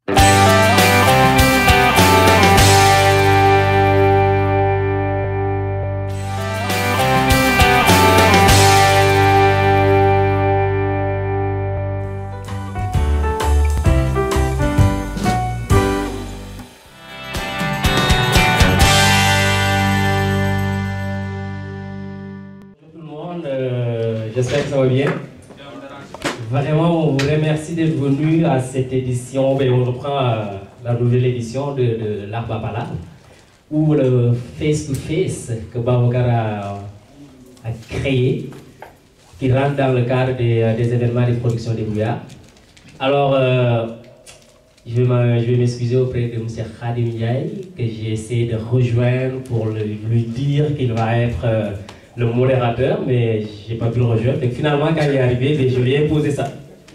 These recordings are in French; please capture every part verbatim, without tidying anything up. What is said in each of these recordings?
J'espère que ça va bien. Vraiment, on vous remercie d'être venu à cette édition. Et on reprend euh, la nouvelle édition de, de l'Art Papala, où le face-to-face que Babacar a, a créé, qui rentre dans le cadre des, des événements de production des brouillards. Alors, euh, je vais m'excuser auprès de M. Khadim Ndiaye, que j'ai essayé de rejoindre pour le, lui dire qu'il va être euh, le modérateur, mais je n'ai pas pu le rejoindre. Donc, finalement, quand il est arrivé, je lui ai posé ça.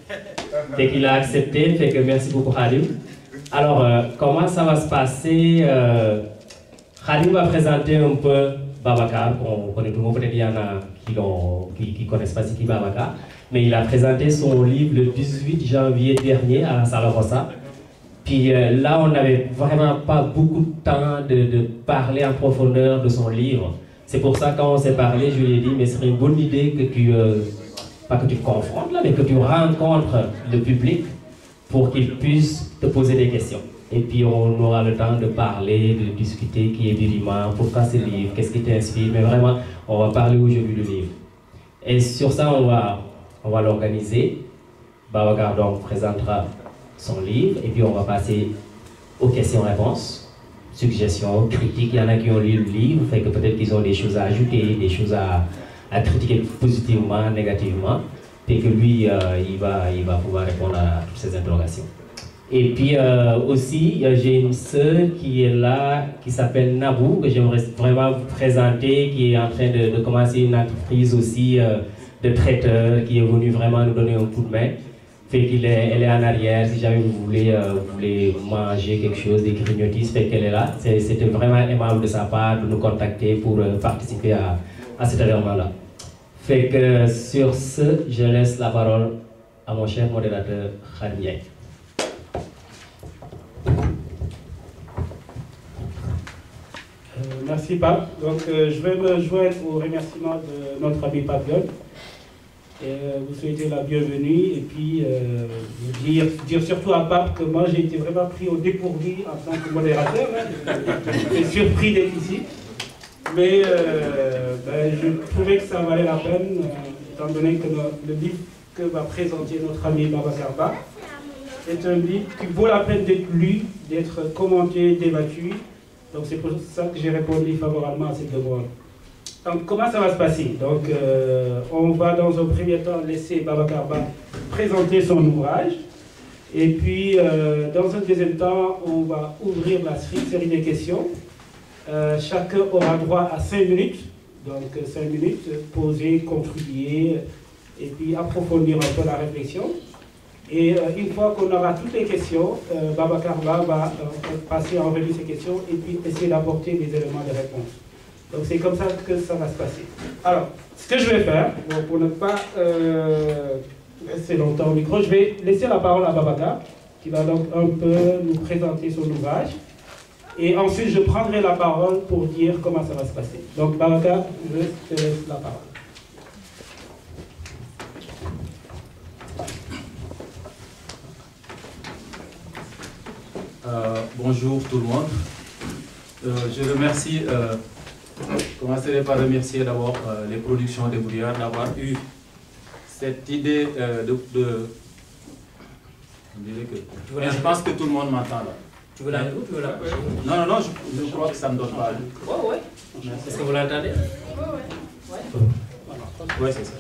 Et qu'il a accepté, fait que merci beaucoup Khadim. Alors, euh, comment ça va se passer? euh, Khadim va présenter un peu Babacar, qu'on connaît tout le monde, peut-être il y en a qui ne connaissent pas ce qu'est Babacar, mais il a présenté son livre le dix-huit janvier dernier à la Sala Rossa. Puis euh, là, on n'avait vraiment pas beaucoup de temps de, de parler en profondeur de son livre. C'est pour ça, quand on s'est parlé, je lui ai dit, mais ce serait une bonne idée que tu, euh, pas que tu confrontes là, mais que tu rencontres le public pour qu'il puisse te poser des questions. Et puis on aura le temps de parler, de discuter, qui est Birima, pourquoi ce livre, qu'est-ce qui t'inspire, mais vraiment, on va parler aujourd'hui du livre. Et sur ça, on va, on va l'organiser. Babacar donc présentera son livre, et puis on va passer aux questions-réponses. Suggestions, critiques, il y en a qui ont lu le livre, fait que peut-être qu'ils ont des choses à ajouter, des choses à, à critiquer positivement, négativement, et que lui, euh, il, va, il va pouvoir répondre à toutes ces interrogations. Et puis euh, aussi, j'ai une sœur qui est là, qui s'appelle Nabou, que j'aimerais vraiment vous présenter, qui est en train de, de commencer une entreprise aussi euh, de traiteur, qui est venue vraiment nous donner un coup de main. Fait qu'elle est, elle est en arrière, si jamais vous voulez, euh, vous voulez manger quelque chose, des grignotis, fait qu'elle est là. C'était vraiment aimable de sa part de nous contacter pour euh, participer à, à cet événement-là. Fait que sur ce, je laisse la parole à mon cher modérateur Khadim Ndiaye. Euh, merci Pape. Donc euh, je vais me joindre au remerciement de notre ami Pape Diop. Et vous souhaiter la bienvenue et puis euh, vous dire, dire surtout à Pape que moi j'ai été vraiment pris au dépourvu en tant que modérateur. Hein. J'étais surpris d'être ici. Mais euh, ben, je trouvais que ça valait la peine, euh, étant donné que no, le livre que va présenter notre ami Babacar Ba est un livre qui vaut la peine d'être lu, d'être commenté, débattu. Donc c'est pour ça que j'ai répondu favorablement à cette demande. Donc, comment ça va se passer? Donc, euh, on va dans un premier temps laisser Babacar Ba présenter son ouvrage. Et puis, euh, dans un deuxième temps, on va ouvrir la série des questions. Euh, chacun aura droit à cinq minutes. Donc, cinq minutes, poser, contribuer, et puis approfondir un peu la réflexion. Et euh, une fois qu'on aura toutes les questions, euh, Babacar Ba va euh, passer en revue ces questions et puis essayer d'apporter des éléments de réponse. Donc c'est comme ça que ça va se passer. Alors, ce que je vais faire, bon, pour ne pas euh, rester longtemps au micro, je vais laisser la parole à Babacar, qui va donc un peu nous présenter son ouvrage. Et ensuite, je prendrai la parole pour dire comment ça va se passer. Donc Babacar, je te laisse la parole. Euh, bonjour tout le monde. Euh, je remercie... Euh, Je commencerai par remercier d'abord euh, les productions des brouillards d'avoir eu cette idée euh, de... de... Que... Je pense que tout le monde m'entend là. Tu veux la tu veux la... Non, non, non, je, je crois que ça ne donne pas. Oui, oui. Est-ce que vous l'entendez? Oui, oui. Oui, c'est ça.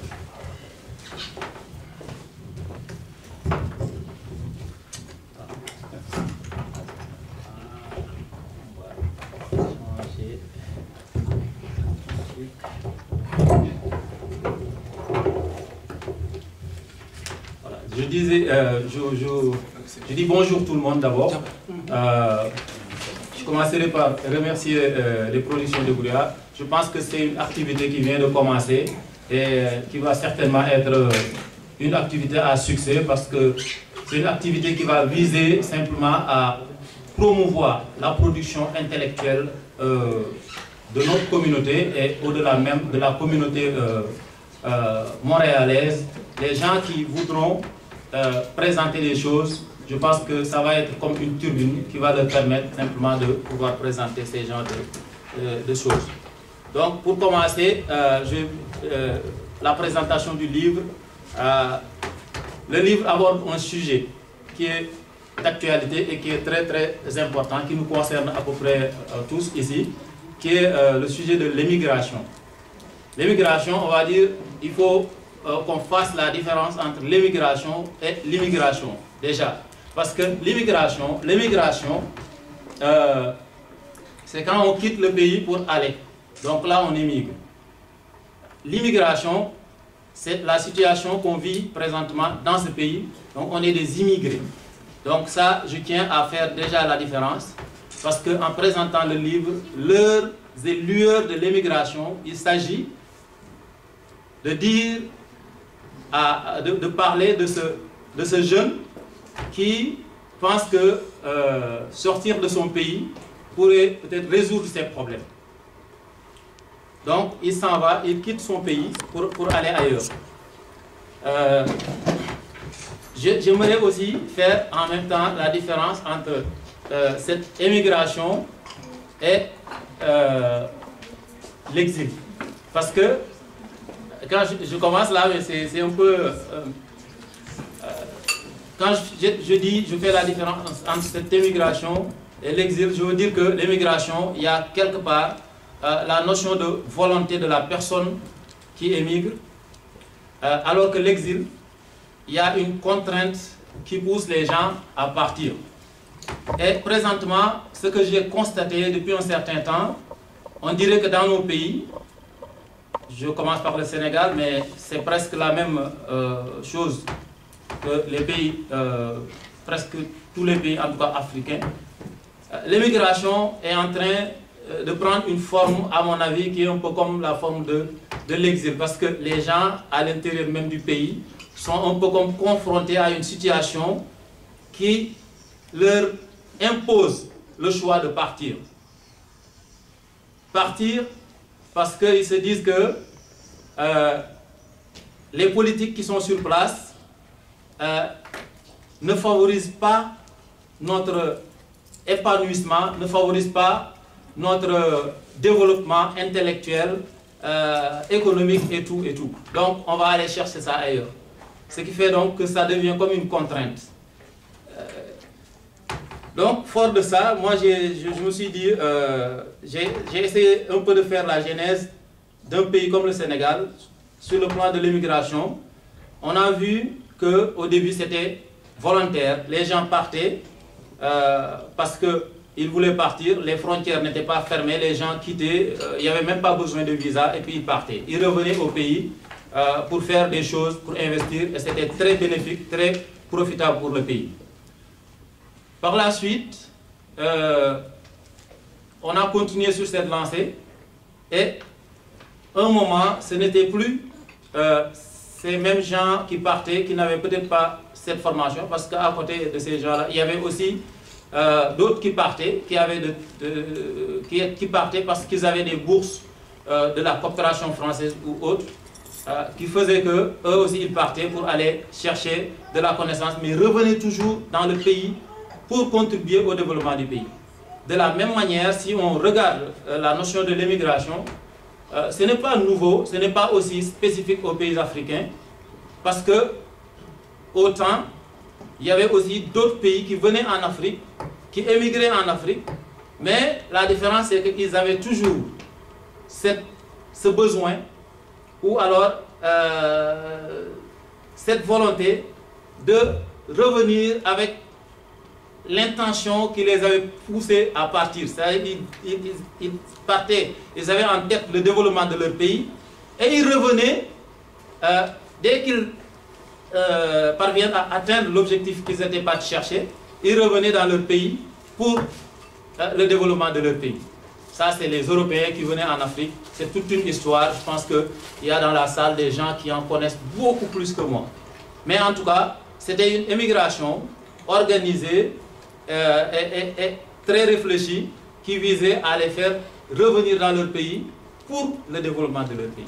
Je disais, euh, je, je, je dis bonjour tout le monde d'abord. Euh, je commencerai par remercier euh, les productions de brouillard. Je pense que c'est une activité qui vient de commencer et qui va certainement être une activité à succès parce que c'est une activité qui va viser simplement à promouvoir la production intellectuelle euh, de notre communauté et au-delà même de la communauté euh, euh, montréalaise. Les gens qui voudront euh, présenter des choses, je pense que ça va être comme une turbine qui va leur permettre simplement de pouvoir présenter ces genres de, de, de choses. Donc pour commencer, euh, je, euh, la présentation du livre. Euh, le livre aborde un sujet qui est d'actualité et qui est très très important, qui nous concerne à peu près euh, tous ici, qui est euh, le sujet de l'immigration. L'immigration, on va dire, il faut euh, qu'on fasse la différence entre l'immigration et l'immigration, déjà. Parce que l'immigration, l'immigration, euh, c'est quand on quitte le pays pour aller. Donc là, on émigre. L'immigration, c'est la situation qu'on vit présentement dans ce pays. Donc on est des immigrés. Donc ça, je tiens à faire déjà la différence. Parce qu'en présentant le livre, l'heure et lueurs de l'immigration, il s'agit de dire, à, de, de parler de ce, de ce jeune qui pense que euh, sortir de son pays pourrait peut-être résoudre ses problèmes. Donc il s'en va, il quitte son pays pour, pour aller ailleurs. Euh, J'aimerais aussi faire en même temps la différence entre euh, cette émigration et euh, l'exil. Parce que quand je, je commence là, c'est un peu... Euh, euh, quand je, je dis, je fais la différence entre cette émigration et l'exil, je veux dire que l'émigration, il y a quelque part euh, la notion de volonté de la personne qui émigre, euh, alors que l'exil, il y a une contrainte qui pousse les gens à partir. Et présentement, ce que j'ai constaté depuis un certain temps, on dirait que dans nos pays, je commence par le Sénégal, mais c'est presque la même euh, chose que les pays, euh, presque tous les pays, en tout cas africains. L'immigration est en train de prendre une forme, à mon avis, qui est un peu comme la forme de, de l'exil, parce que les gens, à l'intérieur même du pays, sont un peu comme confrontés à une situation qui leur impose le choix de partir. Partir parce qu'ils se disent que euh, les politiques qui sont sur place euh, ne favorisent pas notre épanouissement, ne favorisent pas notre développement intellectuel, euh, économique et tout et tout. Donc on va aller chercher ça ailleurs. Ce qui fait donc que ça devient comme une contrainte. Euh, donc, fort de ça, moi je, je me suis dit, euh, j'ai essayé un peu de faire la genèse d'un pays comme le Sénégal, sur le plan de l'immigration. On a vu qu'au début c'était volontaire, les gens partaient euh, parce qu'ils voulaient partir, les frontières n'étaient pas fermées, les gens quittaient, euh, il n'y avait même pas besoin de visa et puis ils partaient. Ils revenaient au pays Euh, pour faire des choses, pour investir, et c'était très bénéfique, très profitable pour le pays. Par la suite, euh, on a continué sur cette lancée, et à un moment, ce n'était plus euh, ces mêmes gens qui partaient, qui n'avaient peut-être pas cette formation, parce qu'à côté de ces gens-là, il y avait aussi euh, d'autres qui partaient, qui, avaient de, de, qui, qui partaient parce qu'ils avaient des bourses euh, de la coopération française ou autres, Euh, qui faisait que eux aussi ils partaient pour aller chercher de la connaissance, mais revenaient toujours dans le pays pour contribuer au développement du pays. De la même manière, si on regarde euh, la notion de l'immigration, euh, ce n'est pas nouveau, ce n'est pas aussi spécifique aux pays africains, parce que autant il y avait aussi d'autres pays qui venaient en Afrique, qui émigraient en Afrique, mais la différence c'est qu'ils avaient toujours cette, ce besoin, ou alors euh, cette volonté de revenir avec l'intention qui les avait poussés à partir. C'est-à-dire ils, ils, ils partaient, ils avaient en tête le développement de leur pays, et ils revenaient euh, dès qu'ils euh, parviennent à atteindre l'objectif qu'ils étaient partis chercher, ils revenaient dans leur pays pour euh, le développement de leur pays. Ça, c'est les Européens qui venaient en Afrique. C'est toute une histoire. Je pense qu'il y a dans la salle des gens qui en connaissent beaucoup plus que moi. Mais en tout cas, c'était une émigration organisée euh, et, et, et très réfléchie qui visait à les faire revenir dans leur pays pour le développement de leur pays.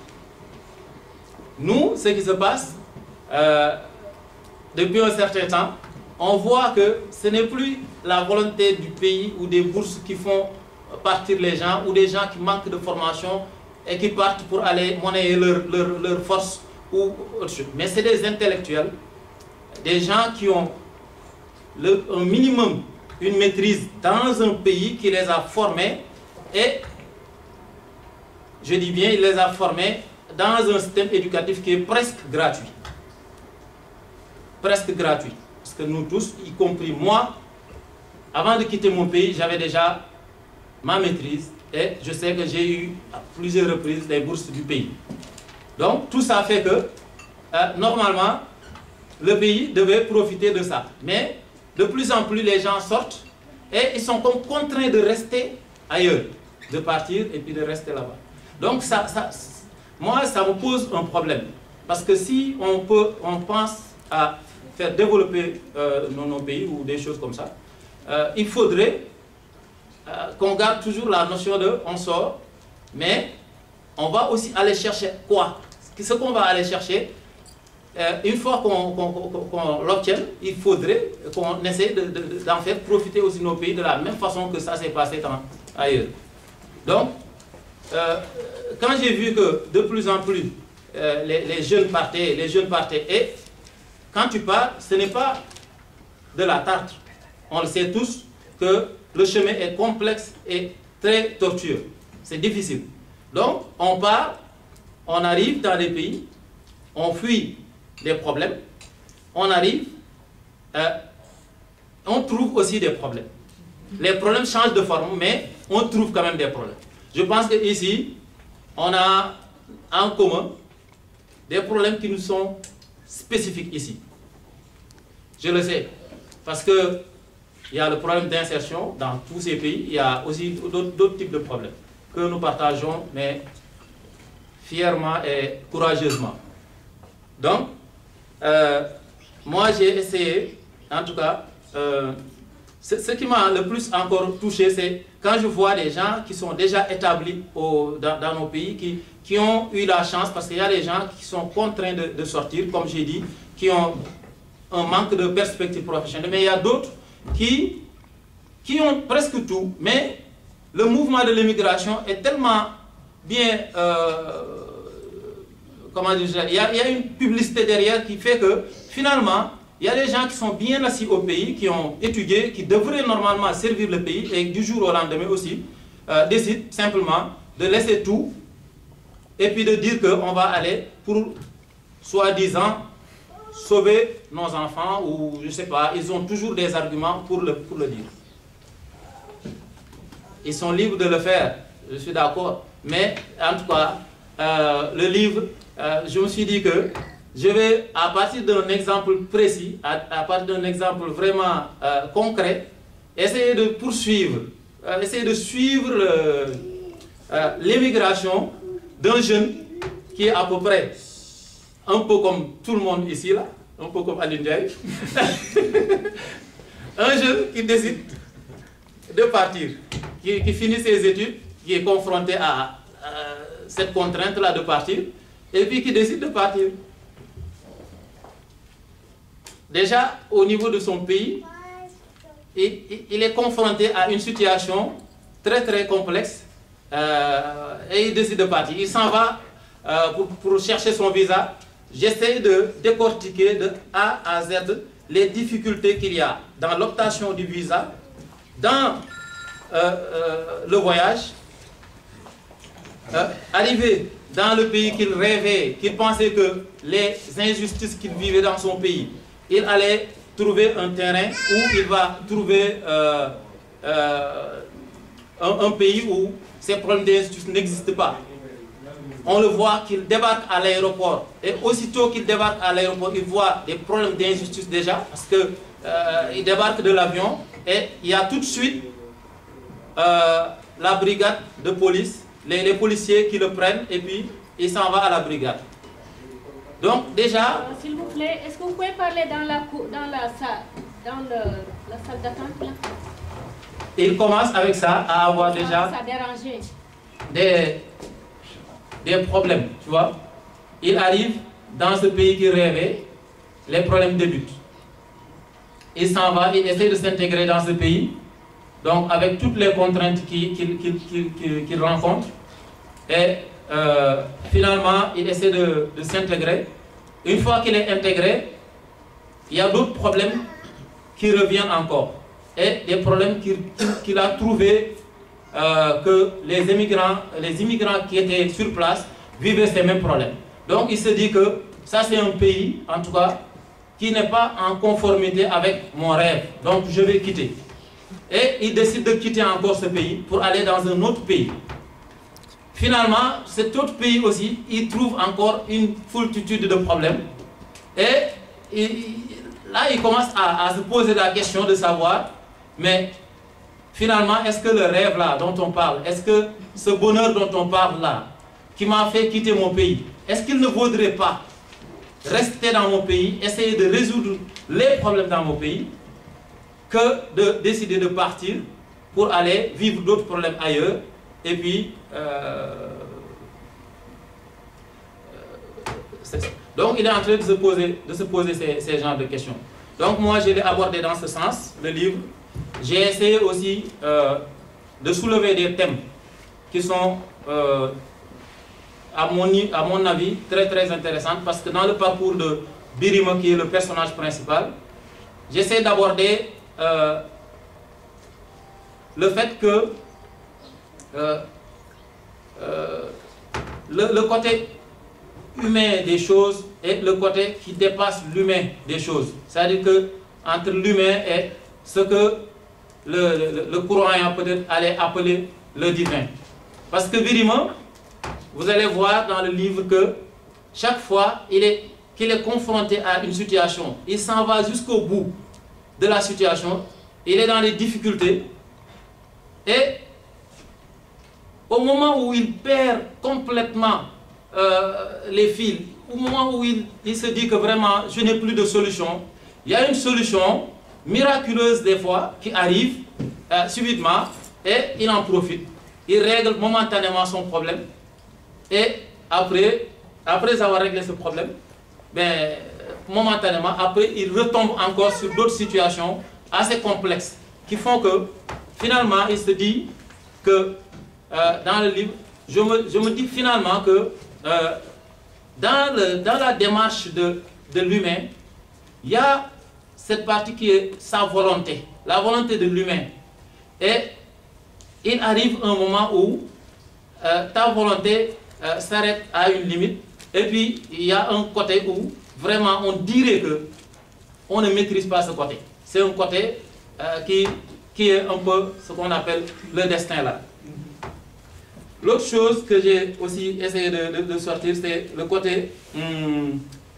Nous, ce qui se passe, euh, depuis un certain temps, on voit que ce n'est plus la volonté du pays ou des bourses qui font partir les gens ou des gens qui manquent de formation et qui partent pour aller monnayer leur, leur, leur force ou autre chose. Mais c'est des intellectuels, des gens qui ont le, un minimum, une maîtrise dans un pays qui les a formés et, je dis bien, il les a formés dans un système éducatif qui est presque gratuit. Presque gratuit. Parce que nous tous, y compris moi, avant de quitter mon pays, j'avais déjà ma maîtrise et je sais que j'ai eu à plusieurs reprises les bourses du pays. Donc tout ça fait que, euh, normalement, le pays devait profiter de ça. Mais de plus en plus, les gens sortent et ils sont comme contraints de rester ailleurs, de partir et puis de rester là-bas. Donc ça, ça, moi, ça me pose un problème. Parce que si on, peut, on pense à faire développer euh, nos, nos pays ou des choses comme ça, euh, il faudrait euh, qu'on garde toujours la notion de on sort, mais on va aussi aller chercher quoi? Ce qu'on va aller chercher, euh, une fois qu'on qu'on, qu'on, qu'on l'obtienne, il faudrait qu'on essaie d'en de, de, faire profiter aussi nos pays de la même façon que ça s'est passé dans, ailleurs. Donc, euh, quand j'ai vu que de plus en plus euh, les, les jeunes partaient, les jeunes partaient, et quand tu pars, ce n'est pas de la tarte. On le sait tous que le chemin est complexe et très tortueux. C'est difficile. Donc, on part, on arrive dans les pays, on fuit des problèmes, on arrive, euh, on trouve aussi des problèmes. Les problèmes changent de forme, mais on trouve quand même des problèmes. Je pense qu'ici, on a en commun des problèmes qui nous sont spécifiques ici. Je le sais, parce que il y a le problème d'insertion dans tous ces pays, il y a aussi d'autres types de problèmes que nous partageons, mais fièrement et courageusement. Donc, euh, moi j'ai essayé, en tout cas, euh, ce, ce qui m'a le plus encore touché, c'est quand je vois des gens qui sont déjà établis au, dans, dans nos pays, qui, qui ont eu la chance, parce qu'il y a des gens qui sont contraints de, de sortir, comme j'ai dit, qui ont un manque de perspective professionnelle, mais il y a d'autres qui, qui ont presque tout, mais le mouvement de l'immigration est tellement bien, euh, comment dire, il y a, il y a une publicité derrière qui fait que finalement, il y a des gens qui sont bien assis au pays, qui ont étudié, qui devraient normalement servir le pays, et du jour au lendemain aussi, euh, décident simplement de laisser tout, et puis de dire qu'on va aller pour, soi-disant, sauver nos enfants, ou je ne sais pas, ils ont toujours des arguments pour le, pour le dire. Ils sont libres de le faire, je suis d'accord, mais en tout cas, euh, le livre, euh, je me suis dit que je vais, à partir d'un exemple précis, à, à partir d'un exemple vraiment euh, concret, essayer de poursuivre, euh, essayer de suivre euh, euh, l'émigration d'un jeune qui est à peu près un peu comme tout le monde ici, là, un peu comme Aline Ndiaye. Un jeune qui décide de partir, qui, qui finit ses études, qui est confronté à, à cette contrainte-là de partir, et puis qui décide de partir. Déjà, au niveau de son pays, il, il est confronté à une situation très très complexe, euh, et il décide de partir. Il s'en va euh, pour, pour chercher son visa. J'essaie de décortiquer de A à Z les difficultés qu'il y a dans l'obtention du visa, dans euh, euh, le voyage, euh, arriver dans le pays qu'il rêvait, qu'il pensait que les injustices qu'il vivait dans son pays, il allait trouver un terrain où il va trouver euh, euh, un, un pays où ces problèmes d'injustice n'existent pas. On le voit qu'il débarque à l'aéroport, et aussitôt qu'il débarque à l'aéroport, il voit des problèmes d'injustice déjà, parce qu'il euh, débarque de l'avion, et il y a tout de suite euh, la brigade de police, les, les policiers qui le prennent, et puis il s'en va à la brigade. Donc déjà... Euh, S'il vous plaît, est-ce que vous pouvez parler dans la, dans la salle, dans le, la salle d'attente là? Il commence avec ça à avoir déjà ça dérangeait. Des, des problèmes, tu vois. Il arrive dans ce pays qui rêvait, les problèmes débutent. Il s'en va, il essaie de s'intégrer dans ce pays, donc avec toutes les contraintes qu'il qu'il, qu'il, qu'il, qu'il rencontre. Et euh, finalement, il essaie de, de s'intégrer. Une fois qu'il est intégré, il y a d'autres problèmes qui reviennent encore. Et des problèmes qu'il qu'il a trouvé euh, que les immigrants, les immigrants qui étaient sur place vivaient ces mêmes problèmes. Donc il se dit que ça c'est un pays, en tout cas, qui n'est pas en conformité avec mon rêve. Donc je vais quitter. Et il décide de quitter encore ce pays pour aller dans un autre pays. Finalement, cet autre pays aussi, il trouve encore une foultitude de problèmes. Et il, là, il commence à, à se poser la question de savoir, mais finalement, est-ce que le rêve là dont on parle, est-ce que ce bonheur dont on parle là, qui m'a fait quitter mon pays, est-ce qu'il ne vaudrait pas rester dans mon pays, essayer de résoudre les problèmes dans mon pays, que de décider de partir pour aller vivre d'autres problèmes ailleurs, et puis... Euh, euh, donc il est en train de se poser, de se poser ces, ces genres de questions. Donc moi je l'ai abordé dans ce sens, le livre. J'ai essayé aussi euh, de soulever des thèmes qui sont, euh, à, mon, à mon avis, très très intéressants, parce que dans le parcours de Birima, qui est le personnage principal, j'essaie d'aborder euh, le fait que euh, euh, le, le côté humain des choses et le côté qui dépasse l'humain des choses. C'est-à-dire que entre l'humain et ce que le, le, le courant peut-être allait appeler le divin. Parce que Birima, vous allez voir dans le livre que chaque fois il est, qu'il est confronté à une situation, il s'en va jusqu'au bout de la situation, il est dans les difficultés, et au moment où il perd complètement euh, les fils, au moment où il, il se dit que vraiment je n'ai plus de solution, il y a une solution miraculeuse des fois qui arrive euh, subitement, et il en profite, il règle momentanément son problème, et après, après avoir réglé ce problème, ben, momentanément, après il retombe encore sur d'autres situations assez complexes qui font que finalement il se dit que euh, dans le livre, je me, je me dis finalement que euh, dans, le, dans la démarche de, de l'humain, il y a cette partie qui est sa volonté, la volonté de l'humain. Et il arrive un moment où euh, ta volonté euh, s'arrête à une limite, et puis il y a un côté où vraiment on dirait que on ne maîtrise pas ce côté. C'est un côté euh, qui, qui est un peu ce qu'on appelle le destin là. L'autre chose que j'ai aussi essayé de, de, de sortir, c'est le côté, hum,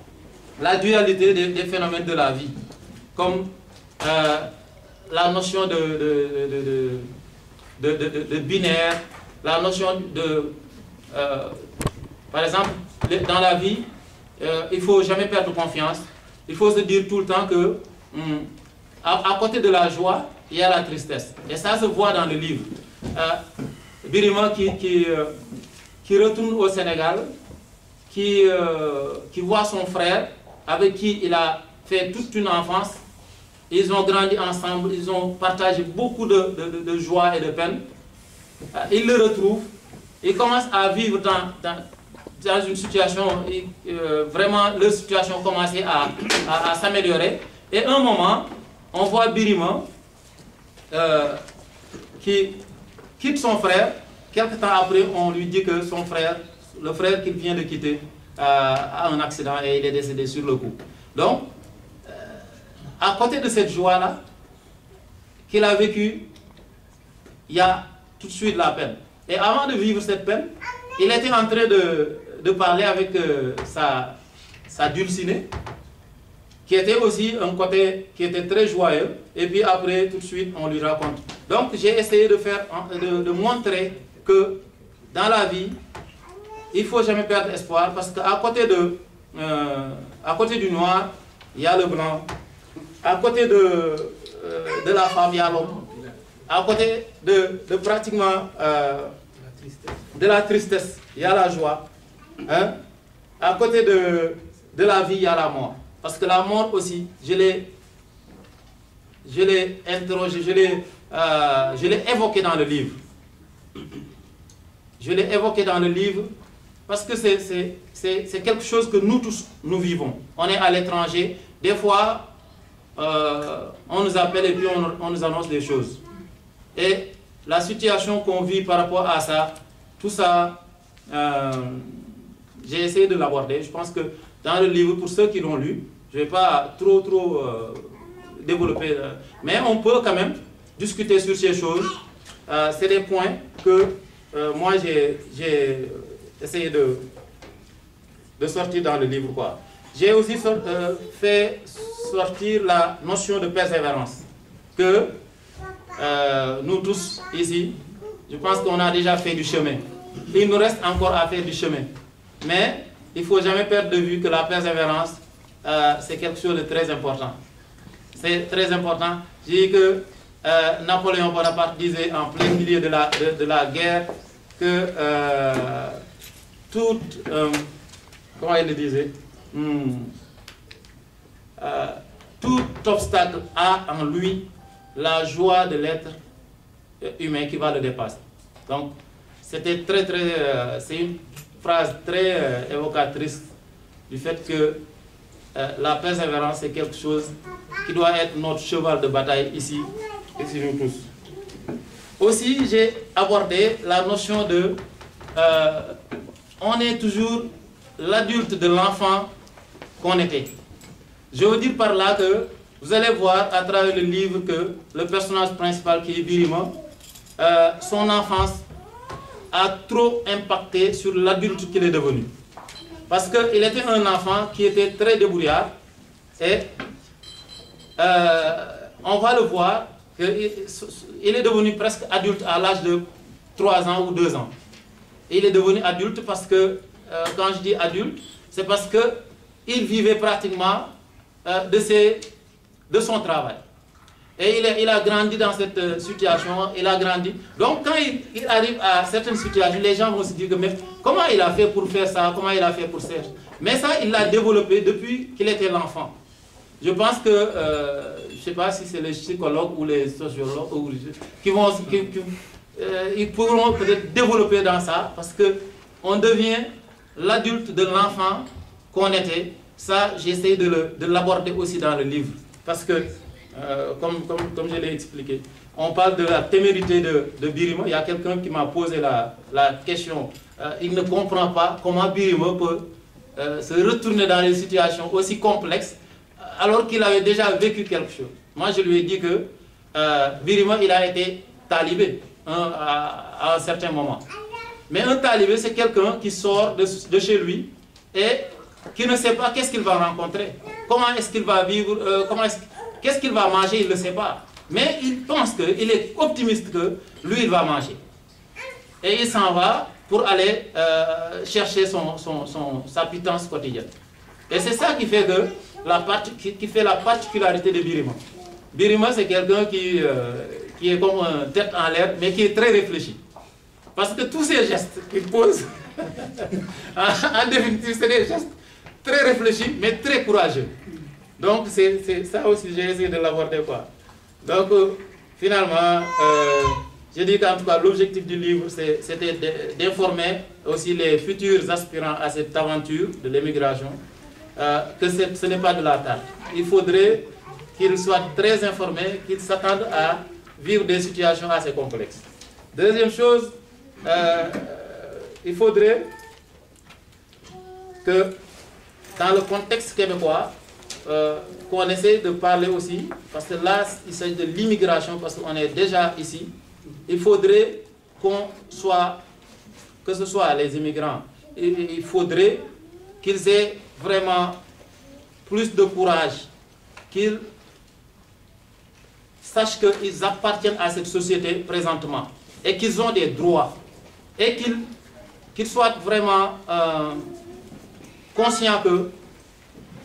la dualité des, des phénomènes de la vie. Comme euh, la notion de, de, de, de, de, de, de binaire, la notion de, euh, par exemple, dans la vie, euh, il ne faut jamais perdre confiance. Il faut se dire tout le temps que, hum, à, à côté de la joie, il y a la tristesse. Et ça se voit dans le livre. Euh, Birima qui, qui, euh, qui retourne au Sénégal, qui, euh, qui voit son frère, avec qui il a fait toute une enfance. Ils ont grandi ensemble, ils ont partagé beaucoup de, de, de joie et de peine. Euh, il le retrouve, il commence à vivre dans, dans, dans une situation, et, euh, vraiment leur situation commençait à, à, à s'améliorer. Et à un moment, on voit Birima euh, qui quitte son frère. Quelque temps après, on lui dit que son frère, le frère qu'il vient de quitter, euh, a un accident et il est décédé sur le coup. Donc, euh, à côté de cette joie-là qu'il a vécue, il y a tout de suite la peine. Et avant de vivre cette peine, il était en train de, de parler avec euh, sa, sa dulcinée, qui était aussi un côté qui était très joyeux, et puis après, tout de suite, on lui raconte. Donc, j'ai essayé de, faire, de, de montrer que dans la vie, il ne faut jamais perdre espoir, parce qu'à côté de euh, à côté du noir, il y a le blanc. À côté de, euh, de la femme, il y a l'homme. À côté de, de pratiquement euh, de la tristesse, il y a la joie. Hein? À côté de, de la vie, il y a la mort. Parce que la mort aussi, je l'ai je l'ai interrogé, je l'ai euh, je l'ai évoqué dans le livre. Je l'ai évoqué dans le livre parce que c'est quelque chose que nous tous, nous vivons. On est à l'étranger, des fois, euh, on nous appelle et puis on, on nous annonce des choses. Et la situation qu'on vit par rapport à ça, tout ça, euh, j'ai essayé de l'aborder. Je pense que dans le livre, pour ceux qui l'ont lu, je ne vais pas trop, trop euh, développer, euh, mais on peut quand même discuter sur ces choses. Euh, c'est des points que euh, moi j'ai essayé de, de sortir dans le livre, quoi. J'ai aussi sort, euh, fait sortir la notion de persévérance que euh, nous tous ici, je pense qu'on a déjà fait du chemin. Il nous reste encore à faire du chemin. Mais il ne faut jamais perdre de vue que la persévérance, euh, c'est quelque chose de très important. C'est très important. Je dis que euh, Napoléon Bonaparte disait en plein milieu de la, de, de la guerre que euh, tout, euh, comment il le disait, hmm, euh, tout obstacle a en lui la joie de l'être humain qui va le dépasser. Donc, c'était très, très, euh, c'est une phrase très euh, évocatrice du fait que euh, la persévérance, c'est quelque chose qui doit être notre cheval de bataille ici, ici nous tous. Aussi, j'ai abordé la notion de, euh, on est toujours l'adulte de l'enfant qu'on était. Je veux dire par là que vous allez voir à travers le livre que le personnage principal qui est Birima, euh, son enfance a trop impacté sur l'adulte qu'il est devenu. Parce qu'il était un enfant qui était très débrouillard et euh, on va le voir qu'il est devenu presque adulte à l'âge de trois ans ou deux ans. Et il est devenu adulte parce que, euh, quand je dis adulte, c'est parce qu'il vivait pratiquement euh, de, ses, de son travail. Et il, est, il a grandi dans cette euh, situation, il a grandi. Donc quand il, il arrive à certaines situations, les gens vont se dire que mais comment il a fait pour faire ça, comment il a fait pour ça. Mais ça, il l'a développé depuis qu'il était l'enfant. Je pense que, euh, je ne sais pas si c'est les psychologues ou les sociologues ou, qui vont, qui, qui, euh, ils pourront peut-être développer dans ça, parce qu'on devient l'adulte de l'enfant qu'on était. Ça, j'essaie de l'aborder aussi dans le livre, parce que Euh, comme, comme, comme je l'ai expliqué. On parle de la témérité de, de Birima. Il y a quelqu'un qui m'a posé la, la question. Euh, il ne comprend pas comment Birima peut euh, se retourner dans des situations aussi complexes alors qu'il avait déjà vécu quelque chose. Moi, je lui ai dit que euh, Birima, il a été talibé hein, à, à un certain moment. Mais un talibé, c'est quelqu'un qui sort de, de chez lui et qui ne sait pas qu'est-ce qu'il va rencontrer. Comment est-ce qu'il va vivre, euh, comment est-ce Qu'est-ce qu'il va manger, il ne le sait pas. Mais il pense que, il est optimiste que lui, il va manger. Et il s'en va pour aller euh, chercher son, son, son, sa pitance quotidienne. Et c'est ça qui fait, que la part, qui, qui fait la particularité de Birima. Birima, c'est quelqu'un qui, euh, qui est comme une tête en l'air, mais qui est très réfléchi. Parce que tous ces gestes qu'il pose, en, en définitive, c'est des gestes très réfléchis, mais très courageux. Donc, c'est ça aussi, j'ai essayé de l'aborder, quoi. Donc, euh, finalement, euh, j'ai dit qu'en tout cas, l'objectif du livre, c'était d'informer aussi les futurs aspirants à cette aventure de l'émigration, euh, que ce n'est pas de la tarte. Il faudrait qu'ils soient très informés, qu'ils s'attendent à vivre des situations assez complexes. Deuxième chose, euh, il faudrait que, dans le contexte québécois, Euh, qu'on essaie de parler aussi, parce que là, il s'agit de l'immigration, parce qu'on est déjà ici. Il faudrait qu'on soit, que ce soit les immigrants, il faudrait qu'ils aient vraiment plus de courage, qu'ils sachent qu'ils appartiennent à cette société présentement, et qu'ils ont des droits, et qu'ils qu'ils soient vraiment euh, conscients que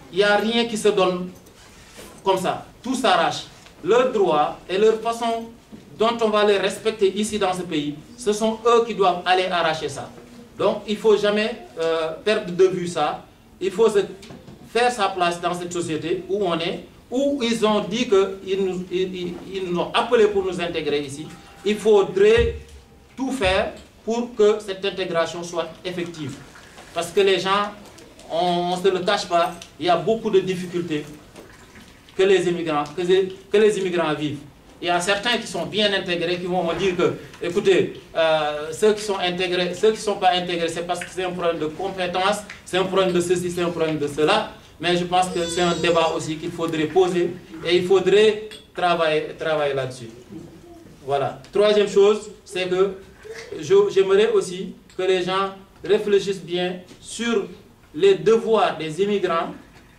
il n'y a rien qui se donne comme ça. Tout s'arrache. Leurs droits et leur façon dont on va les respecter ici dans ce pays, ce sont eux qui doivent aller arracher ça. Donc il ne faut jamais euh, perdre de vue ça. Il faut se faire sa place dans cette société où on est, où ils ont dit qu'ils nous, ils, ils nous ont appelés pour nous intégrer ici. Il faudrait tout faire pour que cette intégration soit effective. Parce que les gens, on ne se le cache pas, il y a beaucoup de difficultés que les immigrants, que les, que les immigrants vivent. Il y a certains qui sont bien intégrés qui vont me dire que, écoutez, euh, ceux qui sont intégrés, ceux qui ne sont pas intégrés, c'est parce que c'est un problème de compétence, c'est un problème de ceci, c'est un problème de cela. Mais je pense que c'est un débat aussi qu'il faudrait poser et il faudrait travailler, travailler là-dessus. Voilà. Troisième chose, c'est que j'aimerais aussi que les gens réfléchissent bien sur les devoirs des immigrants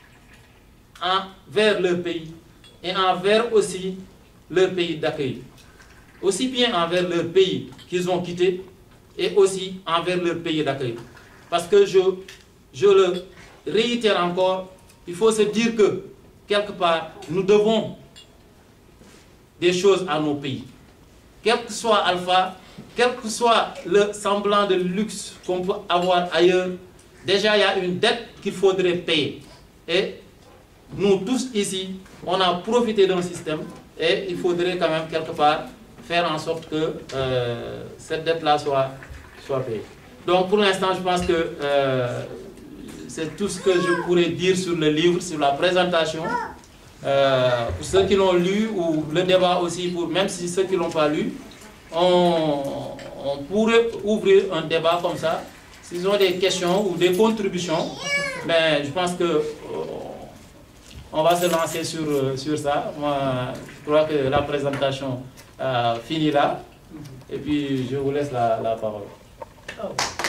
envers leur pays et envers aussi leur pays d'accueil. Aussi bien envers leur pays qu'ils ont quitté et aussi envers leur pays d'accueil. Parce que je, je le réitère encore, il faut se dire que quelque part, nous devons des choses à nos pays. Quel que soit Alpha, quel que soit le semblant de luxe qu'on peut avoir ailleurs, déjà il y a une dette qu'il faudrait payer. Et nous tous ici, on a profité d'un système et il faudrait quand même quelque part faire en sorte que euh, cette dette-là soit, soit payée. Donc pour l'instant, je pense que euh, c'est tout ce que je pourrais dire sur le livre, sur la présentation. Euh, pour ceux qui l'ont lu, ou le débat aussi, pour, même si ceux qui ne l'ont pas lu, on, on pourrait ouvrir un débat comme ça. S'ils ont des questions ou des contributions, ben, je pense que euh, on va se lancer sur, sur ça. Moi, je crois que la présentation euh, finit là. Et puis, je vous laisse la, la parole. Oh.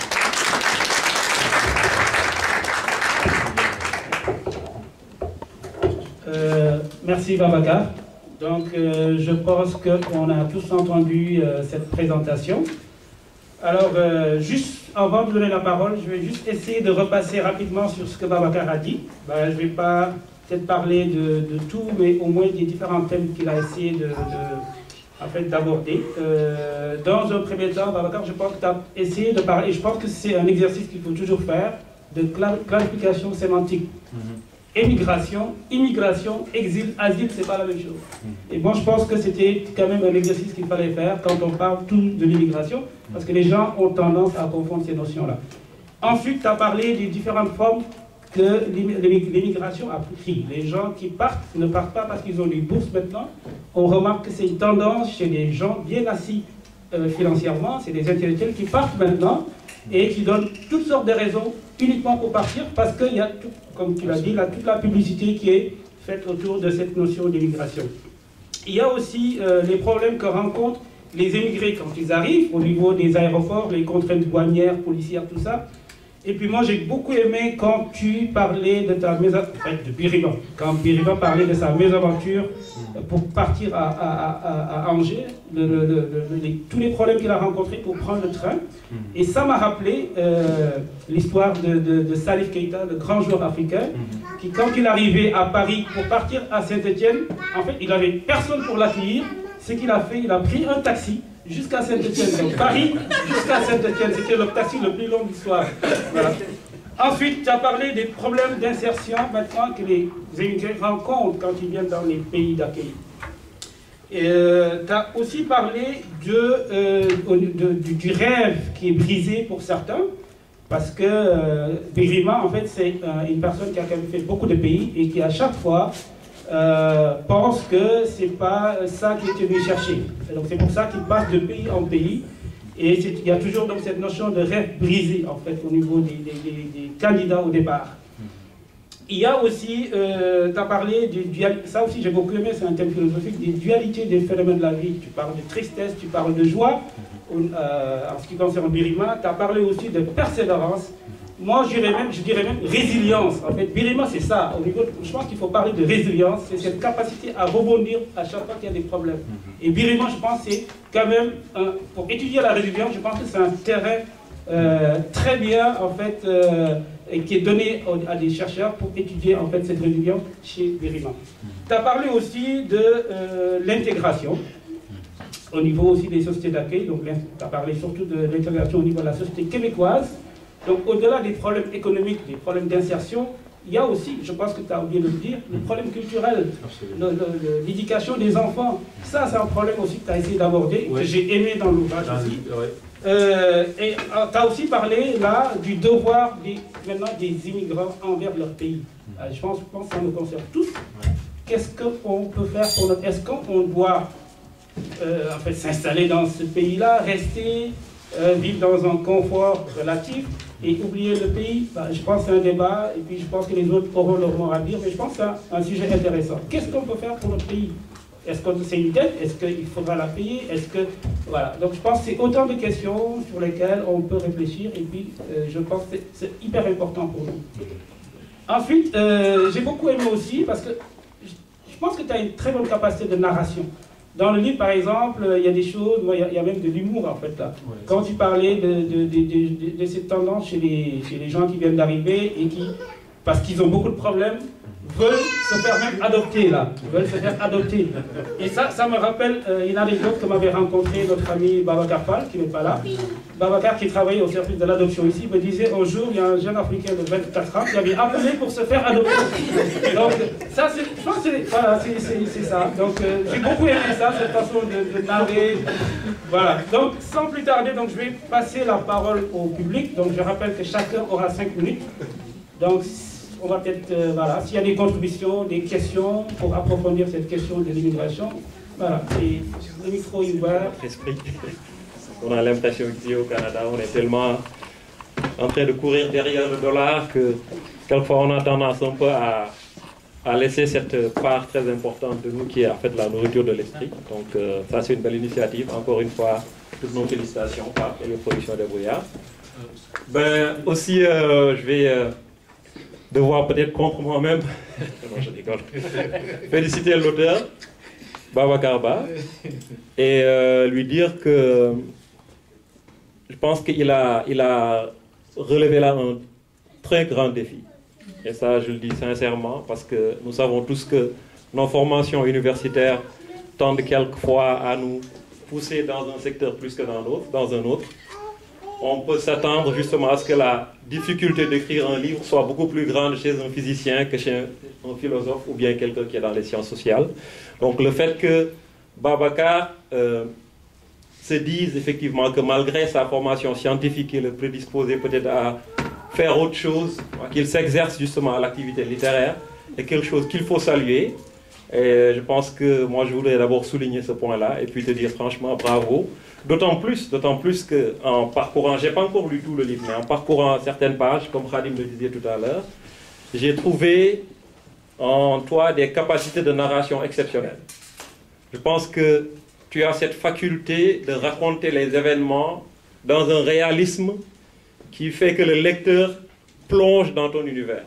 Euh, merci Babacar. Donc euh, je pense qu'on a tous entendu euh, cette présentation. Alors euh, juste avant de donner la parole, je vais juste essayer de repasser rapidement sur ce que Babacar a dit. Ben, je ne vais pas peut-être parler de, de tout, mais au moins des différents thèmes qu'il a essayé de, de, en fait, d'aborder. Euh, dans un premier temps, Babacar, je pense que tu as essayé de parler, et je pense que c'est un exercice qu'il faut toujours faire, de clarification sémantique. Mm-hmm. Émigration, immigration, exil, asile, c'est pas la même chose. Et moi, je pense que c'était quand même un exercice qu'il fallait faire quand on parle tout de l'immigration, parce que les gens ont tendance à confondre ces notions-là. Ensuite, tu as parlé des différentes formes que l'immigration a pris. Les gens qui partent ne partent pas parce qu'ils ont des bourses maintenant. On remarque que c'est une tendance chez les gens bien assis euh, financièrement, c'est des intellectuels qui partent maintenant et qui donnent toutes sortes de raisons uniquement pour partir, parce qu'il y a, tout, comme tu l'as dit, là, toute la publicité qui est faite autour de cette notion d'immigration. Il y a aussi euh, les problèmes que rencontrent les émigrés quand ils arrivent, au niveau des aéroports, les contraintes douanières, policières, tout ça. Et puis moi, j'ai beaucoup aimé quand tu parlais de ta mésaventure, en fait, de Birima, quand Birima parlait de sa mésaventure pour partir à, à, à, à Angers, le, le, le, le, les, tous les problèmes qu'il a rencontrés pour prendre le train. Et ça m'a rappelé euh, l'histoire de, de, de Salif Keita, le grand joueur africain, qui quand il arrivait à Paris pour partir à Saint-Étienne, en fait, il n'avait personne pour l'accueillir. Ce qu'il a fait, il a pris un taxi jusqu'à Saint-Étienne. Donc Paris jusqu'à Saint-Étienne, c'était le taxi le plus long de l'histoire. Voilà. Ensuite, tu as parlé des problèmes d'insertion maintenant que les immigrés rencontrent quand ils viennent dans les pays d'accueil. Euh, tu as aussi parlé de, euh, de, du, du rêve qui est brisé pour certains, parce que euh, Birima, en fait, c'est euh, une personne qui a quand même fait beaucoup de pays et qui à chaque fois Euh, pense que c'est pas ça qu'il est venu chercher. Et donc c'est pour ça qu'il passe de pays en pays. Et il y a toujours donc cette notion de rêve brisé en fait au niveau des, des, des, des candidats au départ. Il y a aussi, euh, tu as parlé du dualité, ça aussi j'ai beaucoup aimé, c'est un thème philosophique, des dualités des phénomènes de la vie. Tu parles de tristesse, tu parles de joie. Euh, en ce qui concerne Birima, tu as parlé aussi de persévérance. Moi, je dirais, même, je dirais même résilience. En fait, Birima, c'est ça. Au niveau, je pense qu'il faut parler de résilience. C'est cette capacité à rebondir à chaque fois qu'il y a des problèmes. Et Birima, je pense, c'est quand même, un, pour étudier la résilience, je pense que c'est un terrain euh, très bien, en fait, euh, et qui est donné à des chercheurs pour étudier en fait cette résilience chez Birima. Tu as parlé aussi de euh, l'intégration au niveau aussi des sociétés d'accueil, donc tu as parlé surtout de l'intégration au niveau de la société québécoise. Donc au-delà des problèmes économiques, des problèmes d'insertion, il y a aussi, je pense que tu as oublié de le dire, le problème culturel, l'éducation des enfants. Ça, c'est un problème aussi que tu as essayé d'aborder, oui, que j'ai aimé dans l'ouvrage aussi. Oui. Euh, et tu as aussi parlé là du devoir des, maintenant des immigrants envers leur pays. Euh, je, pense, je pense que ça nous concerne tous. Ouais. Qu'est-ce qu'on peut faire pour notre... Est-ce qu'on doit euh, en fait, s'installer dans ce pays-là, rester, euh, vivre dans un confort relatif et oublier le pays? Ben, je pense que c'est un débat et puis je pense que les autres auront leur mot à dire, mais je pense que c'est un, un sujet intéressant. Qu'est-ce qu'on peut faire pour notre pays? Est-ce que c'est une dette? Est-ce qu'il faudra la payer? Est-ce que... Voilà. Donc je pense que c'est autant de questions sur lesquelles on peut réfléchir et puis euh, je pense que c'est hyper important pour nous. Ensuite, euh, j'ai beaucoup aimé aussi parce que je pense que tu as une très bonne capacité de narration. Dans le livre, par exemple, il y a des choses, il y, y a même de l'humour en fait là. Ouais. Quand tu parlais de, de, de, de, de cette tendance chez les, chez les gens qui viennent d'arriver et qui, parce qu'ils ont beaucoup de problèmes, veulent se faire même adopter là, veulent se faire adopter. Et ça, ça me rappelle euh, une anecdote que m'avait rencontré notre ami Babacar Fall, qui n'est pas là. Babacar, qui travaillait au service de l'adoption ici, me disait un jour, il y a un jeune Africain de vingt-quatre ans qui avait appelé pour se faire adopter. Donc ça, je pense que voilà, c'est ça. Donc euh, j'ai beaucoup aimé ça, cette façon de, de narrer. Voilà. Donc sans plus tarder, donc, je vais passer la parole au public. Donc je rappelle que chacun aura cinq minutes. Donc on va peut-être, euh, voilà, s'il y a des contributions, des questions pour approfondir cette question de l'immigration, voilà, et le micro est ouvert. Esprit. On a l'impression qu'ici au Canada, on est tellement en train de courir derrière le dollar que quelquefois on a tendance un peu à, à laisser cette part très importante de nous qui est en fait la nourriture de l'esprit. Donc euh, ça c'est une belle initiative. Encore une fois, toutes nos félicitations par les productions des brouillards. Ben, aussi, euh, je vais... Euh, devoir peut-être contre moi-même, non je rigole, féliciter l'auteur, Babacar Ba, et euh, lui dire que je pense qu'il a, il a relevé là un très grand défi. Et ça, je le dis sincèrement, parce que nous savons tous que nos formations universitaires tendent quelquefois à nous pousser dans un secteur plus que dans l'autre, dans un autre. On peut s'attendre justement à ce que la difficulté d'écrire un livre soit beaucoup plus grande chez un physicien que chez un philosophe ou bien quelqu'un qui est dans les sciences sociales. Donc le fait que Babacar euh, se dise effectivement que malgré sa formation scientifique, il est prédisposé peut-être à faire autre chose, qu'il s'exerce justement à l'activité littéraire, est quelque chose qu'il faut saluer. Et je pense que moi je voudrais d'abord souligner ce point-là et puis te dire franchement bravo. D'autant plus, d'autant plus qu'en parcourant, je n'ai pas encore lu tout le livre, mais en parcourant certaines pages, comme Khadim le disait tout à l'heure, j'ai trouvé en toi des capacités de narration exceptionnelles. Je pense que tu as cette faculté de raconter les événements dans un réalisme qui fait que le lecteur plonge dans ton univers,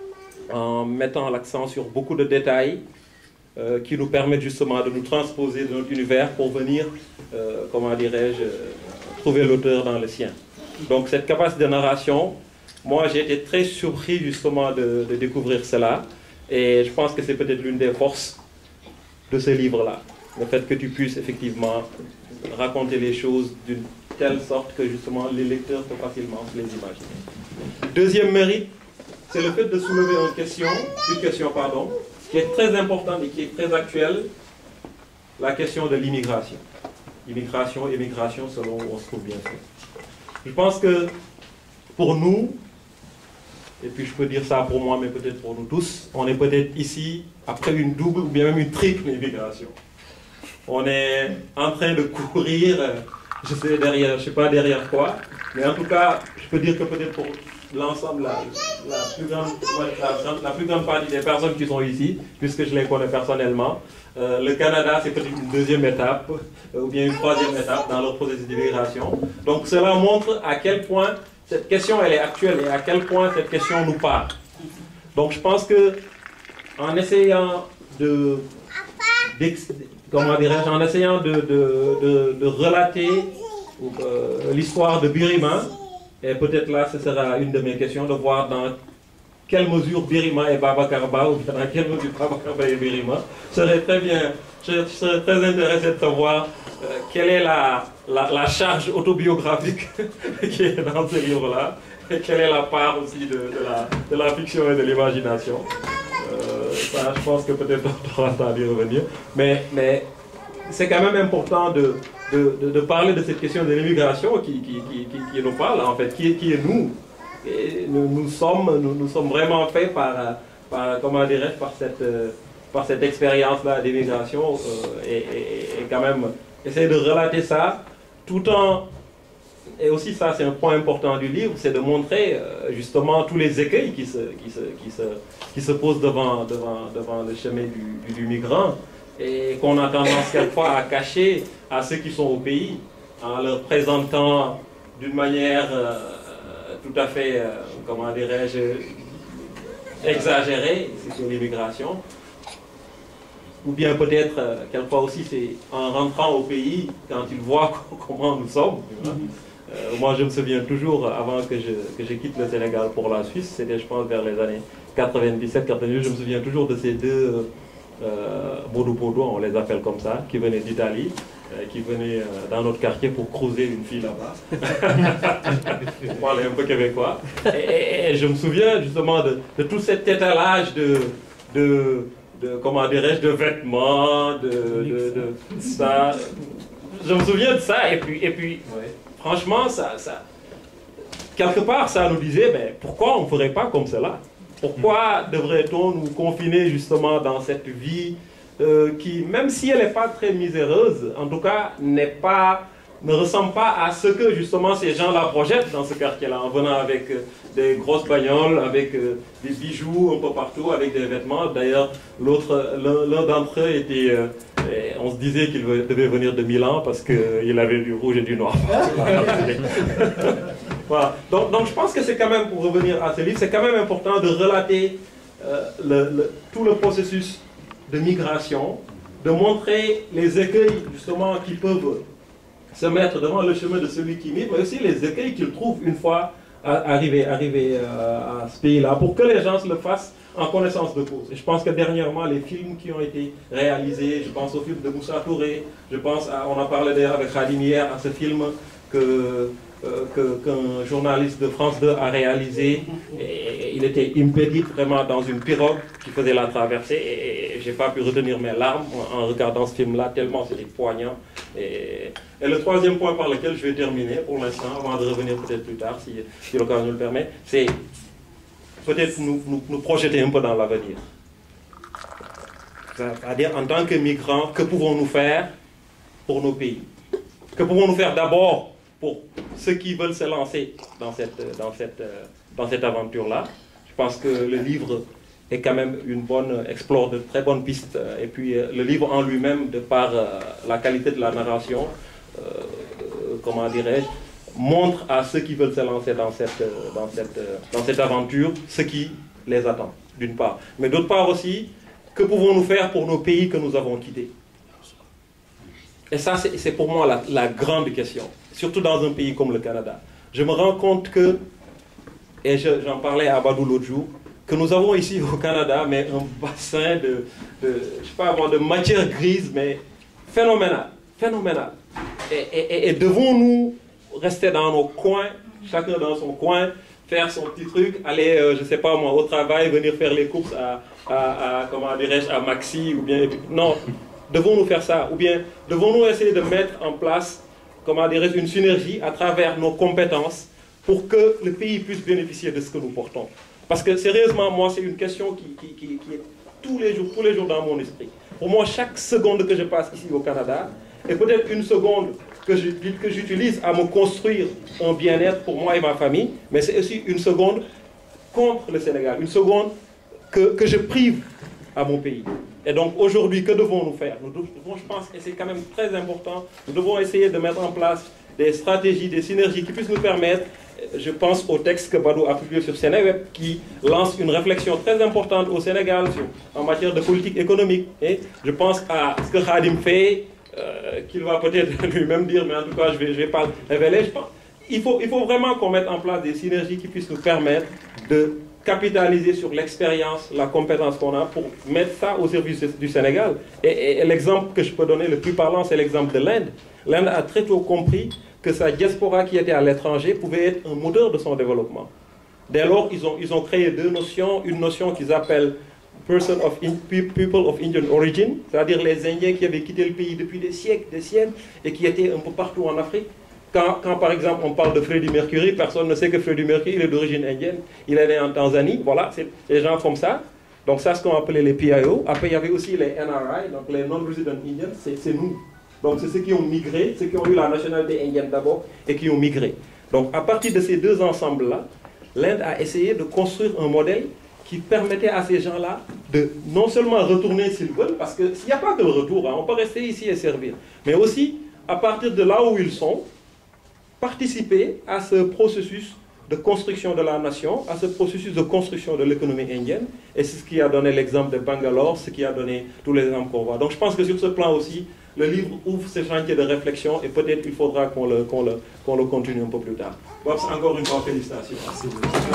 en mettant l'accent sur beaucoup de détails, Euh, qui nous permettent justement de nous transposer de notre univers pour venir, euh, comment dirais-je, euh, trouver l'auteur dans le sien. Donc cette capacité de narration, moi j'ai été très surpris justement de, de découvrir cela, et je pense que c'est peut-être l'une des forces de ce livre-là, le fait que tu puisses effectivement raconter les choses d'une telle sorte que justement les lecteurs peuvent facilement se les imaginer. Deuxième mérite, c'est le fait de soulever une question, une question pardon, qui est très importante et qui est très actuelle, la question de l'immigration. Immigration, émigration, selon où on se trouve bien sûr. Je pense que pour nous, et puis je peux dire ça pour moi, mais peut-être pour nous tous, on est peut-être ici après une double ou bien même une triple immigration. On est en train de courir, je sais derrière, je sais pas derrière quoi, mais en tout cas, je peux dire que peut-être pour l'ensemble, la, la, plus grande, la, la plus grande partie des personnes qui sont ici, puisque je les connais personnellement, euh, le Canada c'est peut-être une deuxième étape, euh, ou bien une troisième étape dans leur processus d'immigration. Donc cela montre à quel point cette question elle est actuelle et à quel point cette question nous parle. Donc je pense que en essayant de, comment dirais-je, en essayant de, de, de, de relater euh, l'histoire de Birima, Et peut-être là, ce sera une de mes questions, de voir dans quelle mesure Birima et Babacar Ba, ou dans quelle mesure Babacar Ba et Birima, serait très bien, je serais très intéressé de savoir euh, quelle est la, la, la charge autobiographique qui est dans ce livre-là, et quelle est la part aussi de, de, la, de la fiction et de l'imagination. Euh, ça, je pense que peut-être on aura le temps d'y revenir. Mais, mais c'est quand même important de, de, de, de parler de cette question de l'immigration qui, qui, qui, qui, qui nous parle, en fait, qui, qui est nous. Et nous, nous, sommes, nous, nous sommes vraiment faits par, par comment dirais-je, par cette, par cette expérience-là d'immigration euh, et, et, et quand même essayer de relater ça tout en... Et aussi ça, c'est un point important du livre, c'est de montrer euh, justement tous les écueils qui se, qui se, qui se, qui se posent devant, devant, devant le chemin du, du, du migrant et qu'on a tendance quelquefois à cacher à ceux qui sont au pays en leur présentant d'une manière... Euh, tout à fait, euh, comment dirais-je, exagéré sur l'immigration. Ou bien peut-être, euh, quelquefois aussi, c'est en rentrant au pays, quand ils voient comment nous sommes. Tu vois. Euh, moi, je me souviens toujours, avant que je, que je quitte le Sénégal pour la Suisse, c'était, je pense, vers les années quatre-vingt-dix-sept quatre-vingt-dix-huit, je me souviens toujours de ces deux euh, Bodo-Bodo, on les appelle comme ça, qui venaient d'Italie. Qui venait dans notre quartier pour croiser une fille là-bas. On parlait un peu québécois. Et, et, et je me souviens justement de, de tout cet étalage de, de, de comment dirais-je, de vêtements, de, de, de ça. Je me souviens de ça et puis, et puis ouais. Franchement, ça, ça, quelque part, ça nous disait, mais pourquoi on ne ferait pas comme cela? Pourquoi devrait-on nous confiner justement dans cette vie Euh, qui, même si elle n'est pas très miséreuse, en tout cas, n'est pas, ne ressemble pas à ce que justement ces gens-là projettent dans ce quartier-là, en venant avec euh, des grosses bagnoles, avec euh, des bijoux un peu partout, avec des vêtements. D'ailleurs, l'autre, l'un d'entre eux était, euh, on se disait qu'il devait venir de Milan parce qu'il avait du rouge et du noir. Voilà. Donc, donc je pense que c'est quand même, pour revenir à ce livre, c'est quand même important de relater euh, le, le, tout le processus de migration, de montrer les écueils justement qui peuvent se mettre devant le chemin de celui qui migre, mais aussi les écueils qu'il trouve une fois arrivé, arrivé à, à ce pays-là, pour que les gens le fassent en connaissance de cause. Et je pense que dernièrement, les films qui ont été réalisés, je pense au film de Moussa Touré, je pense, à, on en parlait d'ailleurs avec Khadim hier, à ce film que Euh, qu'un journaliste de France deux a réalisé. Et il était impédible vraiment dans une pirogue qui faisait la traversée et, et j'ai pas pu retenir mes larmes en regardant ce film-là, tellement c'était poignant. Et, et le troisième point par lequel je vais terminer pour l'instant, avant de revenir peut-être plus tard, si, si l'occasion nous le permet, c'est peut-être nous, nous, nous projeter un peu dans l'avenir. C'est-à-dire, en tant que migrants, que pouvons-nous faire pour nos pays? Que pouvons-nous faire d'abord pour ceux qui veulent se lancer dans cette, dans cette, dans cette aventure-là? Je pense que le livre est quand même une bonne, explore de très bonnes pistes. Et puis le livre en lui-même, de par la qualité de la narration, euh, comment dirais-je, montre à ceux qui veulent se lancer dans cette, dans cette, dans cette aventure ce qui les attend, d'une part. Mais d'autre part aussi, que pouvons-nous faire pour nos pays que nous avons quittés? Et ça, c'est pour moi la, la grande question, surtout dans un pays comme le Canada. Je me rends compte que, et j'en parlais à Badou l'autre jour, que nous avons ici au Canada mais un bassin de, de, je sais pas, de matière grise, mais phénoménal, phénoménal. Et, et, et devons-nous rester dans nos coins, chacun dans son coin, faire son petit truc, aller, euh, je sais pas moi, au travail, venir faire les courses à, à, à comment dirais-je, à Maxi, ou bien, non. Devons-nous faire ça? Ou bien devons-nous essayer de mettre en place, comment dirais-je, une synergie à travers nos compétences pour que le pays puisse bénéficier de ce que nous portons? Parce que sérieusement, moi, c'est une question qui, qui, qui, qui est tous les jours, tous les jours dans mon esprit. Pour moi, chaque seconde que je passe ici au Canada, et peut-être une seconde que j'utilise à me construire un bien-être pour moi et ma famille, mais c'est aussi une seconde contre le Sénégal, une seconde que, que je prive à mon pays. Et donc aujourd'hui, que devons-nous faire? Nous devons, je pense, et c'est quand même très important, nous devons essayer de mettre en place des stratégies, des synergies qui puissent nous permettre, je pense au texte que Badou a publié sur Sénéweb, qui lance une réflexion très importante au Sénégal sur, en matière de politique économique. Et je pense à ce que Khadim fait, euh, qu'il va peut-être lui-même dire, mais en tout cas, je ne vais, je vais pas révéler. Je pense, il faut, il faut vraiment qu'on mette en place des synergies qui puissent nous permettre de capitaliser sur l'expérience, la compétence qu'on a pour mettre ça au service du Sénégal. Et, et, et l'exemple que je peux donner le plus parlant, c'est l'exemple de l'Inde. L'Inde a très tôt compris que sa diaspora qui était à l'étranger pouvait être un moteur de son développement. Dès lors, ils ont, ils ont créé deux notions, une notion qu'ils appellent Person of in, People of Indian Origin, c'est-à-dire les Indiens qui avaient quitté le pays depuis des siècles, des siècles, et qui étaient un peu partout en Afrique. Quand, quand par exemple on parle de Freddie Mercury, personne ne sait que Freddie Mercury il est d'origine indienne, il est né en Tanzanie, voilà, c'est des gens comme ça. Donc ça, c'est ce qu'on appelait les P I O. Après, il y avait aussi les N R I, donc les Non-Resident Indians, c'est nous. Donc c'est ceux qui ont migré, ceux qui ont eu la nationalité indienne d'abord et qui ont migré. Donc à partir de ces deux ensembles-là, l'Inde a essayé de construire un modèle qui permettait à ces gens-là de non seulement retourner s'ils veulent, parce qu'il n'y a pas que le retour, hein, on peut rester ici et servir, mais aussi, à partir de là où ils sont, participer à ce processus de construction de la nation, à ce processus de construction de l'économie indienne, et c'est ce qui a donné l'exemple de Bangalore, ce qui a donné tous les exemples qu'on voit. Donc je pense que sur ce plan aussi, le livre ouvre ce chantier de réflexion, et peut-être il faudra qu'on le, qu'on le, qu'on le continue un peu plus tard. Bon, encore une fois, félicitations. Merci.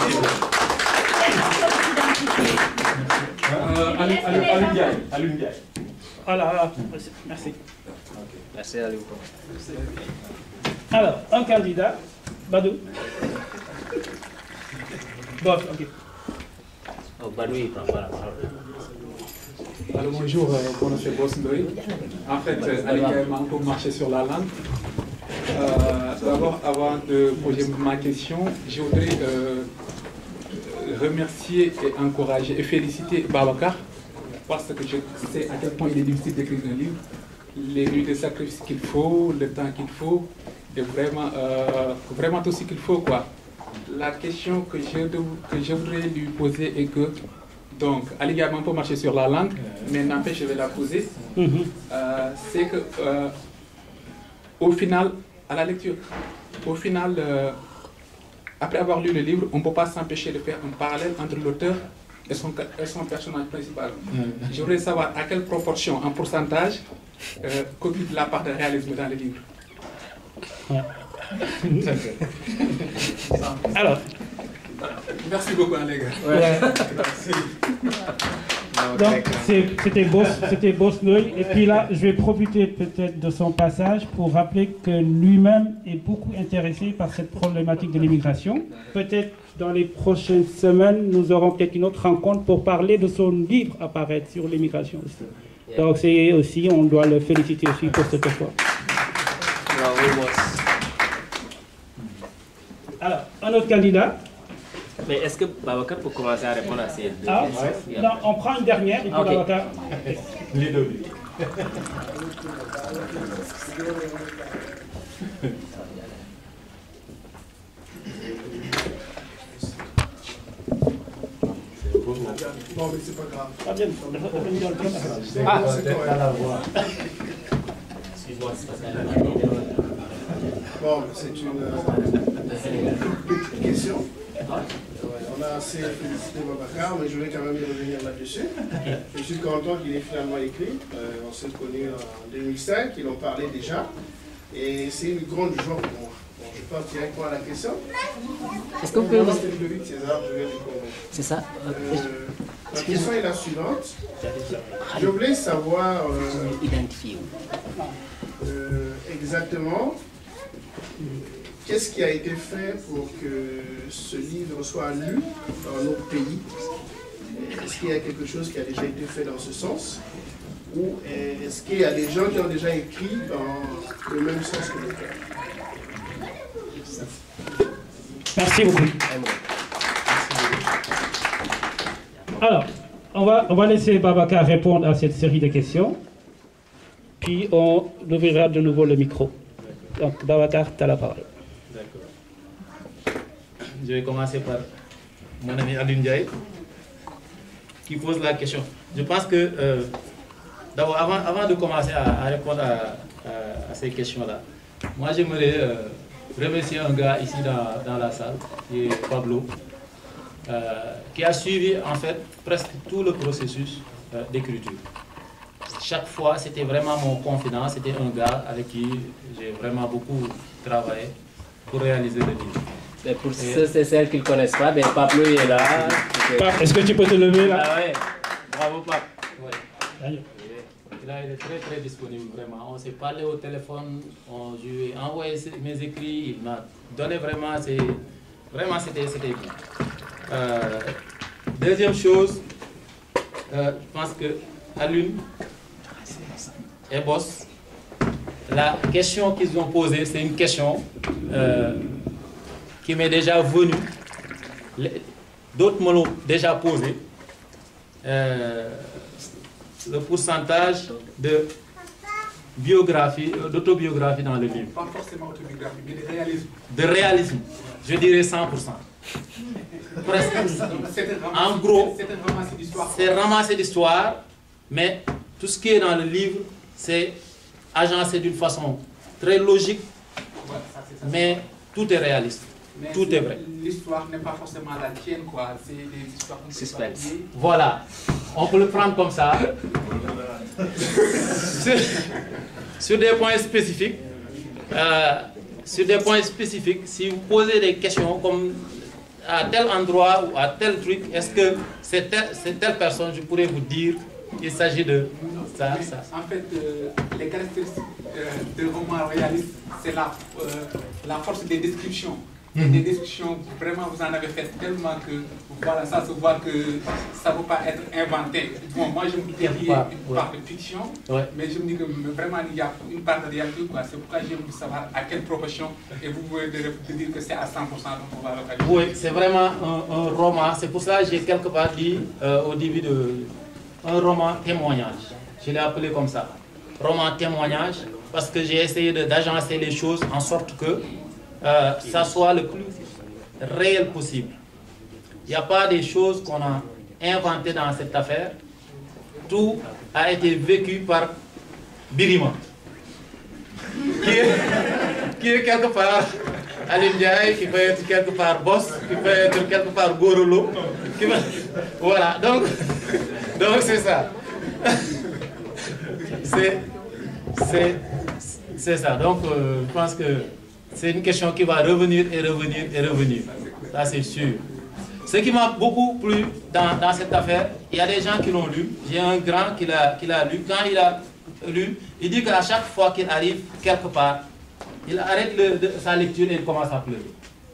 Euh, Alun Ndiaye. Alun Ndiaye. Voilà, merci. Merci Aliou. Alors, un candidat, Badou. Bon, ok. Oh, Badou, il prend pas la parole. Alors bonjour, euh, mon nom c'est Boss Ndoye. En fait, euh, Ali Gaël pour marcher sur la langue. Euh, D'abord, avant de poser ma question, je voudrais euh, remercier et encourager et féliciter Babacar parce que je sais à quel point il est difficile d'écrire un livre, les nuits de sacrifice qu'il faut, le temps qu'il faut, et vraiment, euh, vraiment tout ce qu'il faut, quoi. La question que je, que je voudrais lui poser est que, donc, Ali Gaël peut marcher sur la langue, mais n'empêche, je vais la poser. Mm-hmm. euh, C'est que, euh, au final, à la lecture, au final, euh, après avoir lu le livre, on ne peut pas s'empêcher de faire un parallèle entre l'auteur et son, et son personnage principal. Mm-hmm. Je voudrais savoir à quelle proportion, en pourcentage, euh, qu'occupe la part de réalisme dans le livre. Ouais. Alors, merci beaucoup, les gars. Ouais. Donc, c'était Boss, c'était Boss Ndoye. Et puis là, je vais profiter peut-être de son passage pour rappeler que lui-même est beaucoup intéressé par cette problématique de l'immigration. Peut-être dans les prochaines semaines, nous aurons peut-être une autre rencontre pour parler de son livre à paraître sur l'immigration aussi. Donc, c'est aussi, on doit le féliciter aussi pour cette fois. Alors, un autre candidat. Mais est-ce que Babacar peut commencer à répondre à ces deux ah, questions? Non, on prend une dernière et puis okay. Babacar. Les deux. Bon, mais c'est pas grave. Ah, bien. Ah, c'est à la voix. Excuse-moi, c'est parce que bon, c'est une euh, petite question. On a assez félicité Babacar, mais je voulais quand même y revenir là-dessus. Je suis content qu'il ait finalement écrit. Euh, on s'est connus en deux mille cinq, ils en parlaient déjà. Et c'est une grande joie pour moi. Bon, je passe directement à la question. Est-ce qu'on peut vous... C'est ça. Euh, la question est la suivante. Je voulais savoir euh, identifier euh, exactement qu'est-ce qui a été fait pour que ce livre soit lu dans notre pays. Est-ce qu'il y a quelque chose qui a déjà été fait dans ce sens? Ou est-ce qu'il y a des gens qui ont déjà écrit dans le même sens que le cœur? Merci beaucoup. Alors, on va, on va laisser Babacar répondre à cette série de questions. Puis on ouvrira de nouveau le micro. Donc, Babacar, tu as la parole. D'accord. Je vais commencer par mon ami Alun Ndiaye, qui pose la question. Je pense que, euh, d'abord, avant, avant de commencer à, à répondre à, à, à ces questions-là, moi j'aimerais euh, remercier un gars ici dans, dans la salle, qui est Pablo, euh, qui a suivi en fait presque tout le processus euh, d'écriture. Chaque fois, c'était vraiment mon confident, c'était un gars avec qui j'ai vraiment beaucoup travaillé. pour réaliser le livre. Et pour ceux et celles qui ne connaissent pas, ben, Pape Louis est là. Pape, est-ce que tu peux te lever là? Ah ouais, bravo Pape. Ouais. Il a été très très disponible, vraiment. On s'est parlé au téléphone, on j'ai envoyé mes écrits, il m'a donné vraiment, c'est vraiment c'était bien. Euh, deuxième chose, euh, je pense que Alune et Boss, la question qu'ils ont posée, c'est une question euh, qui m'est déjà venue. D'autres me l'ont déjà posée. Euh, le pourcentage de biographie, d'autobiographie dans le livre. Pas forcément autobiographie, mais de réalisme. De réalisme, je dirais cent pour cent. Presque. En gros, c'est ramassé d'histoire, mais tout ce qui est dans le livre, c'est agencé d'une façon très logique, mais tout est réaliste. Mais tout est vrai. L'histoire n'est pas forcément la tienne, quoi. C'est des histoires suspense. Voilà. On peut le prendre comme ça. sur, sur des points spécifiques, euh, sur des points spécifiques, si vous posez des questions comme à tel endroit ou à tel truc, est-ce que c'est tel, telle personne, je pourrais vous dire, il s'agit de ça, ça. En fait, euh, les caractéristiques euh, de roman réaliste, c'est la, euh, la force des descriptions. Et des descriptions, vraiment, vous en avez fait tellement que, voilà, ça se voit que ça ne peut pas être inventé. Bon, moi, je me dis qu'il y a une part de fiction, ouais. Mais je me dis que vraiment, il y a une part de réalité, quoi. C'est pourquoi j'ai voulu savoir à quelle proportion, et vous pouvez de dire que c'est à cent pour cent, donc on va localiser. Oui, c'est vraiment un, un roman. C'est pour ça que j'ai quelque part dit euh, au début de un roman témoignage. Je l'ai appelé comme ça. Roman témoignage, parce que j'ai essayé d'agencer les choses en sorte que Euh, ça soit le plus réel possible. Il n'y a pas des choses qu'on a inventées dans cette affaire. Tout a été vécu par Birima, qui est, qui est quelque part Aline Ndiaye, qui peut être quelque part Boss, qui peut être quelque part Gorolo. Qui peut... Voilà, donc donc c'est ça. C'est ça. Donc euh, je pense que c'est une question qui va revenir et revenir et revenir. Ça, c'est sûr. Ce qui m'a beaucoup plu dans, dans cette affaire, il y a des gens qui l'ont lu. J'ai un grand qui l'a qui l'a lu. Quand il a lu, il dit qu'à chaque fois qu'il arrive quelque part, il arrête le, de, sa lecture et il commence à pleurer.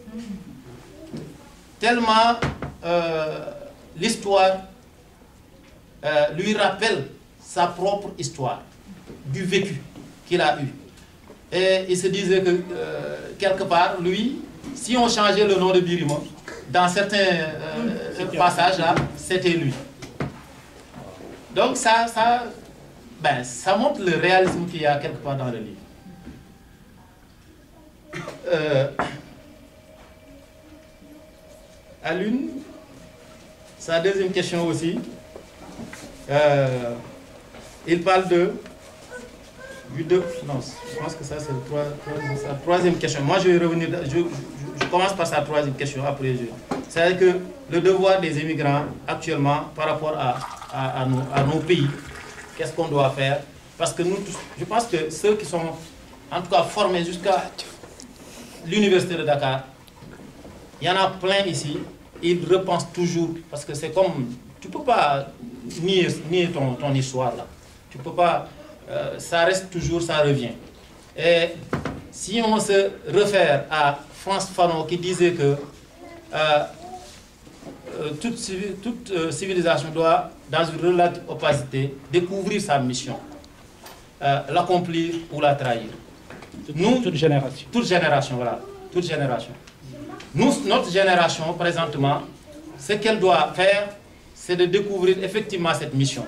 Tellement euh, l'histoire euh, lui rappelle sa propre histoire, du vécu qu'il a eu. Et il se disait que, euh, quelque part, lui, si on changeait le nom de Birima, dans certains euh, passages là, c'était lui. Donc ça, ça, ben, ça montre le réalisme qu'il y a quelque part dans le livre. Euh, à l'une, sa deuxième question aussi, euh, il parle de... De, non, je pense que ça c'est la troisième question. Moi je vais revenir, je, je, je commence par sa troisième question après je. C'est-à-dire que le devoir des immigrants actuellement par rapport à, à, à, nos, à nos pays, qu'est-ce qu'on doit faire? Parce que nous, je pense que ceux qui sont en tout cas formés jusqu'à l'université de Dakar, il y en a plein ici, ils repensent toujours, parce que c'est comme, tu ne peux pas nier, nier ton, ton histoire là, tu ne peux pas... Euh, ça reste toujours, ça revient. Et si on se réfère à Frantz Fanon qui disait que euh, euh, toute, toute euh, civilisation doit, dans une relative opacité, découvrir sa mission, euh, l'accomplir ou la trahir. Nous, toute génération. Toute génération, voilà. Toute génération. Nous, notre génération, présentement, ce qu'elle doit faire, c'est de découvrir effectivement cette mission.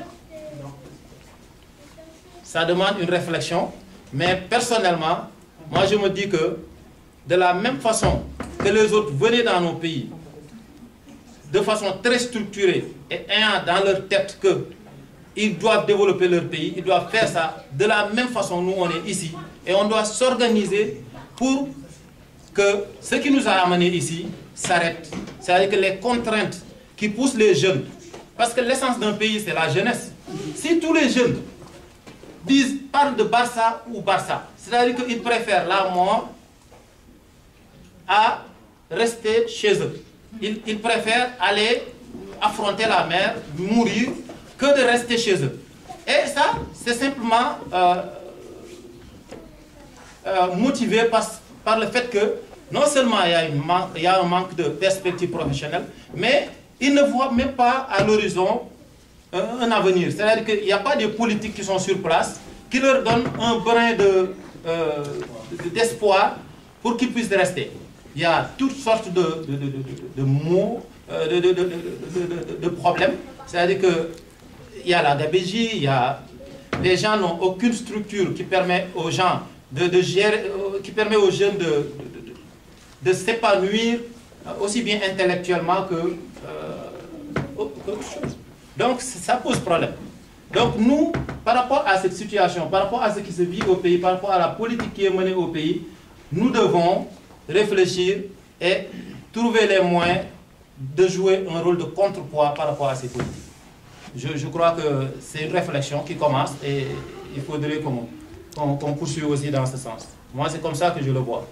Ça demande une réflexion, mais personnellement, moi je me dis que de la même façon que les autres venaient dans nos pays, de façon très structurée et ayant dans leur tête qu'ils doivent développer leur pays, ils doivent faire ça de la même façon, nous on est ici, et on doit s'organiser pour que ce qui nous a amenés ici s'arrête. C'est-à-dire que les contraintes qui poussent les jeunes, parce que l'essence d'un pays c'est la jeunesse, si tous les jeunes disent, parlent de Barça ou Barça, c'est-à-dire qu'ils préfèrent la mort à rester chez eux. Ils, ils préfèrent aller affronter la mer, mourir, que de rester chez eux. Et ça, c'est simplement euh, euh, motivé par, par le fait que non seulement il y a, une man il y a un manque de perspective professionnelle, mais ils ne voient même pas à l'horizon euh, un avenir. C'est-à-dire qu'il n'y a pas de politiques qui sont sur place, qui leur donnent un brin de, euh, d'espoir pour qu'ils puissent rester. Il y a toutes sortes de, de, de, de, de maux, euh, de, de, de, de, de, de problèmes. C'est-à-dire qu'il y a la gabégie, il y a... les gens n'ont aucune structure qui permet aux gens de, de gérer, qui permet aux jeunes de, de, de, de s'épanouir aussi bien intellectuellement que, euh, que autre chose. Donc ça pose problème. Donc nous, par rapport à cette situation, par rapport à ce qui se vit au pays, par rapport à la politique qui est menée au pays, nous devons réfléchir et trouver les moyens de jouer un rôle de contrepoids par rapport à ces politiques. Je, je crois que c'est une réflexion qui commence et il faudrait qu'on qu'on, qu'on poursuive aussi dans ce sens. Moi, c'est comme ça que je le vois.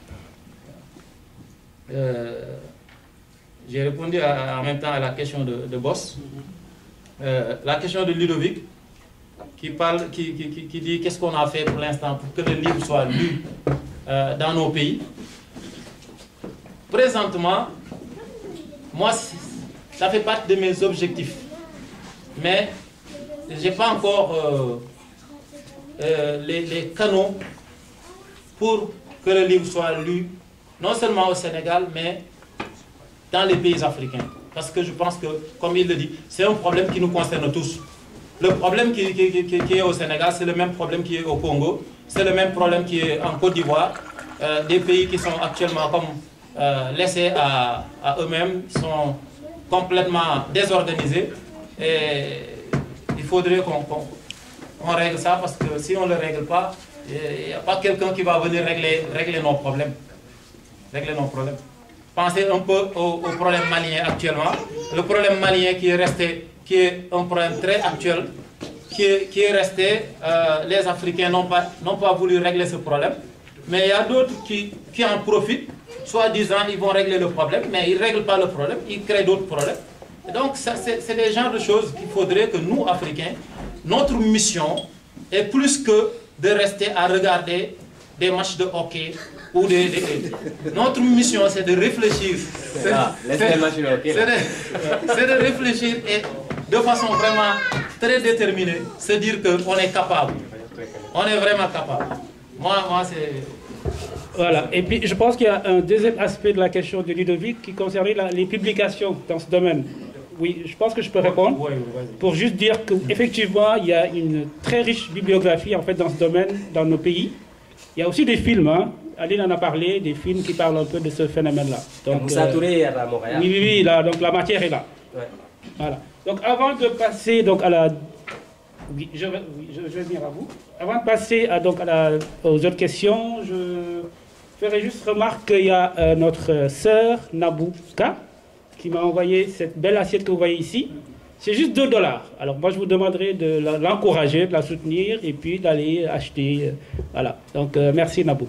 Euh, J'ai répondu à, en même temps à la question de, de Boss. Euh, la question de Ludovic, qui, parle, qui, qui, qui dit qu'est-ce qu'on a fait pour l'instant pour que le livre soit lu euh, dans nos pays. Présentement, moi, ça fait partie de mes objectifs. Mais je n'ai pas encore euh, euh, les, les canaux pour que le livre soit lu, non seulement au Sénégal, mais dans les pays africains. Parce que je pense que, comme il le dit, c'est un problème qui nous concerne tous. Le problème qui, qui, qui, qui est au Sénégal, c'est le même problème qui est au Congo, c'est le même problème qui est en Côte d'Ivoire. Euh, des pays qui sont actuellement comme euh, laissés à, à eux-mêmes, sont complètement désorganisés. Et il faudrait qu'on qu'on, qu'on règle ça, parce que si on ne le règle pas, il n'y a pas quelqu'un qui va venir régler, régler nos problèmes. Régler nos problèmes. Pensez un peu au, au problème malien actuellement. Le problème malien qui est resté, qui est un problème très actuel, qui est, qui est resté, euh, les Africains n'ont pas, n'ont pas voulu régler ce problème. Mais il y a d'autres qui, qui en profitent, soi-disant ils vont régler le problème, mais ils ne règlent pas le problème, ils créent d'autres problèmes. Et donc c'est des genres de choses qu'il faudrait que nous, Africains, notre mission est plus que de rester à regarder des matchs de hockey. Ou des, des... Notre mission, c'est de réfléchir. C'est ah, de, de réfléchir et de façon vraiment très déterminée, se dire qu'on est capable. On est vraiment capable. Moi, moi c'est... Voilà. Et puis, je pense qu'il y a un deuxième aspect de la question de Ludovic qui concernait la, les publications dans ce domaine. Oui, je pense que je peux répondre. Oui, oui, oui. Pour juste dire qu'effectivement, il y a une très riche bibliographie en fait, dans ce domaine, dans nos pays. Il y a aussi des films, hein. Aline en a parlé, des films qui parlent un peu de ce phénomène-là. Donc, vous saturez à Montréal. Oui, oui, oui, là, donc la matière est là. Ouais. Voilà. Donc avant de passer donc, à la... Oui, je, oui, je, je vais venir à vous. Avant de passer à, donc, à la, aux autres questions, je ferai juste remarque qu'il y a euh, notre sœur Nabouka qui m'a envoyé cette belle assiette que vous voyez ici. C'est juste deux dollars. Alors moi, je vous demanderai de l'encourager, de la soutenir et puis d'aller acheter. Euh, voilà. Donc euh, merci Nabou.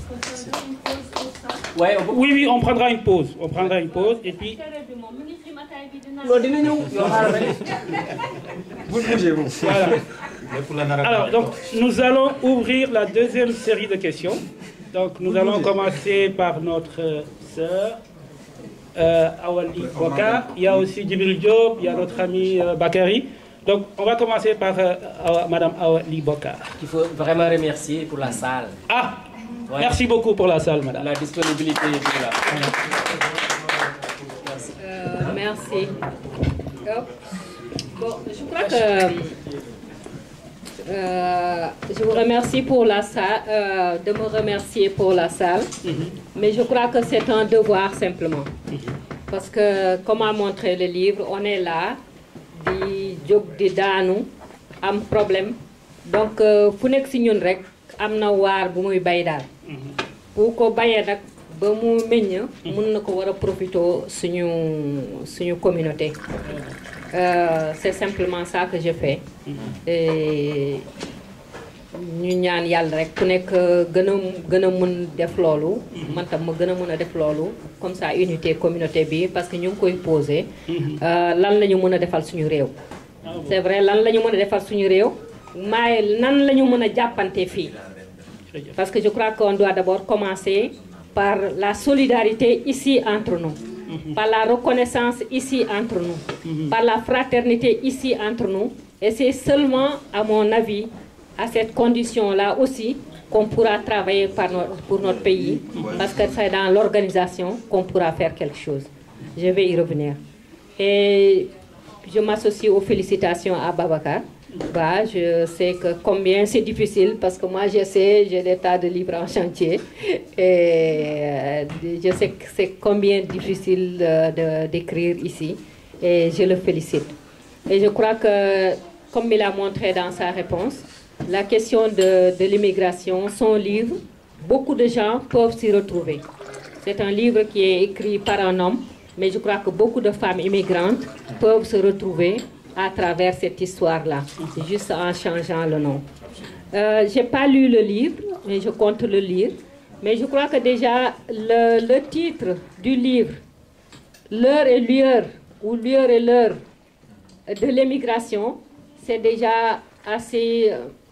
Ouais, on... Oui, oui, on prendra une pause. On prendra une pause et puis... Voilà. Alors, donc, nous allons ouvrir la deuxième série de questions. Donc, nous allons commencer par notre sœur, euh, Awali Boka. Il y a aussi Djibril Diop, il y a notre ami euh, Bakary. Donc, on va commencer par euh, Madame Awali Boka. Il faut vraiment remercier pour la salle. Ah! Ouais. Merci beaucoup pour la salle, madame. La disponibilité est là. Merci. Euh, merci. Bon, je crois que euh, je vous remercie pour la salle, euh, de me remercier pour la salle, mm-hmm. mais je crois que c'est un devoir simplement. Mm-hmm. Parce que, comme a montré le livre, on est là, di jog di daanu, am problème. Donc, fu nek si ñun rek amna waar bu muy bay daal. Bu ko bayee nag ba mu meññ mën na ko war a profité suñu suñu communauté. Euh, c'est simplement ça que je fais. Et ñu ñaan yàlla rek ku nekk gën a gën a mën def loolu. man tam ma gën a mën a def loolu comme ça unité communauté bi parce que ñu ngi koy posé. lan la ñu mën a defal suñu réew. c'est vrai lan la ñu mën a defal suñu réew maaye nan la ñu mën a jàppante fii. parce que je crois qu'on doit d'abord commencer par la solidarité ici entre nous. Par la reconnaissance ici entre nous. Par la fraternité ici entre nous. Et c'est seulement, à mon avis, à cette condition-là aussi, qu'on pourra travailler par no- pour notre pays, parce que c'est dans l'organisation qu'on pourra faire quelque chose. Je vais y revenir. Et je m'associe aux félicitations à Babacar. Bah, je sais que combien c'est difficile, parce que moi je sais, j'ai des tas de livres en chantier, et je sais que c'est combien difficile de, de- d'écrire ici, et je le félicite. Et je crois que, comme il a montré dans sa réponse, la question de, de l'immigration, son livre, beaucoup de gens peuvent s'y retrouver. C'est un livre qui est écrit par un homme, mais je crois que beaucoup de femmes immigrantes peuvent se retrouver à travers cette histoire-là, juste en changeant le nom. Euh, je n'ai pas lu le livre, mais je compte le lire. Mais je crois que déjà, le, le titre du livre, L'heure et l'heure, ou l'heure et l'heure de l'émigration, c'est déjà assez,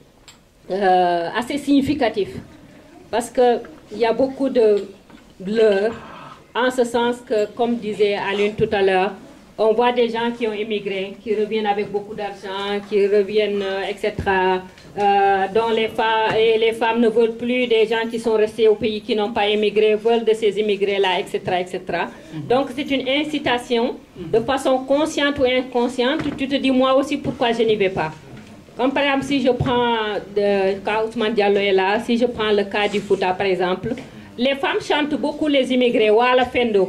euh, assez significatif. Parce qu'il y a beaucoup de l'heure, en ce sens que, comme disait Aline tout à l'heure, on voit des gens qui ont immigré, qui reviennent avec beaucoup d'argent, qui reviennent, euh, et cetera, euh, dont les, fa- et les femmes ne veulent plus des gens qui sont restés au pays, qui n'ont pas immigré, veulent de ces immigrés-là, et cetera, et cetera. Donc c'est une incitation, de façon consciente ou inconsciente, tu te dis moi aussi pourquoi je n'y vais pas. Comme par exemple si je prends, le cas Ousmane Diallo est là, si je prends le cas du Fouta par exemple, les femmes chantent beaucoup les immigrés, Wala Fendo.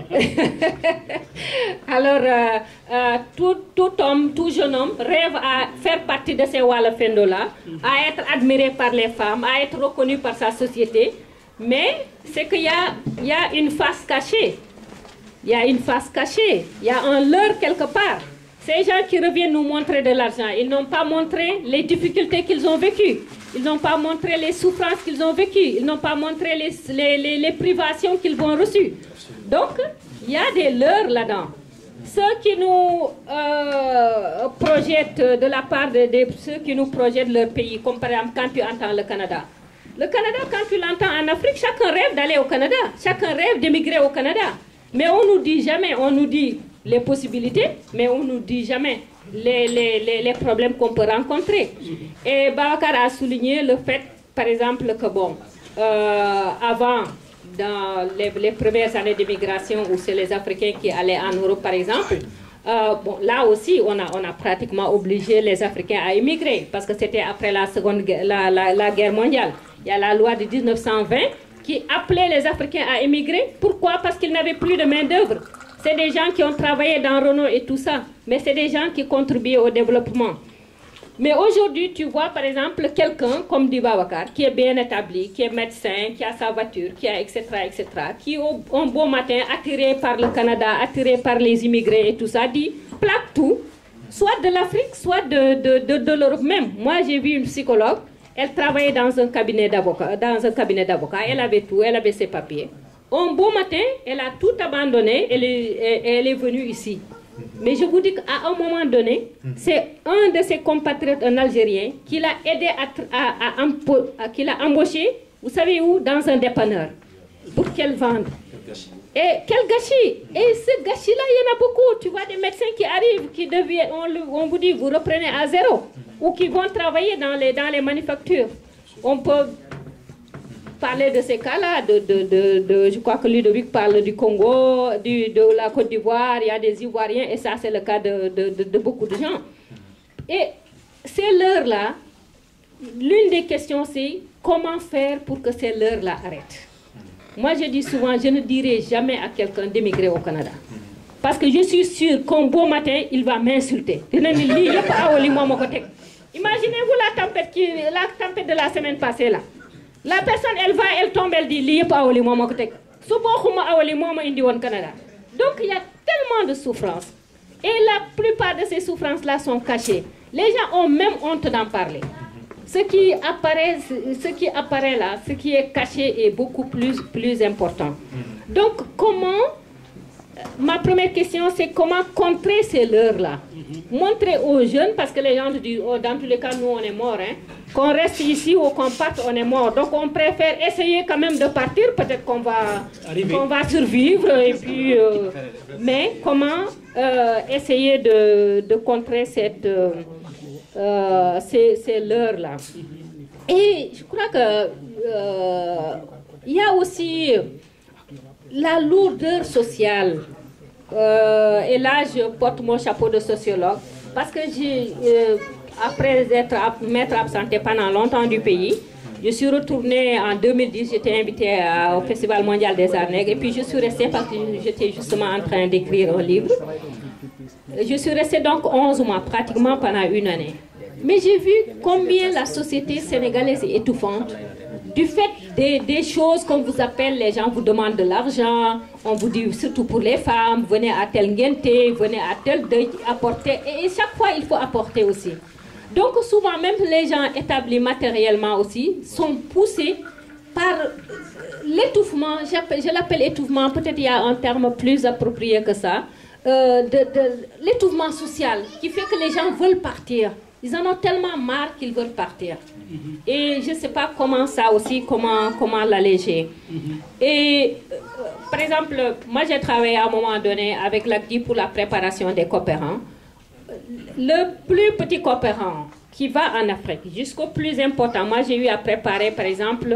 Alors, euh, euh, tout, tout homme, tout jeune homme rêve à faire partie de ces Wala Fendo-là, à être admiré par les femmes, à être reconnu par sa société. Mais c'est qu'il y a, il y a une face cachée. Il y a une face cachée. Il y a un leurre quelque part. Ces gens qui reviennent nous montrer de l'argent, ils n'ont pas montré les difficultés qu'ils ont vécues. Ils n'ont pas montré les souffrances qu'ils ont vécues. Ils n'ont pas montré les, les, les, les privations qu'ils ont reçues. Donc, il y a des leurres là-dedans. Ceux qui nous euh, projettent de la part de, de ceux qui nous projettent leur pays, comme par exemple quand tu entends le Canada. Le Canada, quand tu l'entends en Afrique, chacun rêve d'aller au Canada. Chacun rêve d'émigrer au Canada. Mais on ne nous dit jamais, on nous dit les possibilités, mais on ne nous dit jamais les, les, les, les problèmes qu'on peut rencontrer. Et Babacar a souligné le fait, par exemple, que bon, euh, avant, dans les, les premières années d'immigration, où c'est les Africains qui allaient en Europe, par exemple, euh, bon, là aussi, on a, on a pratiquement obligé les Africains à immigrer, parce que c'était après la, seconde, la, la, la guerre mondiale. Il y a la loi de mille neuf cent vingt qui appelait les Africains à immigrer. Pourquoi? Parce qu'ils n'avaient plus de main-d'œuvre. C'est des gens qui ont travaillé dans Renault et tout ça, mais c'est des gens qui contribuent au développement. Mais aujourd'hui, tu vois par exemple quelqu'un comme dit Babacar, qui est bien établi, qui est médecin, qui a sa voiture, qui a et cetera, et cetera, qui un beau matin, attiré par le Canada, attiré par les immigrés et tout ça, dit plaque tout, soit de l'Afrique, soit de, de, de, de l'Europe même. Moi, j'ai vu une psychologue, elle travaillait dans un cabinet d'avocat, dans un cabinet d'avocat, elle avait tout, elle avait ses papiers. Un beau matin, elle a tout abandonné, elle est, elle est venue ici. Mais je vous dis qu'à un moment donné, c'est un de ses compatriotes, un Algérien, qui l'a aidé à, à, à, empo, à qui l'a embauché, vous savez où? Dans un dépanneur, pour qu'elle vende. Et quel gâchis! Et ce gâchis-là, il y en a beaucoup. Tu vois des médecins qui arrivent, qui deviennent, on, on vous dit, vous reprenez à zéro, ou qui vont travailler dans les, dans les manufactures. On peut parler de ces cas-là, de, de, de, de, je crois que Ludovic parle du Congo, du, de la Côte d'Ivoire, il y a des Ivoiriens, et ça c'est le cas de, de, de, de beaucoup de gens. Et ces leurres-là, l'une des questions c'est comment faire pour que ces leurres-là arrêtent. Moi je dis souvent, je ne dirai jamais à quelqu'un d'émigrer au Canada. Parce que je suis sûre qu'un beau matin, il va m'insulter. Imaginez-vous la tempête, qui, la tempête de la semaine passée là. La personne, elle va, elle tombe, elle dit, lié pas au limon, donc il y a tellement de souffrances. Et la plupart de ces souffrances-là sont cachées. Les gens ont même honte d'en parler. ce qui apparaît, ce qui apparaît là, ce qui est caché est beaucoup plus, plus important. Donc, comment, ma première question, c'est comment contrer ces leurres-là? Montrer aux jeunes, parce que les gens disent, oh, dans tous les cas, nous, on est morts, hein. Qu'on reste ici ou qu'on parte, on est mort. Donc, on préfère essayer quand même de partir. Peut-être qu'on va, qu'on va survivre. Et puis, euh, mais comment euh, essayer de, de contrer cette, euh, euh, ces, ces leurres-là? Et je crois que euh, il y a aussi la lourdeur sociale. Euh, et là, je porte mon chapeau de sociologue parce que j'ai, euh, après être m'être absentée pendant longtemps du pays, je suis retournée en deux mille dix, j'étais invitée à, au Festival mondial des arts nègres et puis je suis restée parce que j'étais justement en train d'écrire un livre. Je suis restée donc onze mois, pratiquement pendant une année. Mais j'ai vu combien la société sénégalaise est étouffante. Du fait des, des choses qu'on vous appelle, les gens vous demandent de l'argent, on vous dit surtout pour les femmes, venez à tel nguente, venez à tel deuil, apporter, et chaque fois il faut apporter aussi. Donc souvent même les gens établis matériellement aussi sont poussés par l'étouffement, je l'appelle étouffement, peut-être il y a un terme plus approprié que ça, euh, de, de l'étouffement social qui fait que les gens veulent partir. Ils en ont tellement marre qu'ils veulent partir. Mm-hmm. Et je ne sais pas comment ça aussi, comment, comment l'alléger. Mm-hmm. Et euh, par exemple, moi j'ai travaillé à un moment donné avec l'A C D I pour la préparation des coopérants. Le plus petit coopérant qui va en Afrique, jusqu'au plus important, moi j'ai eu à préparer par exemple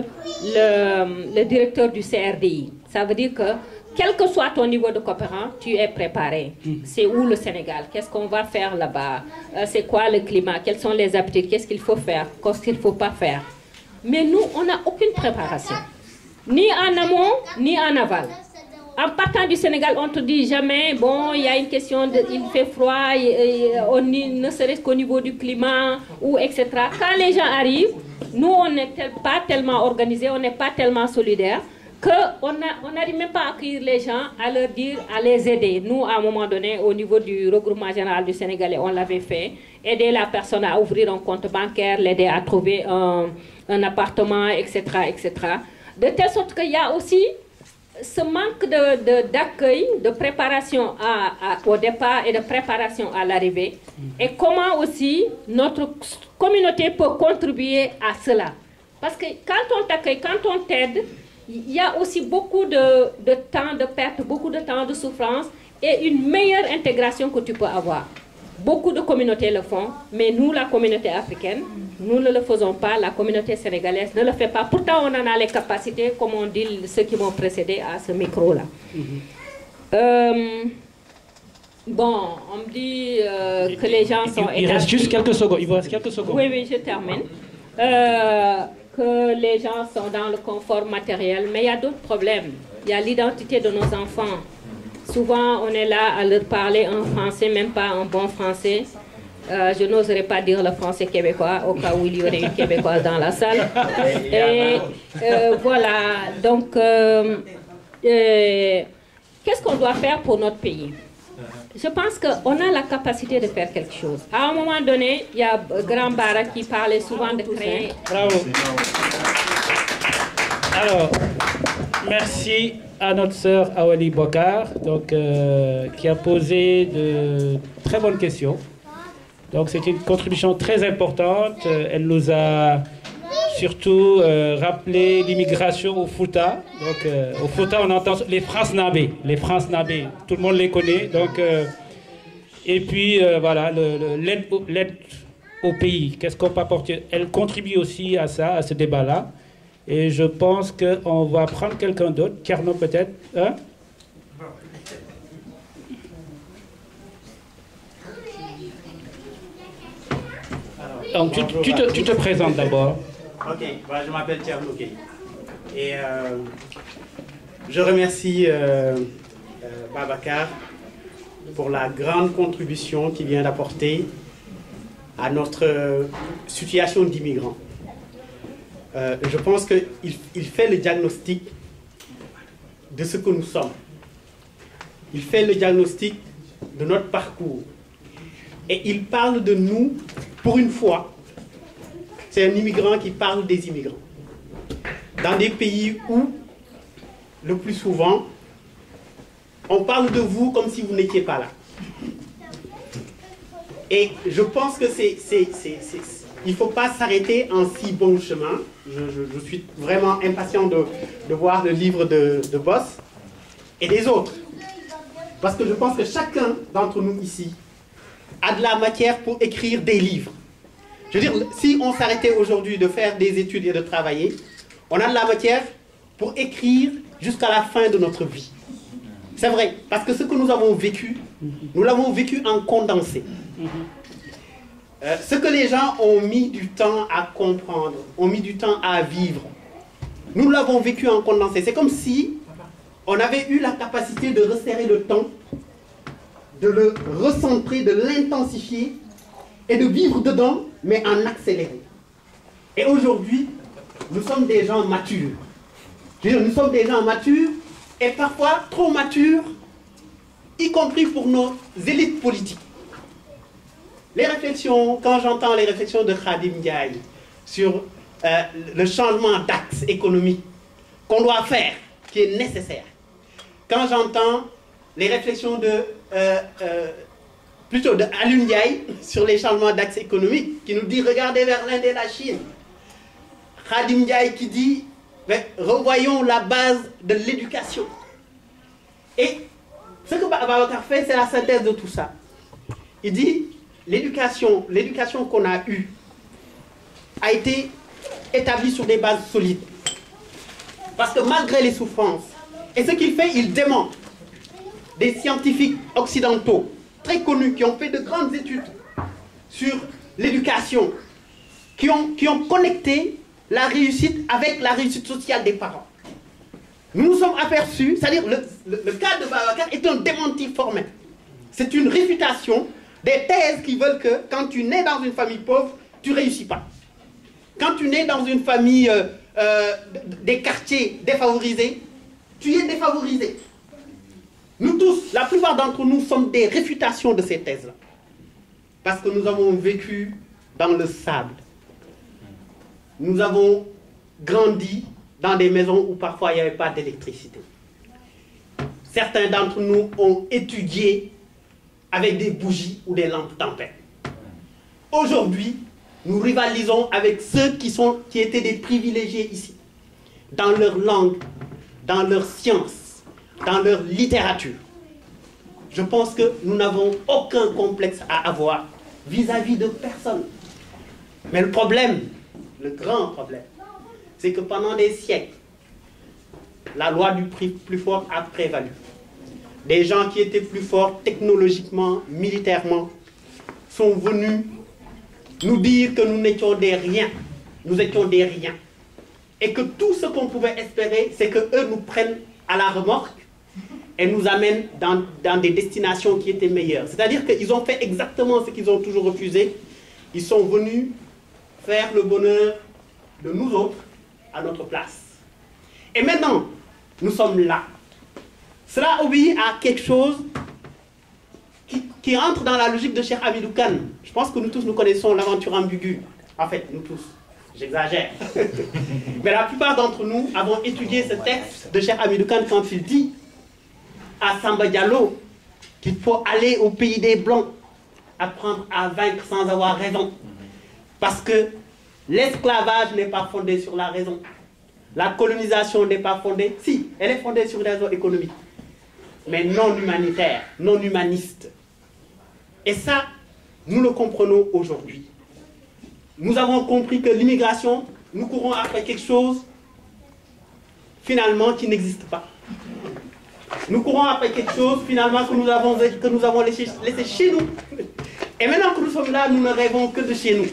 le, le directeur du C R D I. Ça veut dire que quel que soit ton niveau de coopérant, tu es préparé. C'est où le Sénégal? Qu'est-ce qu'on va faire là-bas? euh, C'est quoi le climat? Quelles sont les aptitudes? Qu'est-ce qu'il faut faire? Qu'est-ce qu'il ne faut pas faire? Mais nous, on n'a aucune préparation. Ni en amont, ni en aval. En partant du Sénégal, on ne te dit jamais, bon, il y a une question, de, il fait froid, et, et, on, ne serait-ce qu'au niveau du climat, ou et cetera. Quand les gens arrivent, nous, on n'est tel, pas tellement organisés, on n'est pas tellement solidaires, qu'on n'arrive même pas à accueillir les gens, à leur dire, à les aider. Nous, à un moment donné, au niveau du regroupement général du Sénégalais, on l'avait fait. Aider la personne à ouvrir un compte bancaire, l'aider à trouver un, un appartement, et cetera, et cetera. De telle sorte qu'il y a aussi ce manque d'accueil, de, de, de préparation à, à, au départ et de préparation à l'arrivée. Et comment aussi notre communauté peut contribuer à cela. Parce que quand on t'accueille, quand on t'aide, il y a aussi beaucoup de, de temps de perte, beaucoup de temps de souffrance et une meilleure intégration que tu peux avoir. Beaucoup de communautés le font, mais nous, la communauté africaine, nous ne le faisons pas, la communauté sénégalaise ne le fait pas. Pourtant, on en a les capacités, comme on dit ceux qui m'ont précédé à ce micro-là. Mm-hmm. euh, bon, on me dit euh, que les gens sont... Il, il reste juste quelques secondes, il vous reste quelques secondes. Oui, oui, je termine. Euh, que les gens sont dans le confort matériel, mais il y a d'autres problèmes. Il y a l'identité de nos enfants. Souvent, on est là à leur parler en français, même pas en bon français. Euh, je n'oserais pas dire le français québécois, au cas où il y aurait une québécoise dans la salle. Et euh, voilà, donc, euh, euh, qu'est-ce qu'on doit faire pour notre pays? Je pense qu'on a la capacité de faire quelque chose. À un moment donné, il y a Grand Bara qui parlait souvent de créer... Bravo. Alors, merci à notre sœur Awali Bokar, donc, euh, qui a posé de très bonnes questions. Donc, c'est une contribution très importante. Elle nous a surtout euh, rappelé l'immigration au Fouta. Donc, euh, au Fouta, on entend les France-Nabé. Les France-Nabé, tout le monde les connaît. Donc, euh, et puis, euh, voilà, l'aide au, au pays. Qu'est-ce qu'on peut apporter? Elle contribue aussi à ça, à ce débat-là. Et je pense qu'on va prendre quelqu'un d'autre. Tierno, peut-être. Hein? Donc, tu, tu, te, tu te présentes d'abord. Ok, bah, je m'appelle Tierno Gueye. Et euh, je remercie euh, euh, Babacar pour la grande contribution qu'il vient d'apporter à notre situation d'immigrants. Euh, je pense qu'il il fait le diagnostic de ce que nous sommes. Il fait le diagnostic de notre parcours. Et il parle de nous, pour une fois, c'est un immigrant qui parle des immigrants. Dans des pays où, le plus souvent, on parle de vous comme si vous n'étiez pas là. Et je pense que c'est, c'est, c'est, c'est, il ne faut pas s'arrêter en si bon chemin. Je, je, je suis vraiment impatient de, de voir le livre de, de Boss et des autres. Parce que je pense que chacun d'entre nous ici a de la matière pour écrire des livres. Je veux dire, si on s'arrêtait aujourd'hui de faire des études et de travailler, on a de la matière pour écrire jusqu'à la fin de notre vie. C'est vrai, parce que ce que nous avons vécu, nous l'avons vécu en condensé. Euh, ce que les gens ont mis du temps à comprendre, ont mis du temps à vivre, nous l'avons vécu en condensé. C'est comme si on avait eu la capacité de resserrer le temps, de le recentrer, de l'intensifier et de vivre dedans, mais en accéléré. Et aujourd'hui, nous sommes des gens matures. Je veux dire, nous sommes des gens matures et parfois trop matures, y compris pour nos élites politiques. Les réflexions, quand j'entends les réflexions de Khadim Ndiaye sur euh, le changement d'axe économique qu'on doit faire, qui est nécessaire, quand j'entends les réflexions de, euh, euh, plutôt de Alioune Ndiaye sur les changements d'axe économique, qui nous dit regardez vers l'Inde et la Chine, Khadim Ndiaye qui dit mais revoyons la base de l'éducation. Et ce que Babacar fait, c'est la synthèse de tout ça. Il dit l'éducation, l'éducation qu'on a eue a été établie sur des bases solides. Parce que malgré les souffrances, et ce qu'il fait, il dément des scientifiques occidentaux très connus qui ont fait de grandes études sur l'éducation, qui ont, qui ont connecté la réussite avec la réussite sociale des parents. Nous nous sommes aperçus, c'est-à-dire le, le, le cas de Babacar est un démenti formel. C'est une réfutation des thèses qui veulent que quand tu nais dans une famille pauvre, tu ne réussis pas. Quand tu nais dans une famille euh, euh, des quartiers défavorisés, tu es défavorisé. Nous tous, la plupart d'entre nous sommes des réfutations de ces thèses-là. Parce que nous avons vécu dans le sable. Nous avons grandi dans des maisons où parfois il n'y avait pas d'électricité. Certains d'entre nous ont étudié avec des bougies ou des lampes tempête. Aujourd'hui, nous rivalisons avec ceux qui, sont, qui étaient des privilégiés ici, dans leur langue, dans leur science, dans leur littérature. Je pense que nous n'avons aucun complexe à avoir vis-à-vis de personne. Mais le problème, le grand problème, c'est que pendant des siècles, la loi du plus fort a prévalu. Des gens qui étaient plus forts technologiquement, militairement, sont venus nous dire que nous n'étions des riens. Nous étions des riens. Et que tout ce qu'on pouvait espérer, c'est qu'eux nous prennent à la remorque et nous amènent dans, dans des destinations qui étaient meilleures. C'est-à-dire qu'ils ont fait exactement ce qu'ils ont toujours refusé. Ils sont venus faire le bonheur de nous autres à notre place. Et maintenant, nous sommes là. Cela obéit à quelque chose qui, qui entre dans la logique de Cheikh Hamidou Kane. Je pense que nous tous, nous connaissons l'aventure ambiguë. En fait, nous tous. J'exagère. Mais la plupart d'entre nous avons étudié ce texte de Cheikh Hamidou Kane quand il dit à Samba Diallo qu'il faut aller au pays des Blancs, apprendre à vaincre sans avoir raison. Parce que l'esclavage n'est pas fondé sur la raison. La colonisation n'est pas fondée, si, elle est fondée sur des raisons économiques, mais non humanitaires, non humanistes. Et ça, nous le comprenons aujourd'hui. Nous avons compris que l'immigration, nous courons après quelque chose, finalement, qui n'existe pas. Nous courons après quelque chose, finalement, que nous avons, que nous avons laissé, laissé chez nous. Et maintenant que nous sommes là, nous ne rêvons que de chez nous.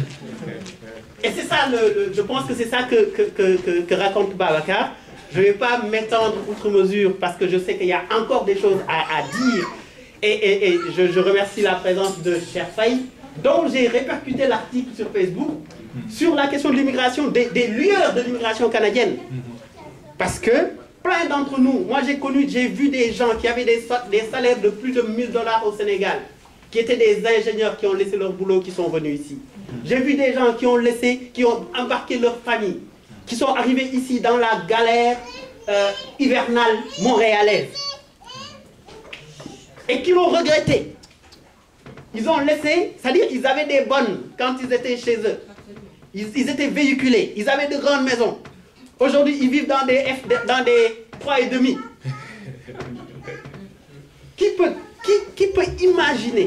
Et c'est ça, le, le, je pense que c'est ça que, que, que, que raconte Babacar. Je ne vais pas m'étendre outre mesure parce que je sais qu'il y a encore des choses à, à dire. Et, et, et je, je remercie la présence de Cher Faye, dont j'ai répercuté l'article sur Facebook sur la question de l'immigration, des, des lueurs de l'immigration canadienne. Parce que plein d'entre nous, moi j'ai connu, j'ai vu des gens qui avaient des, des salaires de plus de mille dollars au Sénégal, qui étaient des ingénieurs qui ont laissé leur boulot, qui sont venus ici. J'ai vu des gens qui ont laissé, qui ont embarqué leur famille, qui sont arrivés ici dans la galère euh, hivernale montréalaise et qui l'ont regretté. Ils ont laissé, c'est-à-dire qu'ils avaient des bonnes quand ils étaient chez eux. Ils, ils étaient véhiculés, ils avaient de grandes maisons. Aujourd'hui, ils vivent dans des, F, dans des trois et demi. Qui peut, qui, qui peut imaginer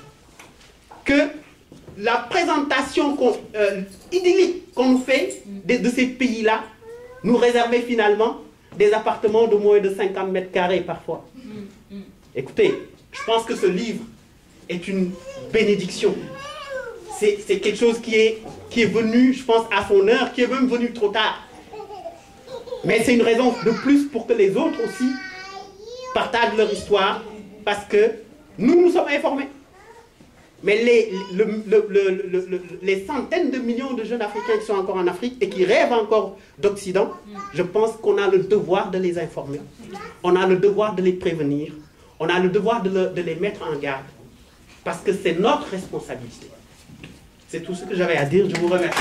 que la présentation qu'on, euh, idyllique qu'on nous fait de, de ces pays-là nous réservait finalement des appartements de moins de cinquante mètres carrés parfois? Écoutez, je pense que ce livre est une bénédiction. C'est quelque chose qui est, qui est venu, je pense, à son heure, qui est même venu trop tard. Mais c'est une raison de plus pour que les autres aussi partagent leur histoire, parce que nous, nous sommes informés. Mais les, le, le, le, le, le, les centaines de millions de jeunes Africains qui sont encore en Afrique et qui rêvent encore d'Occident, je pense qu'on a le devoir de les informer. On a le devoir de les prévenir. On a le devoir de, le, de les mettre en garde. Parce que c'est notre responsabilité. C'est tout ce que j'avais à dire. Je vous remercie.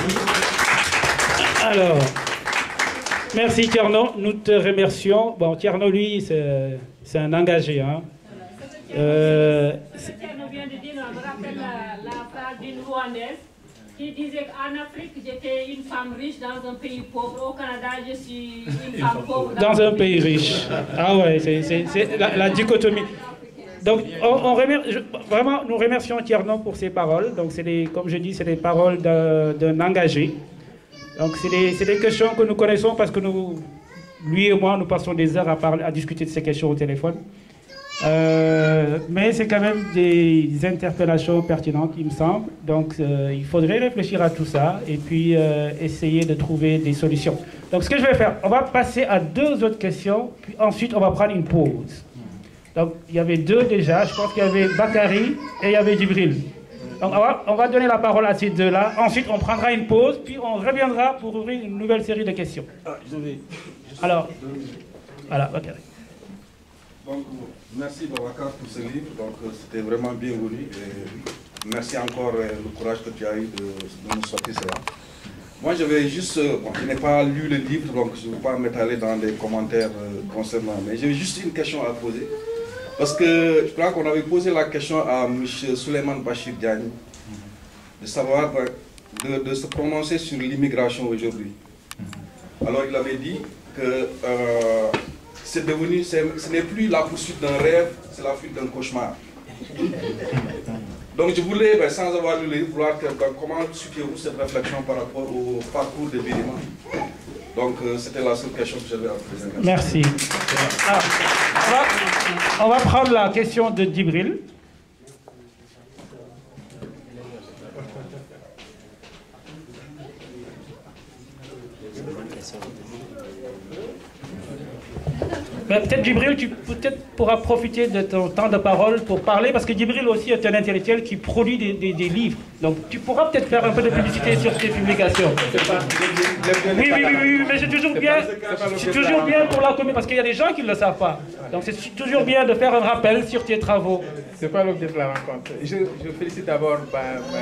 Alors, merci Tierno. Nous te remercions. Bon, Tierno, lui, c'est un engagé. Hein. Euh, Tierno vient de dire, on me rappelle la, la phrase d'une Rwandaise qui disait qu'en Afrique, j'étais une femme riche dans un pays pauvre. Au Canada, je suis une femme pauvre dans, dans un pays riche. Ah ouais, c'est la, la dichotomie. Donc, on, on remercie, vraiment, nous remercions Tierno pour ses paroles. Donc, c'est des, comme je dis, c'est des paroles d'un engagé. Donc, c'est des, des questions que nous connaissons parce que nous, lui et moi, nous passons des heures à, parler, à discuter de ces questions au téléphone. Euh, mais c'est quand même des interpellations pertinentes, il me semble. Donc, euh, il faudrait réfléchir à tout ça et puis euh, essayer de trouver des solutions. Donc, ce que je vais faire, on va passer à deux autres questions, puis ensuite, on va prendre une pause. Donc, il y avait deux déjà. Je pense qu'il y avait Bakary et il y avait Djibril. Donc, on va, on va donner la parole à ces deux-là. Ensuite, on prendra une pause, puis on reviendra pour ouvrir une nouvelle série de questions. Ah, je vais... Alors, voilà, Bakary. Donc, merci Babacar pour ce livre. Donc, c'était vraiment bienvenu. Et merci encore euh, le courage que tu as eu de, de nous sortir cela. Moi, je vais juste... Bon, je n'ai pas lu le livre, donc je ne vais pas m'étaler dans des commentaires euh, concernant. Mais j'ai juste une question à poser. Parce que je crois qu'on avait posé la question à M. Souleymane Bachir Diagne de savoir, de, de se prononcer sur l'immigration aujourd'hui. Alors, il avait dit que euh, c'est devenu, ce n'est plus la poursuite d'un rêve, c'est la fuite d'un cauchemar. Donc, je voulais, ben, sans avoir lu le livre, voir que, ben, comment situez-vous cette réflexion par rapport au parcours de Birima. Donc, euh, c'était la seule question que j'avais à poser. Merci. Ah, on, va, on va prendre la question de Djibril. Peut-être Djibril, tu peut-être pourras profiter de ton temps de parole pour parler, parce que Djibril aussi est un intellectuel qui produit des, des, des livres. Donc tu pourras peut-être faire un peu de publicité sur tes publications. Pas, oui, oui, oui, oui, mais c'est toujours bien, c'est toujours bien pour la commune, parce qu'il y a des gens qui ne le savent pas. Donc c'est toujours bien de faire un rappel sur tes travaux. C'est pas l'objet de la rencontre. Je, je félicite d'abord... Bah, bah,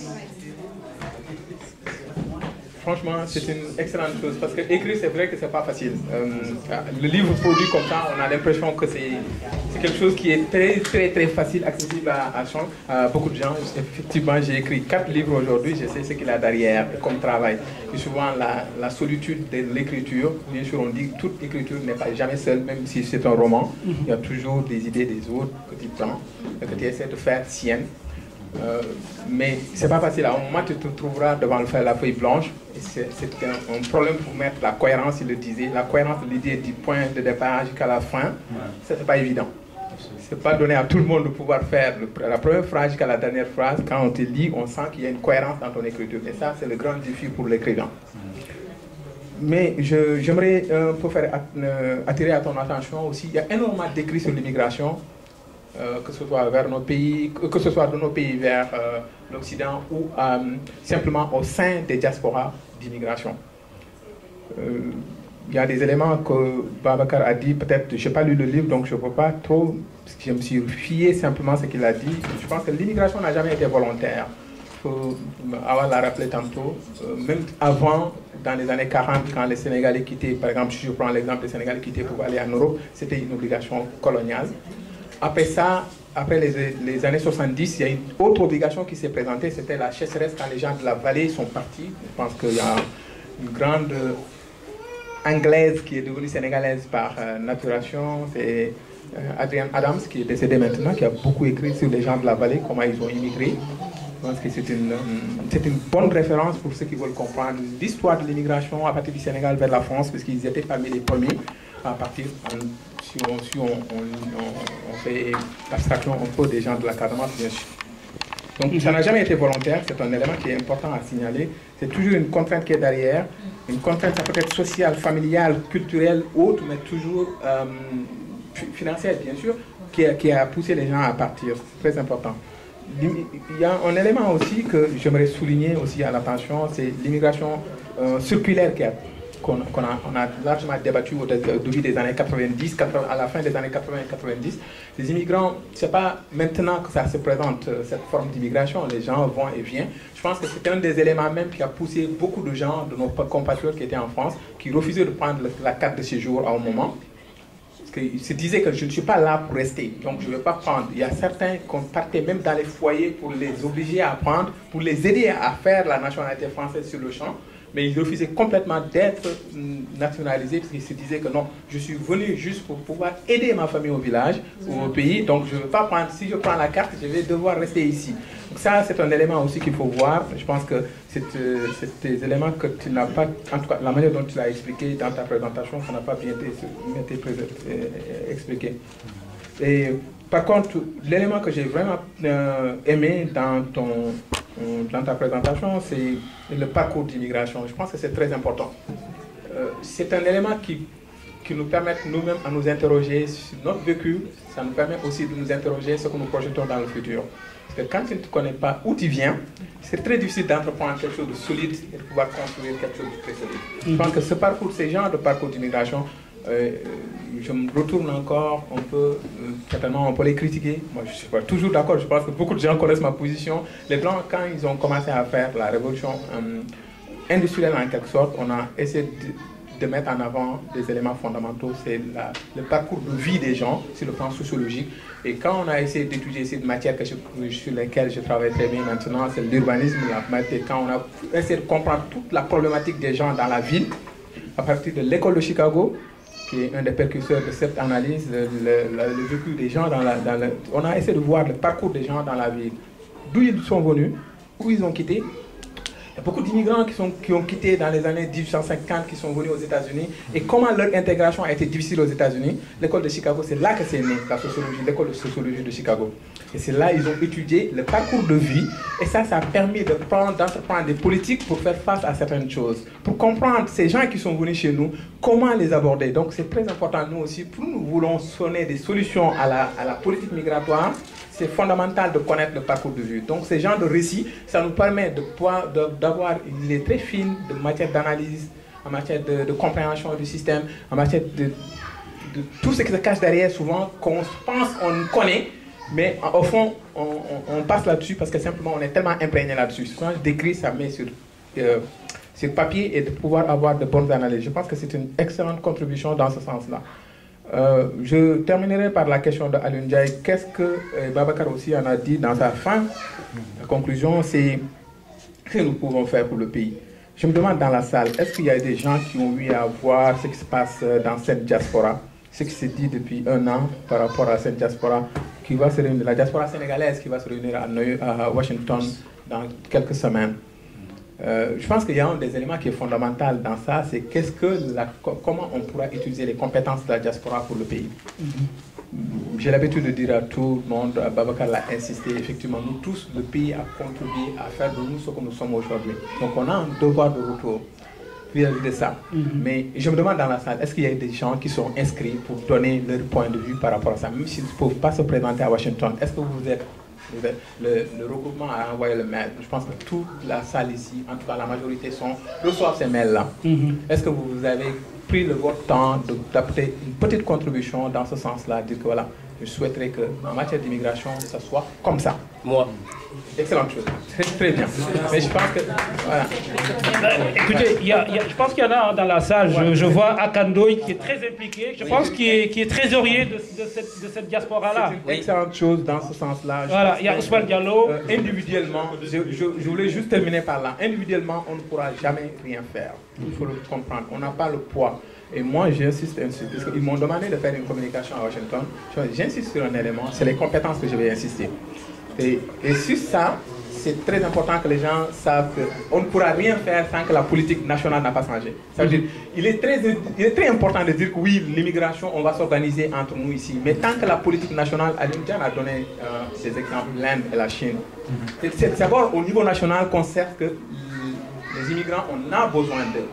franchement, c'est une excellente chose parce que écrire, c'est vrai que c'est pas facile. Euh, le livre produit comme ça, on a l'impression que c'est quelque chose qui est très, très, très facile, accessible à, à, à beaucoup de gens. Effectivement, j'ai écrit quatre livres aujourd'hui, je sais ce qu'il y a derrière comme travail. Et souvent, la, la solitude de l'écriture, bien sûr, on dit que toute écriture n'est pas jamais seule, même si c'est un roman. Il y a toujours des idées des autres que tu prends et que tu essaies de faire sienne. Euh, mais c'est pas facile. À un moment, tu te trouveras devant le, la feuille blanche. C'est un, un problème pour mettre la cohérence, il le disait, la cohérence de l'idée du point de départ jusqu'à la fin. C'est pas évident. C'est pas donné à tout le monde de pouvoir faire le, la première phrase jusqu'à la dernière phrase. Quand on te lit, on sent qu'il y a une cohérence dans ton écriture. Et ça, c'est le grand défi pour l'écrivain. Mais j'aimerais euh, pour faire euh, attirer à ton attention aussi, il y a énormément d'écrits sur l'immigration. Euh, que ce soit vers nos pays, que ce soit de nos pays vers euh, l'Occident ou euh, simplement au sein des diasporas d'immigration. Il euh, y a des éléments que Babacar a dit, peut-être, je n'ai pas lu le livre, donc je ne peux pas trop, parce que je me suis fié simplement à ce qu'il a dit. Je pense que l'immigration n'a jamais été volontaire. faut, Awa l'a rappelé tantôt, euh, même avant, dans les années quarante, quand les Sénégalais quittaient, par exemple, si je prends l'exemple des Sénégalais quittaient pour aller en Europe, c'était une obligation coloniale. Après ça, après les, les années soixante-dix, il y a une autre obligation qui s'est présentée, c'était la chasseresse quand les gens de la vallée sont partis. Je pense qu'il y a une grande anglaise qui est devenue sénégalaise par euh, naturation, c'est euh, Adrienne Adams qui est décédée maintenant, qui a beaucoup écrit sur les gens de la vallée, comment ils ont immigré. Je pense que c'est une, c'est une bonne référence pour ceux qui veulent comprendre l'histoire de l'immigration à partir du Sénégal vers la France, parce qu'ils étaient parmi les premiers à partir, en, si, on, si on, on, on, on fait abstraction un peu des gens de la Casamance, bien sûr. Donc ça n'a jamais été volontaire, c'est un élément qui est important à signaler. C'est toujours une contrainte qui est derrière. Une contrainte, ça peut être sociale, familiale, culturelle, autre, mais toujours euh, financière, bien sûr, qui a, qui a poussé les gens à partir. C'est très important. Il y a un élément aussi que j'aimerais souligner aussi à l'attention, c'est l'immigration euh, circulaire qui a qu'on qu'on a, on a largement débattu au début des années quatre-vingt-dix, quatre-vingts, à la fin des années quatre-vingts quatre-vingt-dix. Les immigrants, ce n'est pas maintenant que ça se présente, cette forme d'immigration, les gens vont et viennent. Je pense que c'est un des éléments même qui a poussé beaucoup de gens, de nos compatriotes qui étaient en France, qui refusaient de prendre la carte de séjour à un moment. Parce qu'ils se disaient que je ne suis pas là pour rester, donc je ne vais pas prendre. Il y a certains qu'on partait même dans les foyers pour les obliger à prendre, pour les aider à faire la nationalité française sur le champ. Mais ils refusaient complètement d'être nationalisés parce qu'ils se disaient que non, je suis venu juste pour pouvoir aider ma famille au village ou au pays, donc je ne veux pas prendre, si je prends la carte, je vais devoir rester ici. Donc ça, c'est un élément aussi qu'il faut voir. Je pense que c'est euh, des éléments que tu n'as pas, en tout cas la manière dont tu l'as expliqué dans ta présentation, ça n'a pas bien été, été euh, expliqué. Et par contre, l'élément que j'ai vraiment euh, aimé dans ton... dans ta présentation, c'est le parcours d'immigration. Je pense que c'est très important. Euh, c'est un élément qui, qui nous permet nous-mêmes à nous interroger sur notre vécu. Ça nous permet aussi de nous interroger sur ce que nous projetons dans le futur. Parce que quand tu ne te connais pas où tu viens, c'est très difficile d'entreprendre quelque chose de solide et de pouvoir construire quelque chose de très solide. Mm-hmm. Je pense que ce parcours, ces genres de parcours d'immigration, Euh, je me retourne encore, on peut, euh, certainement on peut les critiquer. Moi je ne suis pas toujours d'accord, je pense que beaucoup de gens connaissent ma position. Les Blancs, quand ils ont commencé à faire la révolution euh, industrielle en quelque sorte, on a essayé de, de mettre en avant des éléments fondamentaux, c'est le parcours de vie des gens sur le plan sociologique. Et quand on a essayé d'étudier ces matières que je, sur lesquelles je travaille très bien maintenant, c'est l'urbanisme, quand on a essayé de comprendre toute la problématique des gens dans la ville, à partir de l'école de Chicago, qui est un des précurseurs de cette analyse, le, le, le vécu des gens dans la... Dans le, on a essayé de voir le parcours des gens dans la ville, d'où ils sont venus, où ils ont quitté. Il y a beaucoup d'immigrants qui, qui ont quitté dans les années dix-huit cent cinquante, qui sont venus aux États-Unis, et comment leur intégration a été difficile aux États-Unis. L'école de Chicago, c'est là que c'est né, la sociologie, l'école de sociologie de Chicago. Et c'est là qu'ils ont étudié le parcours de vie, et ça, ça a permis de prendre, d'entreprendre des politiques pour faire face à certaines choses, pour comprendre ces gens qui sont venus chez nous, comment les aborder. Donc c'est très important, nous aussi, pour nous voulons sonner des solutions à la, à la politique migratoire. C'est fondamental de connaître le parcours de vie. Donc, ces genres de récits, ça nous permet d'avoir une idée très fine de matière d'analyse, en matière de, de compréhension du système, en matière de, de tout ce qui se cache derrière, souvent, qu'on pense qu'on connaît, mais au fond, on, on, on passe là-dessus parce que simplement, on est tellement imprégné là-dessus. Quand je décris, ça met sur, euh, sur papier et de pouvoir avoir de bonnes analyses. Je pense que c'est une excellente contribution dans ce sens-là. Euh, je terminerai par la question de Alioune Ndiaye. Qu'est-ce que euh, Babacar aussi en a dit dans sa fin? La conclusion, c'est ce que nous pouvons faire pour le pays. Je me demande dans la salle, est-ce qu'il y a des gens qui ont eu à voir ce qui se passe dans cette diaspora, ce qui se dit depuis un an par rapport à cette diaspora qui va se réunir, la diaspora sénégalaise qui va se réunir à, New, à Washington dans quelques semaines? Euh, je pense qu'il y a un des éléments qui est fondamental dans ça, c'est qu'est-ce que la, comment on pourra utiliser les compétences de la diaspora pour le pays. Mm-hmm. J'ai l'habitude de dire à tout le monde, Babacar l'a insisté, effectivement, nous tous, le pays a contribué à faire de nous ce que nous sommes aujourd'hui. Donc on a un devoir de retour vis-à-vis de ça. Mm-hmm. Mais je me demande dans la salle, est-ce qu'il y a des gens qui sont inscrits pour donner leur point de vue par rapport à ça, même s'ils ne peuvent pas se présenter à Washington? Est-ce que vous êtes... Le, le regroupement a envoyé le mail. Je pense que toute la salle ici, en tout cas la majorité, sont, reçoivent ces mails-là. Mm-hmm. Est-ce que vous avez pris le votre temps d'apporter une petite contribution dans ce sens-là, dire que voilà, je souhaiterais qu'en matière d'immigration, ça soit comme ça. Moi. Excellente chose. Très, très bien. Mais je pense que... Voilà. Écoutez, il y a, il y a, je pense qu'il y en a dans la salle. Je, je vois Akandoy qui est très impliqué. Je pense qu'il est, qu'il est trésorier de, de cette, de cette diaspora-là. C'est une excellente chose dans ce sens-là. Voilà, il y a Ousmane Diallo. Euh, individuellement, je, je, je voulais juste terminer par là. Individuellement, on ne pourra jamais rien faire. Il faut le comprendre. On n'a pas le poids. Et moi, j'insiste dessus, parce qu'ils m'ont demandé de faire une communication à Washington. J'insiste sur un élément, c'est les compétences que je vais insister. Et, et sur ça, c'est très important que les gens savent qu'on ne pourra rien faire sans que la politique nationale n'a pas changé. Ça veut dire, il est très, il est très important de dire que oui, l'immigration, on va s'organiser entre nous ici. Mais tant que la politique nationale, Aline Diane a donné euh, des exemples, l'Inde et la Chine. Mm-hmm. C'est d'abord au niveau national qu'on sait que les immigrants, on a besoin d'eux.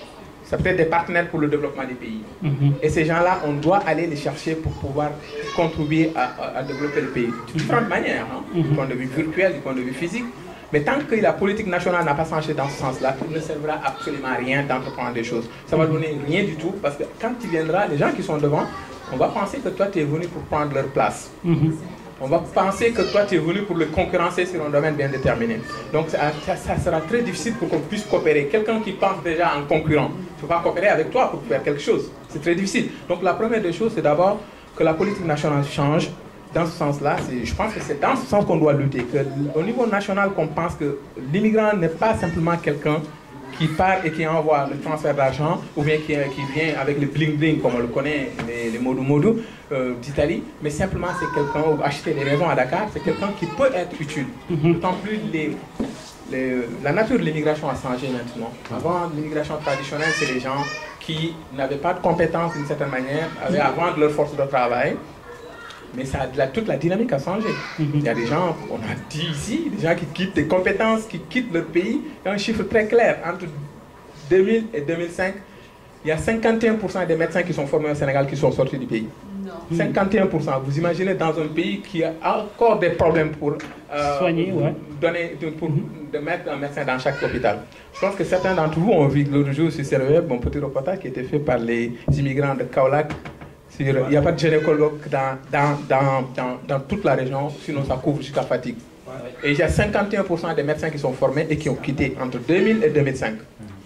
Ça peut être des partenaires pour le développement des pays. Mm-hmm. Et ces gens-là, on doit aller les chercher pour pouvoir contribuer à, à, à développer le pays. De différentes manières, hein, mm-hmm. du point de vue virtuel, du point de vue physique. Mais tant que la politique nationale n'a pas changé dans ce sens-là, il ne servira absolument à rien d'entreprendre des choses. Ça va donner rien du tout, parce que quand tu viendras, les gens qui sont devant, on va penser que toi, tu es venu pour prendre leur place. Mm-hmm. On va penser que toi, tu es venu pour le concurrencer sur un domaine bien déterminé. Donc, ça, ça, ça sera très difficile pour qu'on puisse coopérer. Quelqu'un qui pense déjà en concurrent ne peut pas coopérer avec toi pour faire quelque chose. C'est très difficile. Donc, la première des choses, c'est d'abord que la politique nationale change. Dans ce sens-là, je pense que c'est dans ce sens qu'on doit lutter. Qu'au niveau national, qu'on pense que l'immigrant n'est pas simplement quelqu'un qui part et qui envoie le transfert d'argent, ou bien qui, qui vient avec le bling-bling, comme on le connaît, les, les modou-modou euh, d'Italie, mais simplement c'est quelqu'un, ou acheter des maisons à Dakar, c'est quelqu'un qui peut être utile. Mm-hmm. D'autant plus, les, les, la nature de l'immigration a changé maintenant. Avant, l'immigration traditionnelle, c'est les gens qui n'avaient pas de compétences d'une certaine manière, avaient à vendre leur force de travail. Mais ça, la, toute la dynamique a changé. Mm-hmm. Il y a des gens, on a dit ici, des gens qui quittent des compétences, qui quittent leur pays. Il y a un chiffre très clair. Entre deux mille et deux mille cinq, il y a cinquante et un pour cent des médecins qui sont formés au Sénégal qui sont sortis du pays. Non. cinquante et un pour cent. Vous imaginez dans un pays qui a encore des problèmes pour euh, soigner, ouais. donner, pour mm-hmm. de mettre un médecin dans chaque hôpital. Je pense que certains d'entre vous ont vu l'autre jour sur C R E F, mon petit reportage qui était fait par les immigrants de Kaolack. Il n'y a pas de gynécologue dans, dans, dans, dans, dans toute la région, sinon ça couvre jusqu'à Fatigue. Et il y a cinquante et un pour cent des médecins qui sont formés et qui ont quitté entre deux mille et deux mille cinq.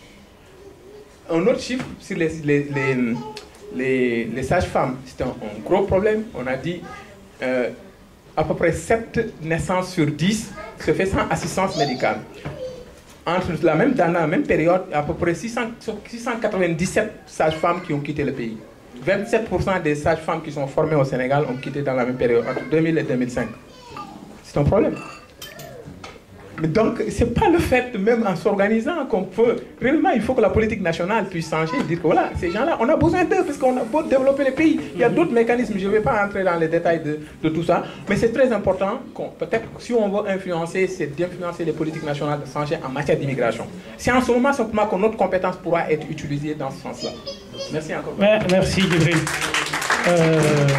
Un autre chiffre sur les, les, les, les, les sages-femmes, c'est un, un gros problème. On a dit euh, à peu près sept naissances sur dix se fait sans assistance médicale. Entre la même, dans la même période, à peu près six cent quatre-vingt-dix-sept sages-femmes qui ont quitté le pays. vingt-sept pour cent des sages-femmes qui sont formées au Sénégal ont quitté dans la même période, entre deux mille et deux mille cinq. C'est un problème. Mais donc, ce n'est pas le fait, même en s'organisant, qu'on peut... Réellement, il faut que la politique nationale puisse changer et dire que voilà, ces gens-là, on a besoin d'eux parce qu'on a beau développer les pays. Il y a d'autres mécanismes, je ne vais pas entrer dans les détails de, de tout ça, mais c'est très important, peut-être si on veut influencer, c'est d'influencer les politiques nationales de changer en matière d'immigration. C'est en ce moment simplement que notre compétence pourra être utilisée dans ce sens-là. Merci encore. Merci, Djibril. Euh,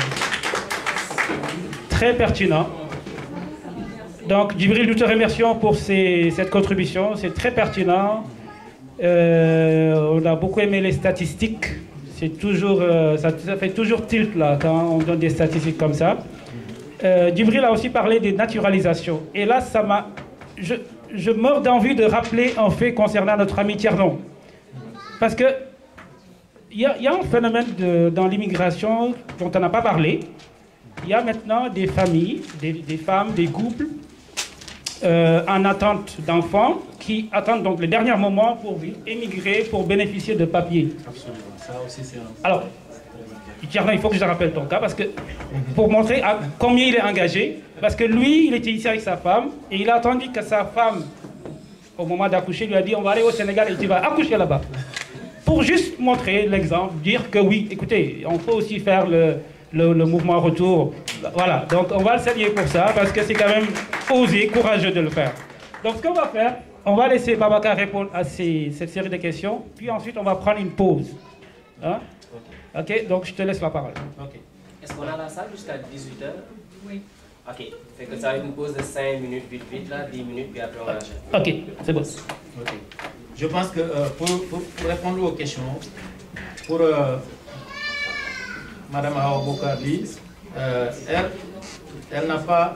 très pertinent. Donc, Djibril, nous te remercions pour ces, cette contribution. C'est très pertinent. Euh, on a beaucoup aimé les statistiques. C'est toujours, euh, ça, ça fait toujours tilt là, quand on donne des statistiques comme ça. Euh, Djibril a aussi parlé des naturalisations. Et là, ça m'a... Je, je meurs d'envie de rappeler un fait concernant notre ami Tiernon. Parce que il y, y a un phénomène de, dans l'immigration dont on n'a pas parlé. Il y a maintenant des familles, des, des femmes, des couples euh, en attente d'enfants qui attendent donc le dernier moment pour émigrer, pour bénéficier de papiers. Absolument. Ça aussi, c'est un... Alors, Tierno, il faut que je rappelle ton cas parce que pour montrer à combien il est engagé, parce que lui, il était ici avec sa femme et il a attendu que sa femme, au moment d'accoucher, lui a dit on va aller au Sénégal et tu vas accoucher là-bas. Pour juste montrer l'exemple, dire que oui, écoutez, on peut aussi faire le, le, le mouvement retour. Voilà, donc on va le saluer pour ça, parce que c'est quand même osé, courageux de le faire. Donc ce qu'on va faire, on va laisser Babacar répondre à ces, cette série de questions, puis ensuite on va prendre une pause. Hein? Ok, donc je te laisse la parole. Ok. Est-ce qu'on a la salle jusqu'à dix-huit heures? Oui. Ok, fait que ça va être une pause de cinq minutes, vite, vite, là, dix minutes, puis après on va enchaîner. Ok, c'est bon. Ok. Je pense que euh, pour, pour, pour répondre aux questions, pour euh, Madame Awa Bokarli, euh, elle, elle n'a pas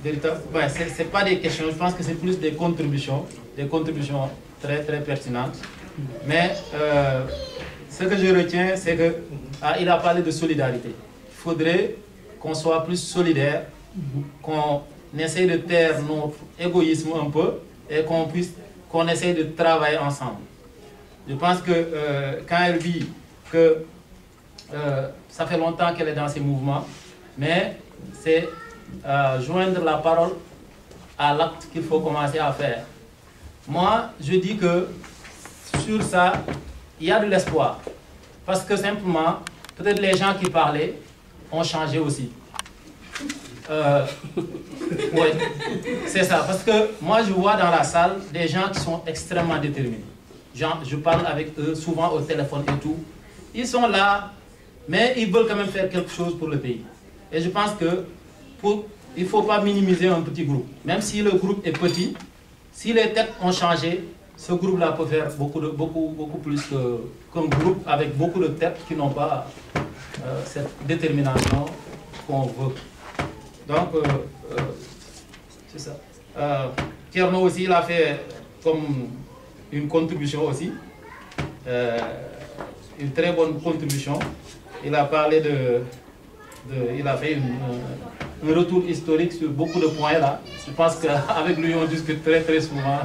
ouais, ce n'est pas des questions, je pense que c'est plus des contributions, des contributions très très pertinentes. Mais euh, ce que je retiens, c'est qu'il ah, a parlé de solidarité. Il faudrait qu'on soit plus solidaire, qu'on essaye de taire notre égoïsme un peu et qu'on puisse, qu'on essaye de travailler ensemble. Je pense que euh, quand elle dit que euh, ça fait longtemps qu'elle est dans ces mouvements, mais c'est euh, joindre la parole à l'acte qu'il faut commencer à faire. Moi, je dis que sur ça, il y a de l'espoir. Parce que simplement, peut-être les gens qui parlaient ont changé aussi. Euh, oui, c'est ça. Parce que moi, je vois dans la salle des gens qui sont extrêmement déterminés. Genre, je parle avec eux souvent au téléphone et tout. Ils sont là, mais ils veulent quand même faire quelque chose pour le pays. Et je pense que pour, il ne faut pas minimiser un petit groupe. Même si le groupe est petit, si les têtes ont changé, ce groupe-là peut faire beaucoup, de, beaucoup, beaucoup plus qu'un groupe avec beaucoup de têtes qui n'ont pas euh, cette détermination qu'on veut. Donc, euh, euh, c'est ça. Euh, Tierno aussi, il a fait comme une contribution aussi, euh, une très bonne contribution. Il a parlé de, de il a fait une, un retour historique sur beaucoup de points là. Je pense qu'avec lui on discute très très souvent.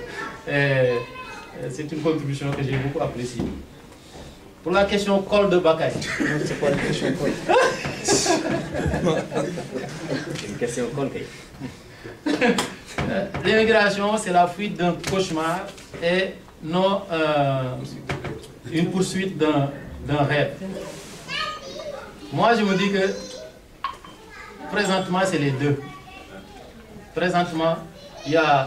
C'est une contribution que j'ai beaucoup appréciée. Pour la question col de Bakaye. C'est quoi la question col? Une question col. L'immigration, c'est la fuite d'un cauchemar et non euh, une poursuite d'un rêve. Moi, je me dis que présentement, c'est les deux. Présentement, il y a...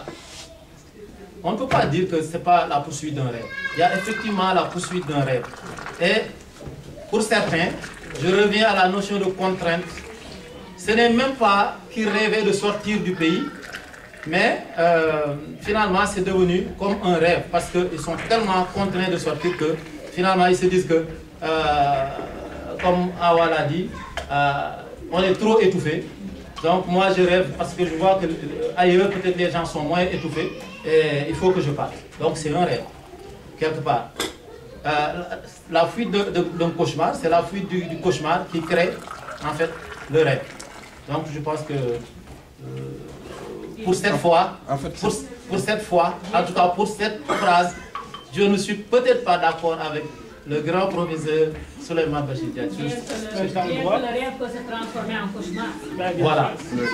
On ne peut pas dire que ce n'est pas la poursuite d'un rêve. Il y a effectivement la poursuite d'un rêve. Et pour certains, je reviens à la notion de contrainte. Ce n'est même pas qu'ils rêvaient de sortir du pays, mais euh, finalement c'est devenu comme un rêve parce qu'ils sont tellement contraints de sortir que finalement ils se disent que, euh, comme Awa l'a dit, euh, on est trop étouffé. Donc moi je rêve parce que je vois que ailleurs peut-être les gens sont moins étouffés et il faut que je parte. Donc c'est un rêve, quelque part. Euh, la fuite d'un cauchemar, c'est la fuite du, du cauchemar qui crée en fait le rêve. Donc je pense que euh, pour cette fois, en fait, pour, pour cette fois, en tout cas pour cette phrase, je ne suis peut-être pas d'accord avec le grand professeur Souleymane Bachir Diagne. Bien que le rêve peut se transformer en cauchemar. Voilà,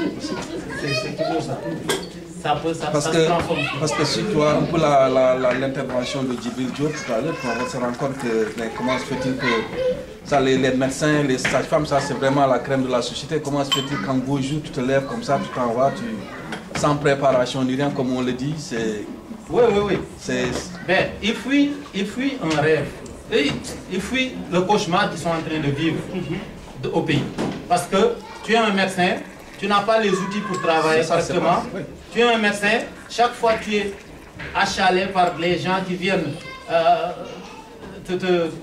c'est toujours ça. Ça peut, ça, parce, ça que, se transforme. parce que si tu vois un peu l'intervention de Djibril Diop tout à l'heure, on se rend compte que mais comment se fait-il que ça, les, les médecins, les sages-femmes, ça c'est vraiment la crème de la société. Comment se fait-il qu'en beau jour tu te lèves comme ça, tu t'en vas, tu, sans préparation ni rien, comme on le dit, c'est... Oui, oui, oui. C'est... Ben, il fuit, il fuit un rêve. Et il fuit le cauchemar qu'ils sont en train de vivre de, au pays. Parce que tu es un médecin, tu n'as pas les outils pour travailler correctement. Oui. Tu es un médecin, chaque fois tu es achalé par les gens qui viennent euh, te, te, euh,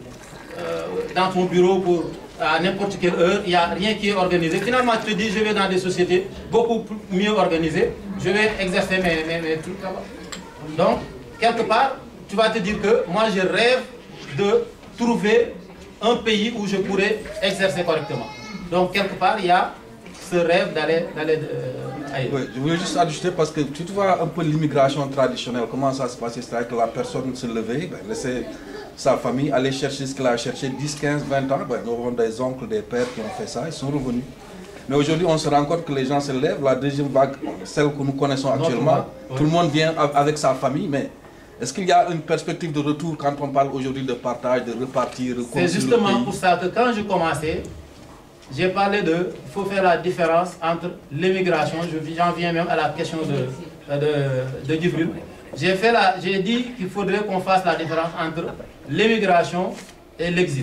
dans ton bureau pour, à n'importe quelle heure, il n'y a rien qui est organisé. Finalement, tu te dis, je vais dans des sociétés beaucoup mieux organisées, je vais exercer mes, mes, mes trucs là-bas. Donc, quelque part, tu vas te dire que moi, je rêve de trouver un pays où je pourrais exercer correctement. Donc, quelque part, il y a ce rêve d'aller euh, ailleurs. Oui, je voulais juste ajouter parce que tu vois un peu l'immigration traditionnelle, comment ça se passait, c'est-à-dire que la personne se levait, ben, laissait sa famille aller chercher ce qu'elle a cherché dix, quinze, vingt ans. Ben, nous avons des oncles, des pères qui ont fait ça, ils sont revenus. Mais aujourd'hui, on se rend compte que les gens se lèvent, la deuxième vague, celle que nous connaissons actuellement, oui. Tout le monde vient avec sa famille, mais est-ce qu'il y a une perspective de retour quand on parle aujourd'hui de partage, de repartir? C'est justement pour ça que quand je commençais, j'ai parlé de, il faut faire la différence entre l'immigration, j'en viens même à la question de, de, de Djibril. J'ai dit qu'il faudrait qu'on fasse la différence entre l'immigration et l'exil.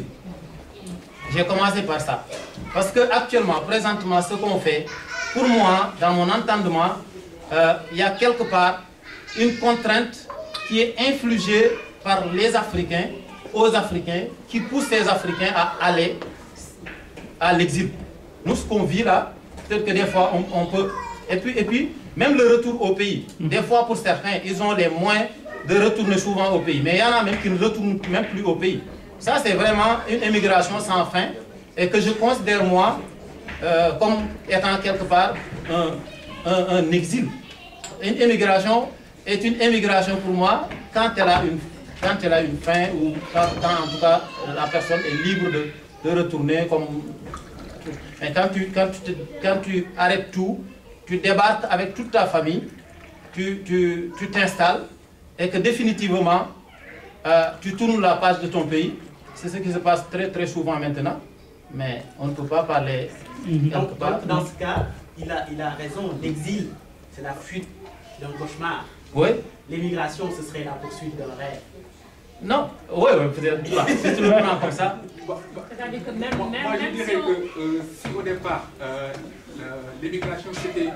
J'ai commencé par ça. Parce que actuellement, présentement, ce qu'on fait, pour moi, dans mon entendement, euh, il y a quelque part une contrainte qui est infligée par les Africains aux Africains, qui pousse ces Africains à aller à l'exil. Nous, ce qu'on vit là, peut-être que des fois, on, on peut Et puis, et puis, même le retour au pays. Des fois, pour certains, ils ont les moyens de retourner souvent au pays. Mais il y en a même qui ne retournent même plus au pays. Ça, c'est vraiment une émigration sans fin et que je considère, moi, euh, comme étant quelque part un, un, un exil. Une émigration est une émigration pour moi quand elle a une, quand elle a une fin ou quand, quand en tout cas la personne est libre de, de retourner comme... Mais quand tu, quand, tu te, quand tu arrêtes tout, tu débarques avec toute ta famille, tu, tu, tu t'installes et que définitivement euh, tu tournes la page de ton pays. C'est ce qui se passe très très souvent maintenant, mais on ne peut pas parler. Donc, donc dans ce cas, il a, il a raison, l'exil, c'est la fuite d'un cauchemar. Oui. L'émigration, ce serait la poursuite d'un rêve. Non, oui, oui, peut-être. Voilà. Si tu le prends comme ça. C'est-à-dire que même, moi, même, moi, je dirais si on... que euh, si au départ, euh, l'émigration c'était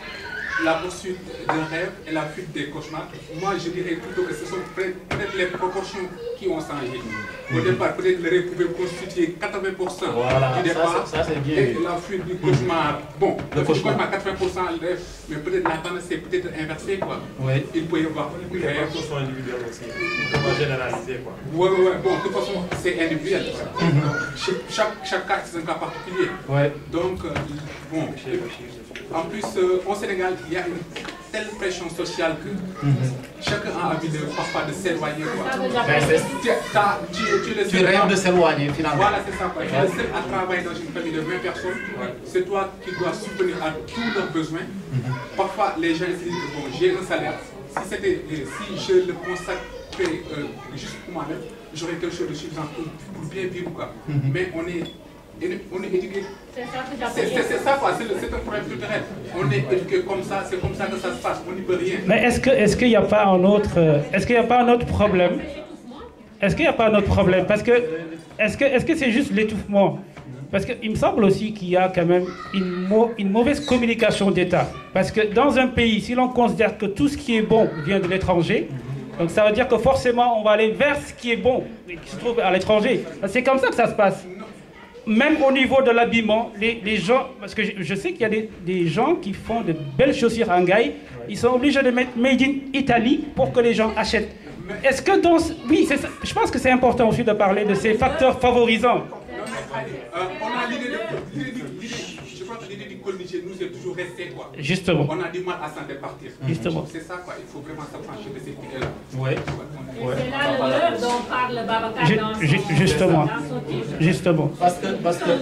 la poursuite d'un rêve et la fuite des cauchemars, moi je dirais plutôt que ce sont peut-être les proportions qui ont changé. Au départ, peut-être le rêve pouvait constituer quatre-vingts pour cent voilà, du départ, ça, ça, ça bien. Et la fuite du cauchemar, bon, le le cauchemar, cauchemar quatre-vingts pour cent le rêve, mais peut-être la tendance est peut-être inversée, quoi. Oui. Il peut y avoir plus de rêves. sont individuels aussi, on va généraliser, quoi. Oui, oui, oui, bon, de toute façon, c'est individuel. Mm-hmm. chaque, chaque cas, c'est un cas particulier. Ouais. Donc, euh, bon, en plus, euh, au Sénégal, il y a une telle pression sociale que mm-hmm. chacun a envie de, parfois de s'éloigner. Tu, tu, tu, tu rêves de s'éloigner, finalement. Voilà, c'est ça. Tu es le seul à travailler dans une famille de vingt personnes. Ouais. C'est toi qui dois subvenir à tous leurs besoins. Mm-hmm. Parfois, les gens se disent que bon, j'ai un salaire. Si, c'était, si je le consacrais euh, juste pour moi-même, j'aurais quelque chose de suffisant pour, pour bien vivre. Quoi. Mm-hmm. Mais on est... on est éduqué. C'est ça, quoi. C'est un problème culturel. On est éduqué comme ça, c'est comme ça que ça se passe. On n'y peut rien. Mais est-ce que, est-ce qu'il n'y a pas un autre, est-ce qu'il n'y a pas un autre problème? Est-ce qu'il n'y a pas un autre problème? Parce que, est-ce que, est-ce que c'est juste l'étouffement? Parce qu'il me semble aussi qu'il y a quand même une, une mauvaise communication d'État. Parce que dans un pays, si l'on considère que tout ce qui est bon vient de l'étranger, donc ça veut dire que forcément on va aller vers ce qui est bon, qui se trouve à l'étranger. C'est comme ça que ça se passe. Même au niveau de l'habillement, les, les gens, parce que je, je sais qu'il y a des, des gens qui font de belles chaussures en gaille, ils sont obligés de mettre Made in Italy pour que les gens achètent. Est-ce que dans... Oui, ça, je pense que c'est important aussi de parler de ces facteurs favorisants. Euh, on a l'idée de... Je crois que l'idée du colonisier nous est toujours restée, quoi. Justement. On a du mal à s'en départir. Justement. C'est ça, quoi. Il faut vraiment s'affranchir de ces idées-là. Oui. Ouais. C'est là l'heure dont parle Babacar dans son, Justement. dans son titre. Justement. Parce que, parce que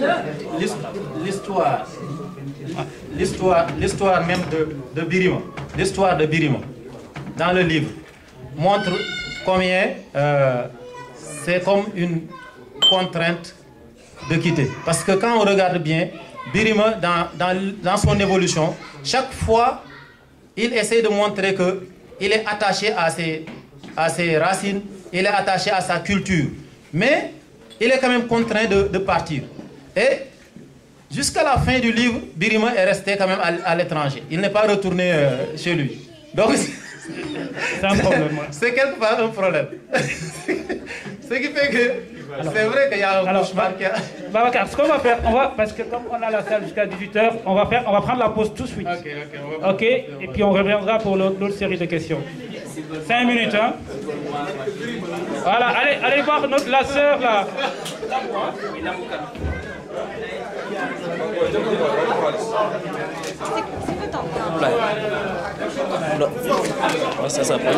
l'histoire, l'histoire, l'histoire même de, de Birima, l'histoire de Birima, dans le livre, montre combien euh, c'est comme une contrainte de quitter. Parce que quand on regarde bien, Birima, dans, dans, dans son évolution, chaque fois, il essaie de montrer qu'il est attaché à ses, à ses racines, il est attaché à sa culture. Mais il est quand même contraint de, de partir. Et jusqu'à la fin du livre, Birima est resté quand même à, à l'étranger. Il n'est pas retourné euh, chez lui. Donc, c'est un problème. C'est quelque part un problème. Ce qui fait que c'est vrai qu'il y a un alors, cauchemar qui a... Babacar, ce qu'on va faire, on va, parce que comme on a la salle jusqu'à dix-huit heures, on va, faire, on va prendre la pause tout de suite. Ok, ok. On va ok, et puis on reviendra pour l'autre série de questions. Cinq minutes, hein. Voilà, allez, allez voir notre, la sœur, là. Ça s'appelle.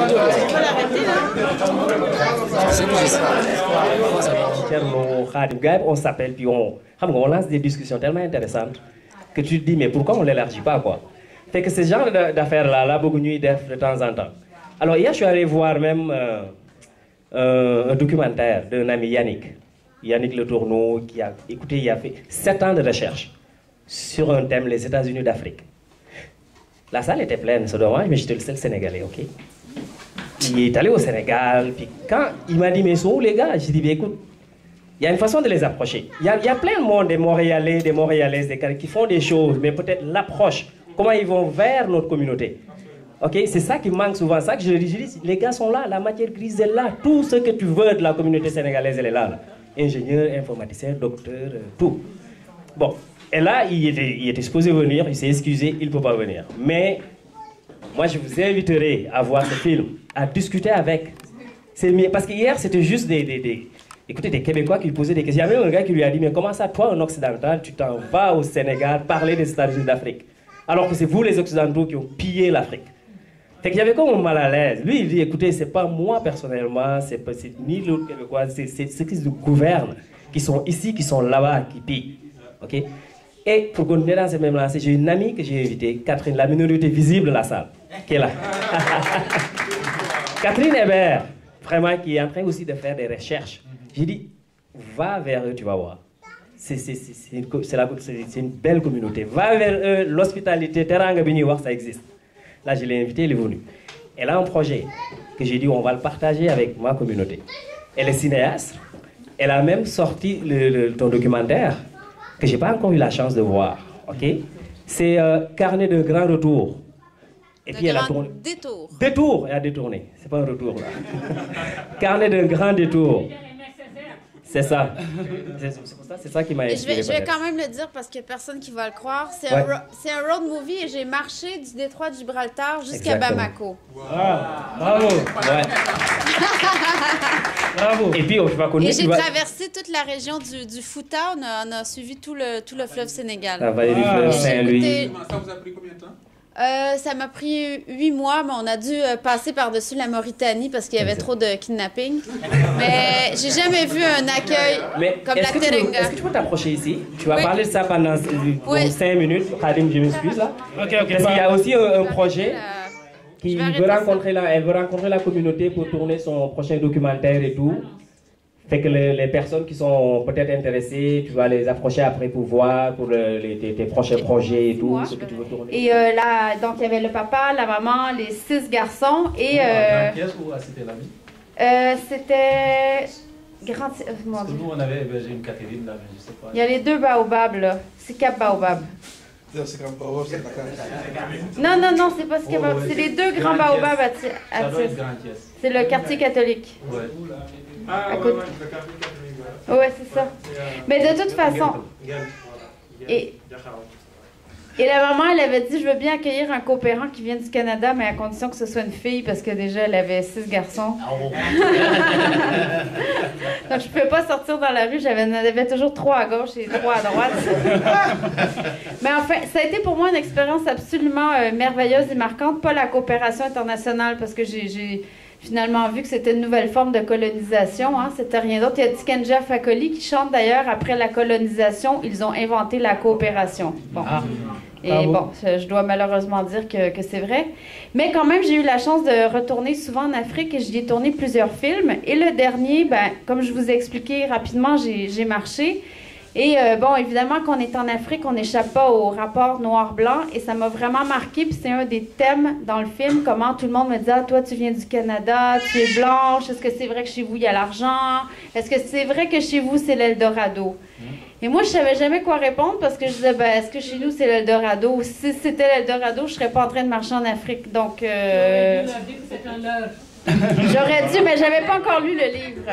On s'appelle, puis on, on lance des discussions tellement intéressantes que tu te dis, mais pourquoi on ne l'élargit pas, quoi? Fait que ce genre d'affaires-là, là, beaucoup de nuits de temps en temps. Alors, hier, je suis allé voir même euh, euh, un documentaire d'un ami Yannick. Yannick Le Tourneau, qui a, écoutez, il a fait sept ans de recherche sur un thème, les États-Unis d'Afrique. La salle était pleine, c'est dommage, mais j'étais le seul Sénégalais, ok? Il est allé au Sénégal, puis quand il m'a dit, mais sont où les gars? J'ai dit, bien écoute, il y a une façon de les approcher. Il y a, il y a plein de monde, des Montréalais, des Montréalaises, des qui font des choses, mais peut-être l'approche, comment ils vont vers notre communauté. Ok, c'est ça qui manque souvent, ça que je dis, je dis, les gars sont là, la matière grise est là, tout ce que tu veux de la communauté sénégalaise, elle est là. là. Ingénieur, informaticien, docteur, euh, tout. Bon, Et là, il était, il était supposé venir, il s'est excusé, il ne peut pas venir. Mais moi, je vous inviterai à voir ce film, à discuter avec. Parce que hier, c'était juste des, des, des, écoutez, des Québécois qui lui posaient des questions. Il y avait un gars qui lui a dit, mais comment ça, toi, un occidental, tu t'en vas au Sénégal parler des États-Unis d'Afrique, alors que c'est vous, les Occidentaux, qui ont pillé l'Afrique. Fait qu'il y avait comme un mal à l'aise. Lui, il dit, écoutez, c'est pas moi personnellement, c'est ni l'autre Québécois, c'est ceux qui nous gouvernent, qui sont ici, qui sont là-bas, qui pillent. Ok? Et pour continuer dans cette même lancée, j'ai une amie que j'ai invitée, Catherine, la minorité visible de la salle, qui est là. Catherine Hébert, vraiment, qui est en train aussi de faire des recherches. J'ai dit, va vers eux, tu vas voir. C'est une, une belle communauté. Va vers eux, l'hospitalité, Teranga Biniwar, ça existe. Là, je l'ai invitée, elle est venue. Elle a un projet que j'ai dit, on va le partager avec ma communauté. Elle est cinéaste. Elle a même sorti le, le, ton documentaire que je n'ai pas encore eu la chance de voir. Okay? C'est euh, Carnet de grand retour. Et de puis elle a grand tourné. Détour. Détour, elle a détourné. C'est pas un retour là. Carnet de grand détour. C'est ça. C'est ça qui m'a Et je vais, inspiré. je vais quand même le dire parce qu'il n'y a personne qui va le croire. C'est Ouais. un, ro- c'est un road movie et j'ai marché du détroit de Gibraltar jusqu'à Exactement. Bamako. Ah, bravo. Ouais. Bravo. Et puis, oh, je vais Et connaître. j'ai tu vas- traversé toute la région du, du Fouta. On a, on a suivi tout le, tout le fleuve Sénégal. La vallée du fleuve Et j'ai Saint-Louis. écouté- Ça vous a pris combien de temps? Euh, ça m'a pris huit mois, mais on a dû euh, passer par-dessus la Mauritanie parce qu'il y avait trop de kidnapping. Mais j'ai jamais vu un accueil Mais comme la est-ce que, tu peux- Teranga. est-ce que tu peux t'approcher ici? Tu vas Oui. parler de ça pendant Oui. cinq minutes. Khadim, je m'excuse là. Ok, ok. Parce qu'il y a aussi un, un projet qui Je vais veut arrêter rencontrer, la, elle veut rencontrer la communauté pour tourner son prochain documentaire et tout. Fait que les, les personnes qui sont peut-être intéressées, tu vas les approcher après pour voir pour le- les, tes, tes prochains projets et tout, ce que tu veux tourner. Et euh, là, donc il y avait le papa, la maman, les six garçons et euh, Grande pièce ou à Cité Lamy? euh, c'était grand. euh, mon Parce que Dieu. nous, on avait hébergé une Catherine là, mais je sais pas. Il y a les deux baobabs là, c'est Cap Baobab. C'est comme Power, c'est Dakar. Non non non, c'est pas ce Oh, Cap Baobab, ouais. c'est les deux Grande grands baobabs à, pièce. Ti- à Ça doit Tis. être Grande pièce. C'est le quartier catholique. Ouais. À côté. Ouais, c'est ça. Mais de toute façon. Et, et la maman, elle avait dit, je veux bien accueillir un coopérant qui vient du Canada, mais à condition que ce soit une fille, parce que déjà, elle avait six garçons. Donc, je ne pouvais pas sortir dans la rue. J'avais, j'en avais toujours trois à gauche et trois à droite. Mais enfin, ça a été pour moi une expérience absolument euh, merveilleuse et marquante. Pas la coopération internationale, parce que j'ai... j'ai finalement vu que c'était une nouvelle forme de colonisation. Hein. C'était rien d'autre. Il y a Tikenja Fakoli qui chante d'ailleurs, après la colonisation, ils ont inventé la coopération. Bon. Ah. Et Bravo. bon, je je dois malheureusement dire que, que c'est vrai. Mais quand même, j'ai eu la chance de retourner souvent en Afrique et j'y ai tourné plusieurs films. Et le dernier, ben, comme je vous ai expliqué rapidement, j'ai j'ai marché. Et euh, bon, évidemment, quand on est en Afrique, on n'échappe pas au rapport noir-blanc. Et ça m'a vraiment marqué. Puis c'est un des thèmes dans le film, comment tout le monde me dit « Ah, toi, tu viens du Canada, tu es blanche. Est-ce que c'est vrai que chez vous, il y a l'argent? Est-ce que c'est vrai que chez vous, c'est l'Eldorado? » Et moi, je savais jamais quoi répondre parce que je disais, ben, est-ce que chez nous, c'est l'Eldorado? Si c'était l'Eldorado, je serais pas en train de marcher en Afrique. Donc, euh, j'aurais dû, mais j'avais pas encore lu le livre.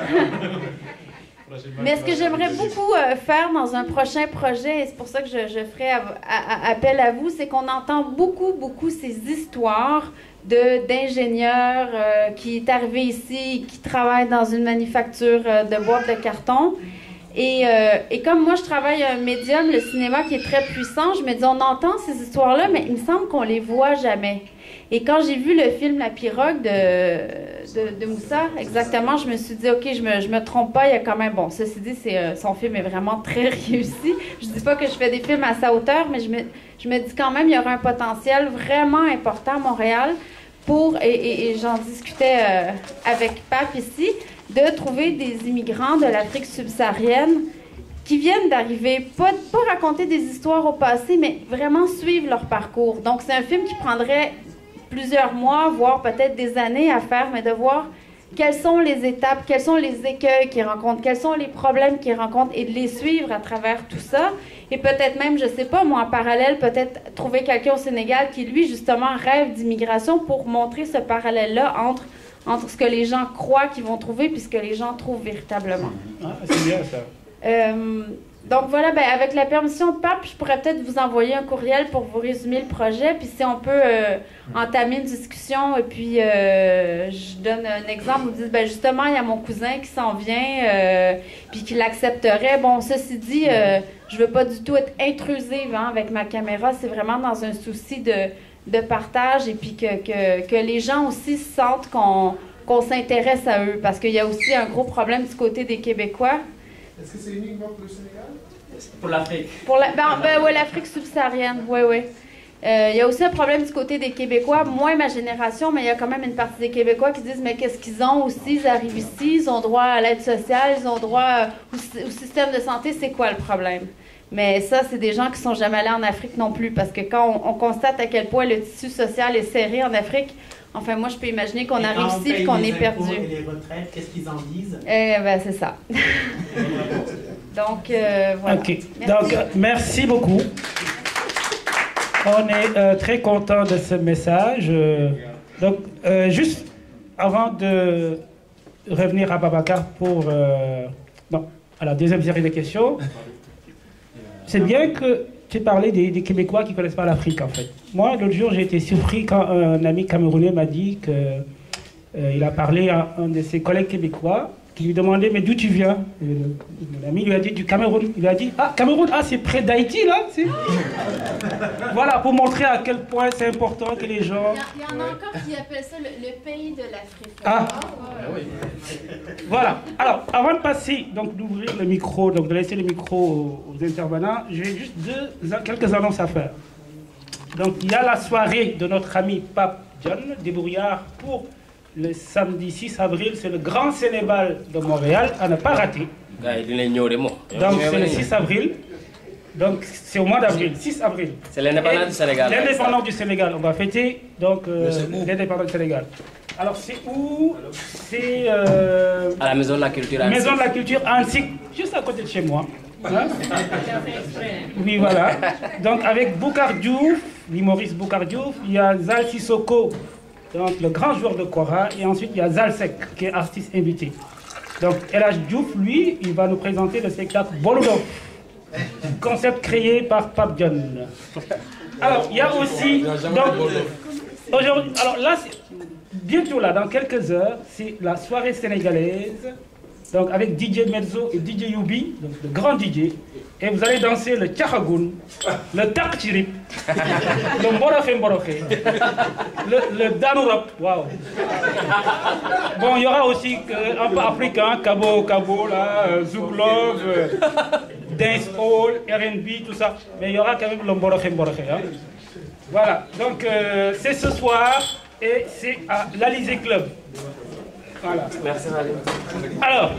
Mais ce que j'aimerais beaucoup euh, faire dans un prochain projet, et c'est pour ça que je, je ferai a- a- appel à vous, c'est qu'on entend beaucoup, beaucoup ces histoires de d'ingénieurs euh, qui est arrivé ici, qui travaillent dans une manufacture euh, de boîtes de carton. Et, euh, et comme moi, je travaille un médium, le cinéma, qui est très puissant, je me dis, on entend ces histoires-là, mais il me semble qu'on les voit jamais. Et quand j'ai vu le film La pirogue de, de, de Moussa, exactement, je me suis dit, OK, je me, je me trompe pas, il y a quand même... Bon, ceci dit, c'est, euh, son film est vraiment très réussi. Je dis pas que je fais des films à sa hauteur, mais je me, je me dis quand même, il y aura un potentiel vraiment important à Montréal pour, et, et, et j'en discutais euh, avec Pape ici, de trouver des immigrants de l'Afrique subsaharienne qui viennent d'arriver, pas, pas raconter des histoires au passé, mais vraiment suivre leur parcours. Donc, c'est un film qui prendrait plusieurs mois, voire peut-être des années à faire, mais de voir quelles sont les étapes, quels sont les écueils qu'ils rencontrent, quels sont les problèmes qu'ils rencontrent et de les suivre à travers tout ça. Et peut-être même, je sais pas, moi, en parallèle, peut-être trouver quelqu'un au Sénégal qui, lui, justement, rêve d'immigration pour montrer ce parallèle-là entre, entre ce que les gens croient qu'ils vont trouver puis ce que les gens trouvent véritablement. Ah, c'est bien ça. Euh, donc voilà, ben, avec la permission de Pape, je pourrais peut-être vous envoyer un courriel pour vous résumer le projet, puis si on peut euh, entamer une discussion, et puis euh, je donne un exemple, vous dites, ben justement, il y a mon cousin qui s'en vient, euh, puis qui l'accepterait. Bon, ceci dit, euh, je veux pas du tout être intrusive hein, avec ma caméra, c'est vraiment dans un souci de, de partage, et puis que, que, que les gens aussi sentent qu'on qu'on s'intéresse à eux, parce qu'il y a aussi un gros problème du côté des Québécois. Est-ce que c'est uniquement pour le Sénégal? Pour l'Afrique. Pour la, ben, ben, ouais, l'Afrique subsaharienne, oui, oui. Euh, il y a aussi un problème du côté des Québécois, moins ma génération, mais il y a quand même une partie des Québécois qui disent, mais qu'est-ce qu'ils ont aussi? Ils arrivent ici, ils ont droit à l'aide sociale, ils ont droit au, au système de santé, c'est quoi le problème? Mais ça, c'est des gens qui sont jamais allés en Afrique non plus, parce que quand on, on constate à quel point le tissu social est serré en Afrique, enfin, moi, je peux imaginer qu'on arrive ici et qu'on est perdu. Et les retraites, qu'est-ce qu'ils en disent? Eh bien, c'est ça. Donc, euh, voilà. OK. Merci. Donc, euh, merci beaucoup. On est euh, très content de ce message. Euh, donc, euh, juste avant de revenir à Babacar pour euh, non, à la deuxième série de questions, c'est bien que tu parlais des, des Québécois qui ne connaissent pas l'Afrique, en fait. Moi, l'autre jour, j'ai été surpris quand un ami camerounais m'a dit qu'il euh, a parlé à un de ses collègues québécois qui lui demandait, mais d'où tu viens? Et le, mon ami lui a dit, du Cameroun. Il lui a dit, ah, Cameroun, ah, c'est près d'Haïti, là. Voilà, pour montrer à quel point c'est important que les gens... Il y, y en a encore qui appellent ça le, le pays de l'Afrique. Ah. Oh, ouais. Voilà. Alors, avant de passer, donc d'ouvrir le micro, donc de laisser le micro aux, aux intervenants, j'ai juste deux, quelques annonces à faire. Donc, il y a la soirée de notre ami Pape John Débrouillard pour le samedi six avril. C'est le grand Sénégal de Montréal à ne pas rater. Donc, c'est le six avril. Donc, c'est au mois d'avril, six avril. C'est l'indépendance du Sénégal. L'indépendance du Sénégal. On va fêter donc euh, l'indépendance du Sénégal. Alors, c'est où? C'est... Euh, à la Maison de la Culture Antique. Maison de la Culture Antique, juste à côté de chez moi. Hein? Oui, voilà. Donc, avec Boucar Diouf, l'humoriste Boucar Diouf, il y a Zal Sissoko, donc le grand joueur de Kora, et ensuite il y a Zal Sek, qui est artiste invité. Donc, El Hadj Diouf, lui, il va nous présenter le spectacle Bolodo, concept créé par Pape John. Alors, il y a aussi... Donc, aujourd'hui, alors là, bientôt là, dans quelques heures, c'est la soirée sénégalaise, donc avec D J Mezzo et D J Youbi, donc le grand D J, et vous allez danser le tchahagoun, le takchirip, le mboroké mboroké, le, le danourap, waouh. Bon, il y aura aussi euh, un peu africain, Cabo Cabo, là, euh, Zouglov, euh, Dancehall, R and B, tout ça, mais il y aura quand même le mboroké mboroké. Hein. Voilà, donc euh, c'est ce soir et c'est à l'Alizé Club. Voilà. Merci Valérie. Alors,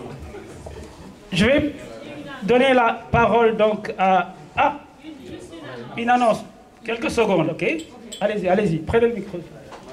je vais donner la parole donc à... Ah, une annonce. Quelques secondes, ok? Allez-y, allez-y, prenez le micro.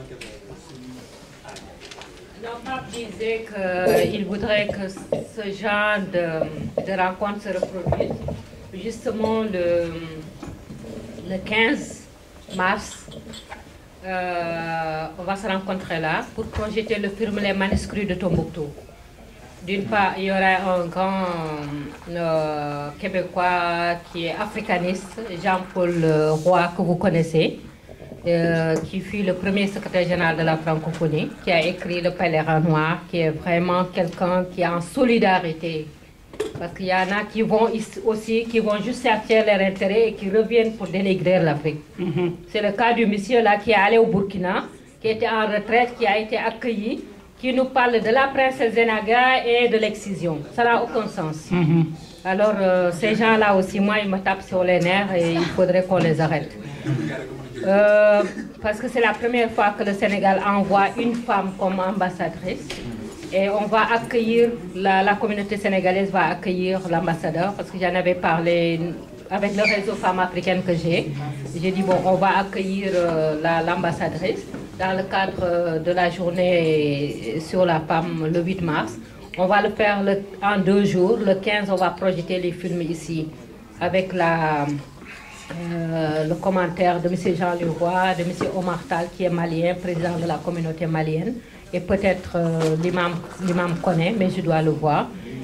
Pape disait qu'il voudrait que ce genre de, de rencontre se reproduise. Justement, le, le quinze mars, euh, on va se rencontrer là pour projeter le film Les Manuscrits de Tombouctou. D'une part, il y aura un grand euh, Québécois qui est africaniste, Jean-Paul Roy, que vous connaissez, euh, qui fut le premier secrétaire général de la francophonie, qui a écrit Le Pèlerin Noir, qui est vraiment quelqu'un qui est en solidarité. Parce qu'il y en a qui vont aussi, qui vont juste servir leur intérêt et qui reviennent pour dénigrer l'Afrique. Mm-hmm. C'est le cas du monsieur là qui est allé au Burkina, qui était en retraite, qui a été accueilli, qui nous parle de la princesse Zenaga et de l'excision. Ça n'a aucun sens. Mm-hmm. Alors, euh, ces gens-là aussi, moi, ils me tapent sur les nerfs et il faudrait qu'on les arrête. Euh, parce que c'est la première fois que le Sénégal envoie une femme comme ambassadrice. Et on va accueillir, la, la communauté sénégalaise va accueillir l'ambassadeur, parce que j'en avais parlé avec le réseau Femmes Africaines que j'ai. J'ai dit, bon, on va accueillir euh, l'ambassadrice dans le cadre euh, de la journée sur la femme le huit mars. On va le faire le, en deux jours. Le quinze, on va projeter les films ici avec la, euh, le commentaire de M. Jean Leroy, de M. Omar Tal, qui est malien, président de la communauté malienne. Et peut-être euh, l'imam connaît, mais je dois le voir.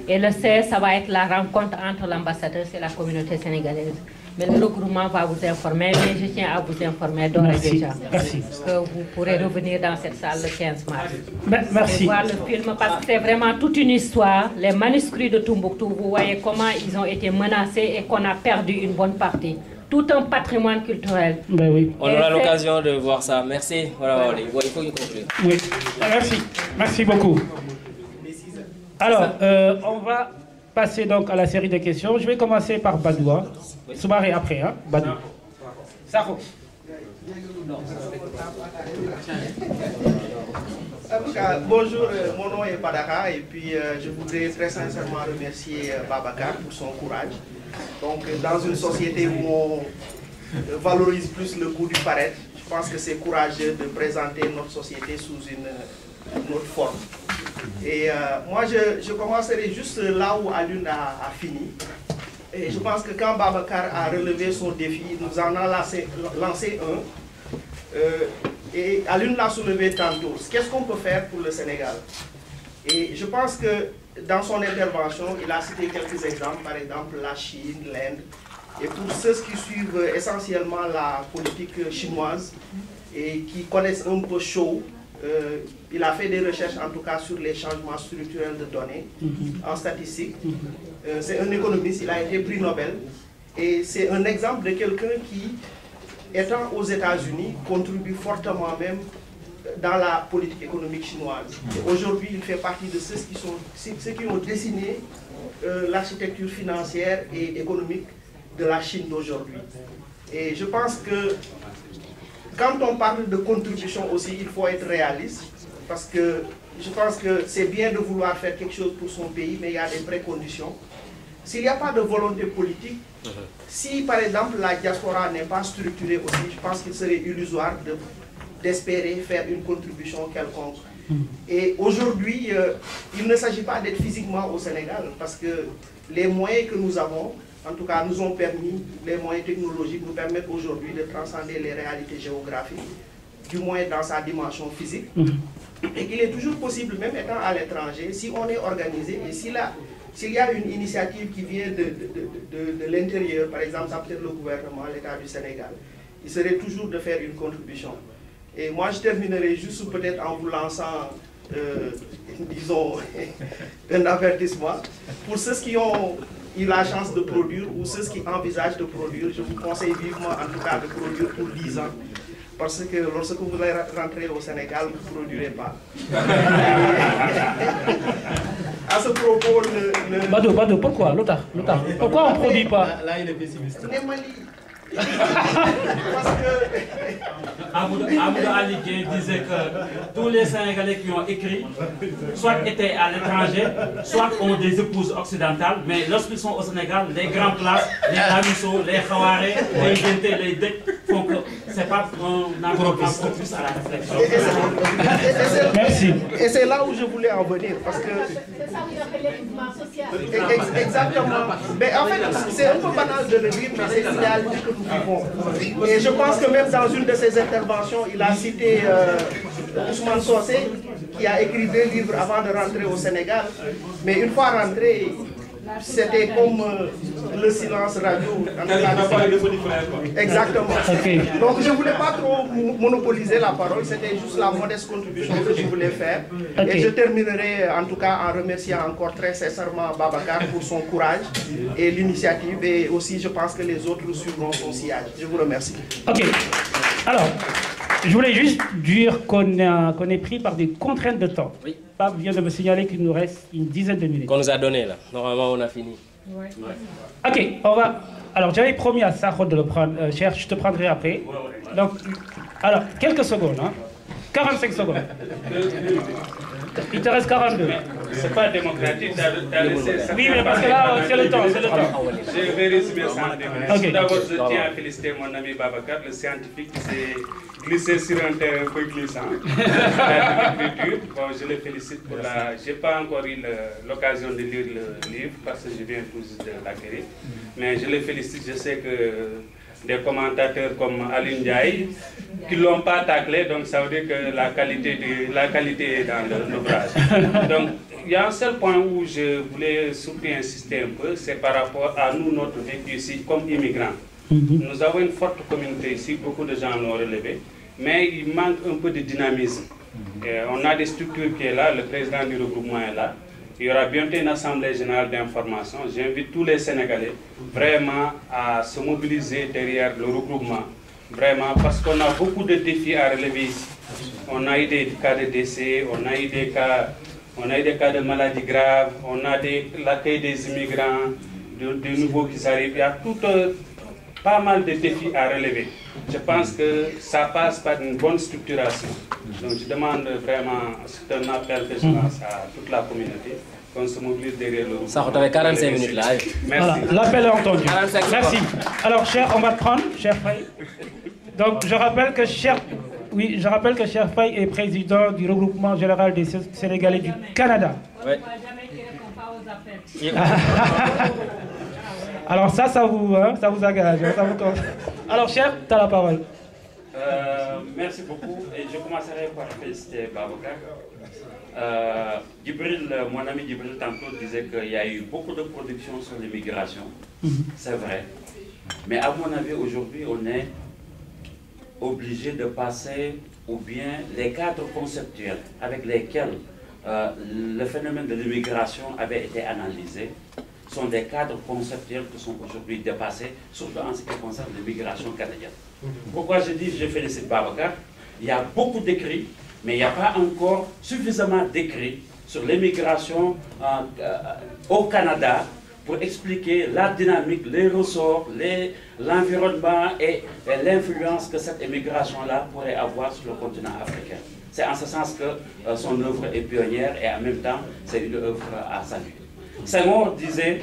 Et le seize, ça va être la rencontre entre l'ambassadeur et la communauté sénégalaise. Mais le regroupement va vous informer, mais je tiens à vous informer d'ores et déjà. Merci. Que vous pourrez revenir dans cette salle le quinze mars. Merci. Et voir le film, parce que c'est vraiment toute une histoire. Les manuscrits de Tombouctou, vous voyez comment ils ont été menacés et qu'on a perdu une bonne partie. Tout un patrimoine culturel. Ben oui. On aura l'occasion de voir ça. Merci. Voilà, voilà. Il faut y conclure. Oui. Merci. Merci beaucoup. Alors, euh, on va passer donc à la série de questions. Je vais commencer par Badou. Hein. Soumaré après, hein. Badou. Sakho. En tout cas, bonjour, euh, mon nom est Badaka et puis euh, je voudrais très sincèrement remercier euh, Babacar pour son courage. Donc, euh, dans une société où on euh, valorise plus le goût du paraître, je pense que c'est courageux de présenter notre société sous une, une autre forme. Et euh, moi, je, je commencerai juste là où Alioune a, a fini. Et je pense que quand Babacar a relevé son défi, il nous en a lancé, lancé un. Euh, et Alioune l'a soulevé tantôt. Qu'est-ce qu'on peut faire pour le Sénégal? Et je pense que dans son intervention, il a cité quelques exemples, par exemple la Chine, l'Inde. Et pour ceux qui suivent essentiellement la politique chinoise et qui connaissent un peu chaud, euh, il a fait des recherches en tout cas sur les changements structurels de données mm-hmm. en statistique. Mm-hmm. euh, c'est un économiste, il a été prix Nobel. Et c'est un exemple de quelqu'un qui, étant aux États-Unis, contribue fortement même dans la politique économique chinoise. Aujourd'hui, il fait partie de ceux qui, sont, ceux qui ont dessiné euh, l'architecture financière et économique de la Chine d'aujourd'hui. Et je pense que quand on parle de contribution aussi, il faut être réaliste, parce que je pense que c'est bien de vouloir faire quelque chose pour son pays, mais il y a des préconditions. S'il n'y a pas de volonté politique, si par exemple la diaspora n'est pas structurée aussi, je pense qu'il serait illusoire de d'espérer faire une contribution quelconque. Et aujourd'hui, euh, il ne s'agit pas d'être physiquement au Sénégal, parce que les moyens que nous avons, en tout cas, nous ont permis, les moyens technologiques nous permettent aujourd'hui de transcender les réalités géographiques, du moins dans sa dimension physique, et qu'il est toujours possible, même étant à l'étranger, si on est organisé et si la S'il y a une initiative qui vient de, de, de, de, de l'intérieur, par exemple, ça peut être le gouvernement, l'État du Sénégal, il serait toujours de faire une contribution. Et moi, je terminerai juste peut-être en vous lançant, euh, disons, un avertissement. Pour ceux qui ont eu la chance de produire ou ceux qui envisagent de produire, je vous conseille vivement, en tout cas, de produire pour dix ans. Parce que lorsque vous allez rentrer au Sénégal, vous ne produirez pas. À ce propos, le... le... Badou, Badou, pourquoi l'autre, l'autre. Pourquoi on ne produit pas? Là, là, il est pessimiste. Parce que... Amadou Ali disait que tous les Sénégalais qui ont écrit, soit étaient à l'étranger, soit ont des épouses occidentales, mais lorsqu'ils sont au Sénégal, les grandes classes, les Amiso, les Khawaré, les Genté, les Dek, font que c'est pas un environnement propice à la réflexion. Merci. Et c'est là où je voulais en venir, parce que... C'est ça qu'on appelle l'équipement social. Exactement. Mais en fait, c'est un peu banal de le dire, mais c'est l'idéalité que nous vivons. Et je pense que même dans une de ses interventions, il a cité euh, Ousmane Socé, qui a écrit deux livres avant de rentrer au Sénégal. Mais une fois rentré, c'était comme euh, le silence radio. Exactement. Okay. Donc je ne voulais pas trop monopoliser la parole, c'était juste la modeste contribution que je voulais faire. Okay. Et je terminerai en tout cas en remerciant encore très sincèrement Babacar pour son courage et l'initiative. Et aussi je pense que les autres suivront son sillage. Je vous remercie. Ok. Alors, je voulais juste dire qu'on qu'on est pris par des contraintes de temps. Oui. Pape vient de me signaler qu'il nous reste une dizaine de minutes. Qu'on nous a donné là. Normalement, on a fini. Ouais. Ouais. Ok, on va... Alors, j'avais promis à Sakho de le prendre. Euh, cher, je te prendrai après. Donc, alors, quelques secondes. Hein. quarante-cinq secondes. Il te reste quarante-deux. C'est pas démocratique, tu as laissé ça. Oui, mais parce que là, c'est le temps, c'est le temps. Je vais résumer ça en deux minutes. Okay. D'abord, je tiens à féliciter mon ami Babacar, le scientifique qui s'est glissé sur un terrain un peu glissant. Bon, je le félicite pour la... Je n'ai pas encore eu l'occasion de lire le livre parce que je viens tout juste de l'acquérir. Mais je le félicite, je sais que des commentateurs comme Aline Ndiaye qui ne l'ont pas taclé, donc ça veut dire que la qualité, de, la qualité est dans l'ouvrage. Donc il y a un seul point où je voulais surtout insister un peu, c'est par rapport à nous, notre vécu ici comme immigrants. Mm-hmm. Nous avons une forte communauté ici, beaucoup de gens l'ont relevé, mais il manque un peu de dynamisme. Mm-hmm. Et on a des structures qui sont là, le président du regroupement est là. Il y aura bientôt une assemblée générale d'information. J'invite tous les Sénégalais vraiment à se mobiliser derrière le regroupement. Vraiment, parce qu'on a beaucoup de défis à relever ici. On a eu des cas de décès, on a eu des cas, on a eu des cas de maladies graves, on a l'accueil des immigrants, de, de nouveaux qui arrivent. Il y a tout, euh, pas mal de défis à relever. Je pense que ça passe par une bonne structuration. Donc je demande vraiment, c'est un appel que je lance à toute la communauté, qu'on se mobilise derrière le... Ça, on avait quarante-cinq minutes là. Voilà, l'appel est entendu. quarante-cinq Merci. Alors, cher, on va prendre, cher Faye. Donc, je rappelle que cher, oui, je rappelle que cher Faye est président du regroupement général des Sénégalais du Canada. Ouais. Alors ça, ça vous, hein, ça vous engage. Ça vous... Alors, cher, tu as la parole. Euh, merci beaucoup et je commencerai par féliciter Babacar. Euh, Djibril, mon ami Djibril tantôt disait qu'il y a eu beaucoup de production sur l'immigration. Mm-hmm. C'est vrai. Mais à mon avis, aujourd'hui, on est obligé de passer, ou bien les cadres conceptuels avec lesquels euh, le phénomène de l'immigration avait été analysé sont des cadres conceptuels qui sont aujourd'hui dépassés, surtout en ce qui concerne l'immigration canadienne. Pourquoi je dis je félicite Babacar? Il y a beaucoup d'écrits, mais il n'y a pas encore suffisamment d'écrits sur l'immigration euh, euh, au Canada pour expliquer la dynamique, les ressorts, l'environnement et, et l'influence que cette immigration-là pourrait avoir sur le continent africain. C'est en ce sens que euh, son œuvre est pionnière et en même temps, c'est une œuvre à saluer. Senghor disait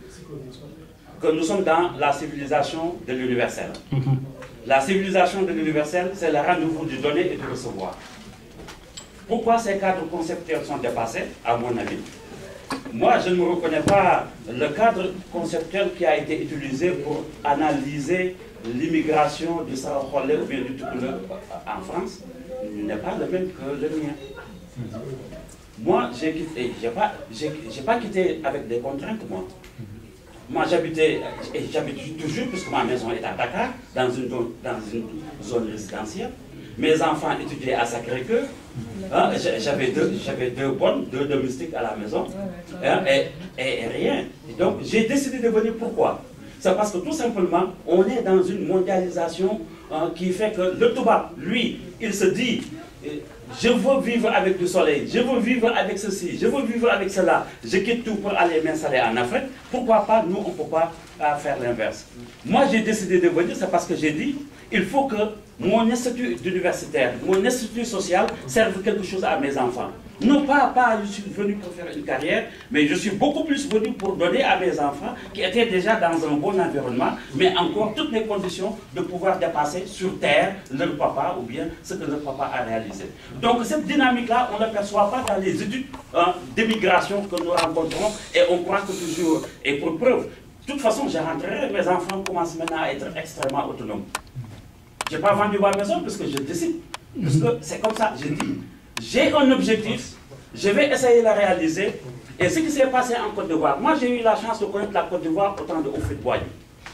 que nous sommes dans la civilisation de l'universel. Mm-hmm. La civilisation de l'universel, c'est le rendez-vous du donner et du recevoir. Pourquoi ces cadres conceptuels sont dépassés, à mon avis? Moi, je ne me reconnais pas le cadre conceptuel qui a été utilisé pour analyser l'immigration du Sahara ou bien du Toulouse en France. N'est pas le même que le mien. Mm-hmm. Moi, j'ai quitté, j'ai pas, j'ai, j'ai pas quitté avec des contraintes, moi. Moi, j'habitais, et j'habite toujours, puisque ma maison est à Dakar, dans une, dans une zone résidentielle. Mes enfants étudiaient à Sacré-Cœur. Hein, j'avais deux, j'avais deux bonnes, deux domestiques à la maison. Hein, et, et, et rien. Et donc, j'ai décidé de venir. Pourquoi? C'est parce que tout simplement, on est dans une mondialisation hein, qui fait que le Touba, lui, il se dit... Je veux vivre avec du soleil, je veux vivre avec ceci, je veux vivre avec cela. Je quitte tout pour aller m'installer en Afrique. Pourquoi pas, nous, on ne peut pas euh, faire l'inverse. Moi, j'ai décidé de venir, c'est parce que j'ai dit, il faut que mon institut universitaire, mon institut social serve quelque chose à mes enfants. Non pas, pas je suis venu pour faire une carrière, mais je suis beaucoup plus venu pour donner à mes enfants qui étaient déjà dans un bon environnement, mais encore toutes les conditions de pouvoir dépasser sur terre leur papa ou bien ce que leur papa a réalisé. Donc cette dynamique-là, on ne l'aperçoit pas dans les études hein, d'immigration que nous rencontrons et on croit que toujours, et pour preuve, de toute façon, je rentrerai, mes enfants commencent maintenant à être extrêmement autonomes. Je n'ai pas vendu ma maison parce que je décide. Parce que c'est comme ça, j'ai dit, j'ai un objectif, je vais essayer de le réaliser. Et ce qui s'est passé en Côte d'Ivoire, moi j'ai eu la chance de connaître la Côte d'Ivoire au temps de Houphouët-Boigny.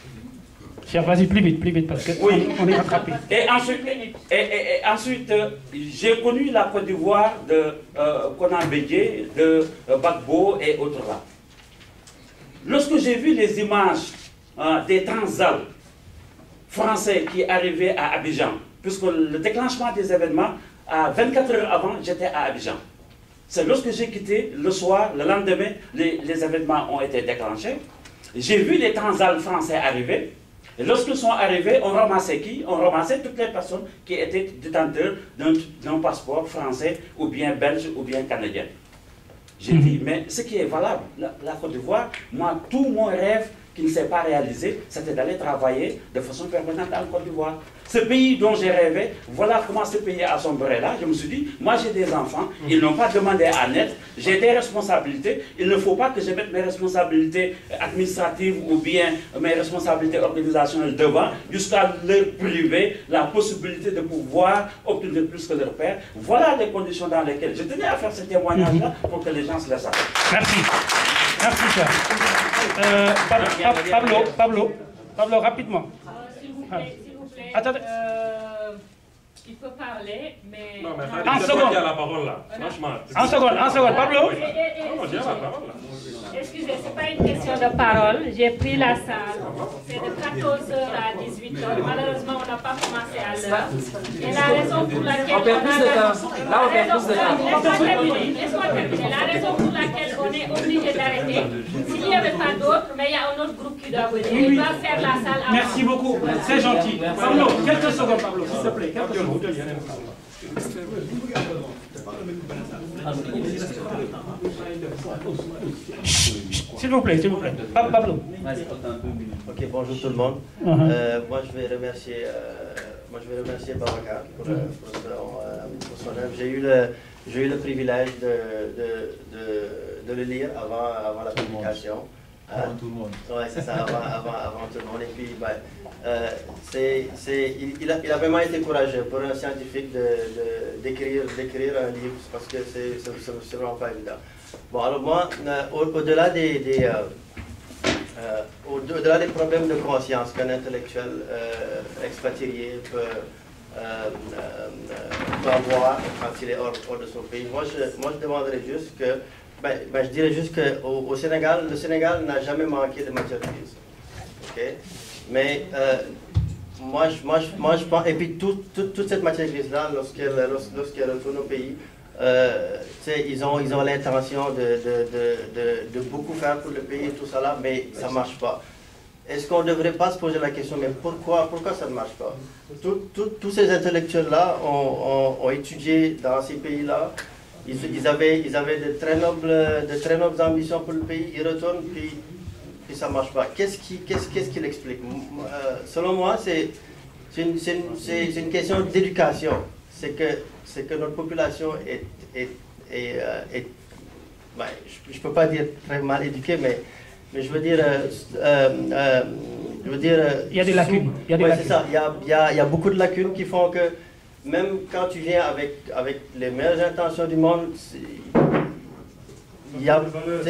Cher, vas-y plus vite, plus vite, parce qu'on oui. est rattrapé. Et ensuite, et, et, et ensuite euh, j'ai connu la Côte d'Ivoire de euh, Konan Bédié, de euh, Gbagbo et autres là. Lorsque j'ai vu les images euh, des Transal français qui arrivaient à Abidjan, puisque le déclenchement des événements, à vingt-quatre heures avant, j'étais à Abidjan. C'est lorsque j'ai quitté, le soir, le lendemain, les, les événements ont été déclenchés. J'ai vu les Transal français arriver. Et lorsqu'ils sont arrivés, on ramassait qui? On ramassait toutes les personnes qui étaient détenteurs d'un passeport français, ou bien belge, ou bien canadien. J'ai dit, mais ce qui est valable, la, la Côte d'Ivoire, moi, tout mon rêve qui ne s'est pas réalisé, c'était d'aller travailler de façon permanente en Côte d'Ivoire. Ce pays dont j'ai rêvé, voilà comment ce pays a sombré là. Je me suis dit, moi j'ai des enfants, ils n'ont pas demandé à naître, j'ai des responsabilités, il ne faut pas que je mette mes responsabilités administratives ou bien mes responsabilités organisationnelles devant, jusqu'à leur priver la possibilité de pouvoir obtenir plus que leur père. Voilà les conditions dans lesquelles je tenais à faire ce témoignage-là pour que les gens se le sachent. Merci. Merci, cher. Euh, Pablo, Pablo, Pablo, Pablo, rapidement. S'il vous plaît, s'il vous plaît. Attendez. Euh, il peut parler, mais... Non, mais en seconde. la parole là. Franchement. En seconde, en seconde, Pablo. Et, et, et, excusez, ce n'est pas une question de parole. J'ai pris la salle. C'est de quatorze heures à dix-huit heures. Malheureusement, on n'a pas commencé à l'heure. Et la raison pour laquelle on perd plus de temps. Là, on perd plus de temps. Laisse-moi terminer. Laisse-moi terminer. La raison pour laquelle on est obligé d'arrêter, s'il n'y avait pas d'autres, mais il y a un autre groupe qui doit venir. Il va faire la salle avant. Merci beaucoup. C'est gentil. Pablo, quelques secondes, Pablo, s'il te plaît. Quelques secondes. S'il vous plaît, s'il vous plaît. Pablo. Ok, bonjour tout le monde. Uh-huh. euh, moi, je vais remercier, euh, moi, je vais remercier Babacar pour, euh, pour, son, euh, pour son œuvre. J'ai eu le, j'ai eu le privilège de, de, de, de le lire avant, avant la publication. Avant tout le monde. Oui, c'est ça, avant, avant, avant tout le monde. Et puis, ben, euh, c'est, c'est, il, il, a, il a vraiment été courageux pour un scientifique de, de, d'écrire, d'écrire un livre, parce que c'est, c'est, c'est vraiment pas évident. Bon, alors moi, euh, au, au-delà des, des, euh, euh, au-delà des problèmes de conscience qu'un intellectuel euh, expatrié peut, euh, euh, peut avoir quand il est hors, hors de son pays, moi je, moi, je demanderais juste que Ben, ben, je dirais juste qu'au au Sénégal, le Sénégal n'a jamais manqué de matière grise. Okay? Mais euh, moi, je, moi, je, moi, je pense, et puis tout, tout, toute cette matière grise-là, lorsqu'elle lorsqu'elle retourne au pays, euh, ils ont, ils ont l'intention de, de, de, de, de beaucoup faire pour le pays et tout ça là, mais ça ne marche pas. Est-ce qu'on ne devrait pas se poser la question, mais pourquoi, pourquoi ça ne marche pas? tout, tout, Tous ces intellectuels-là ont, ont, ont étudié dans ces pays-là. Ils, ils, avaient, ils avaient de très, nobles, de très nobles ambitions pour le pays, ils retournent, puis, puis ça ne marche pas. Qu'est-ce qui, qu'est-ce, qu'est-ce qui l'explique? euh, Selon moi, c'est une, une, une, une question d'éducation. C'est que, que notre population est... est, est, est ben, je ne peux pas dire très mal éduquée, mais, mais je veux dire... Euh, euh, je veux dire il y a des lacunes. Il y a des ouais, lacunes. c'est ça. Il y a, il y a, il y a beaucoup de lacunes qui font que même quand tu viens avec, avec les meilleures intentions du monde, il y a...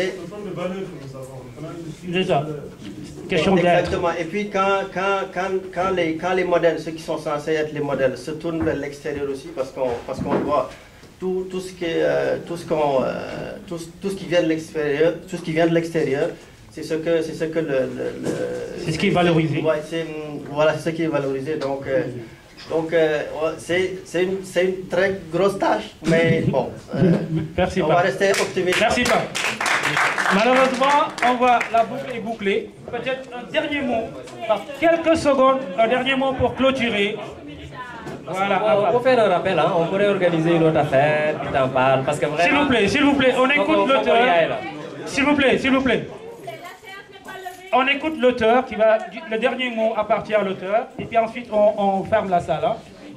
C'est ça. Question d'être. Exactement. Et puis quand, quand, quand, quand, les, quand les modèles, ceux qui sont censés être les modèles, se tournent vers l'extérieur aussi, parce qu'on parce qu'on voit tout, tout ce qui, euh, tout ce qu'on, euh, tout, tout ce qui vient de l'extérieur, tout ce qui vient de l'extérieur, c'est ce que c'est ce que le, le, le c'est ce qui est valorisé. Ouais, c'est, voilà, c'est ce qui est valorisé. Donc euh, donc euh, c'est c'est une, c'est une très grosse tâche, mais bon. Euh, Merci on pas. va rester optimiste. Merci pas. Malheureusement, on va, la boucle est bouclée. Peut-être un dernier mot, par quelques secondes, un dernier mot pour clôturer. Voilà. On peut faire un rappel, hein? On pourrait organiser une autre affaire, qui t'en parle, parce que vraiment... S'il vous plaît, s'il vous plaît, on écoute l'auteur. S'il vous plaît, s'il vous plaît. On écoute l'auteur, qui va, le dernier mot appartient à l'auteur, et puis ensuite on, on ferme la salle. Hein?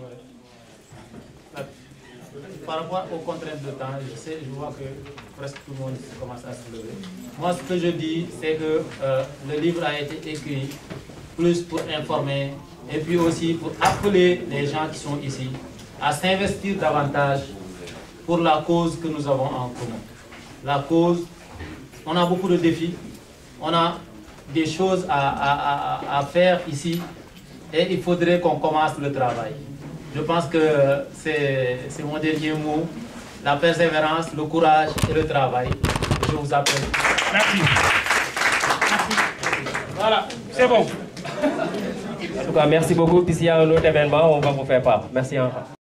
Par rapport aux contraintes de temps, je sais, je vois que presque tout le monde commence à se lever. Moi, ce que je dis, c'est que euh, le livre a été écrit plus pour informer et puis aussi pour appeler les gens qui sont ici à s'investir davantage pour la cause que nous avons en commun. La cause, on a beaucoup de défis, on a des choses à, à, à, à faire ici et il faudrait qu'on commence le travail. Je pense que c'est mon dernier mot, la persévérance, le courage et le travail. Je vous appelle. Merci. Voilà, c'est bon. En tout cas, merci beaucoup. Puis s'il y a un autre événement, on va vous faire part. Merci encore.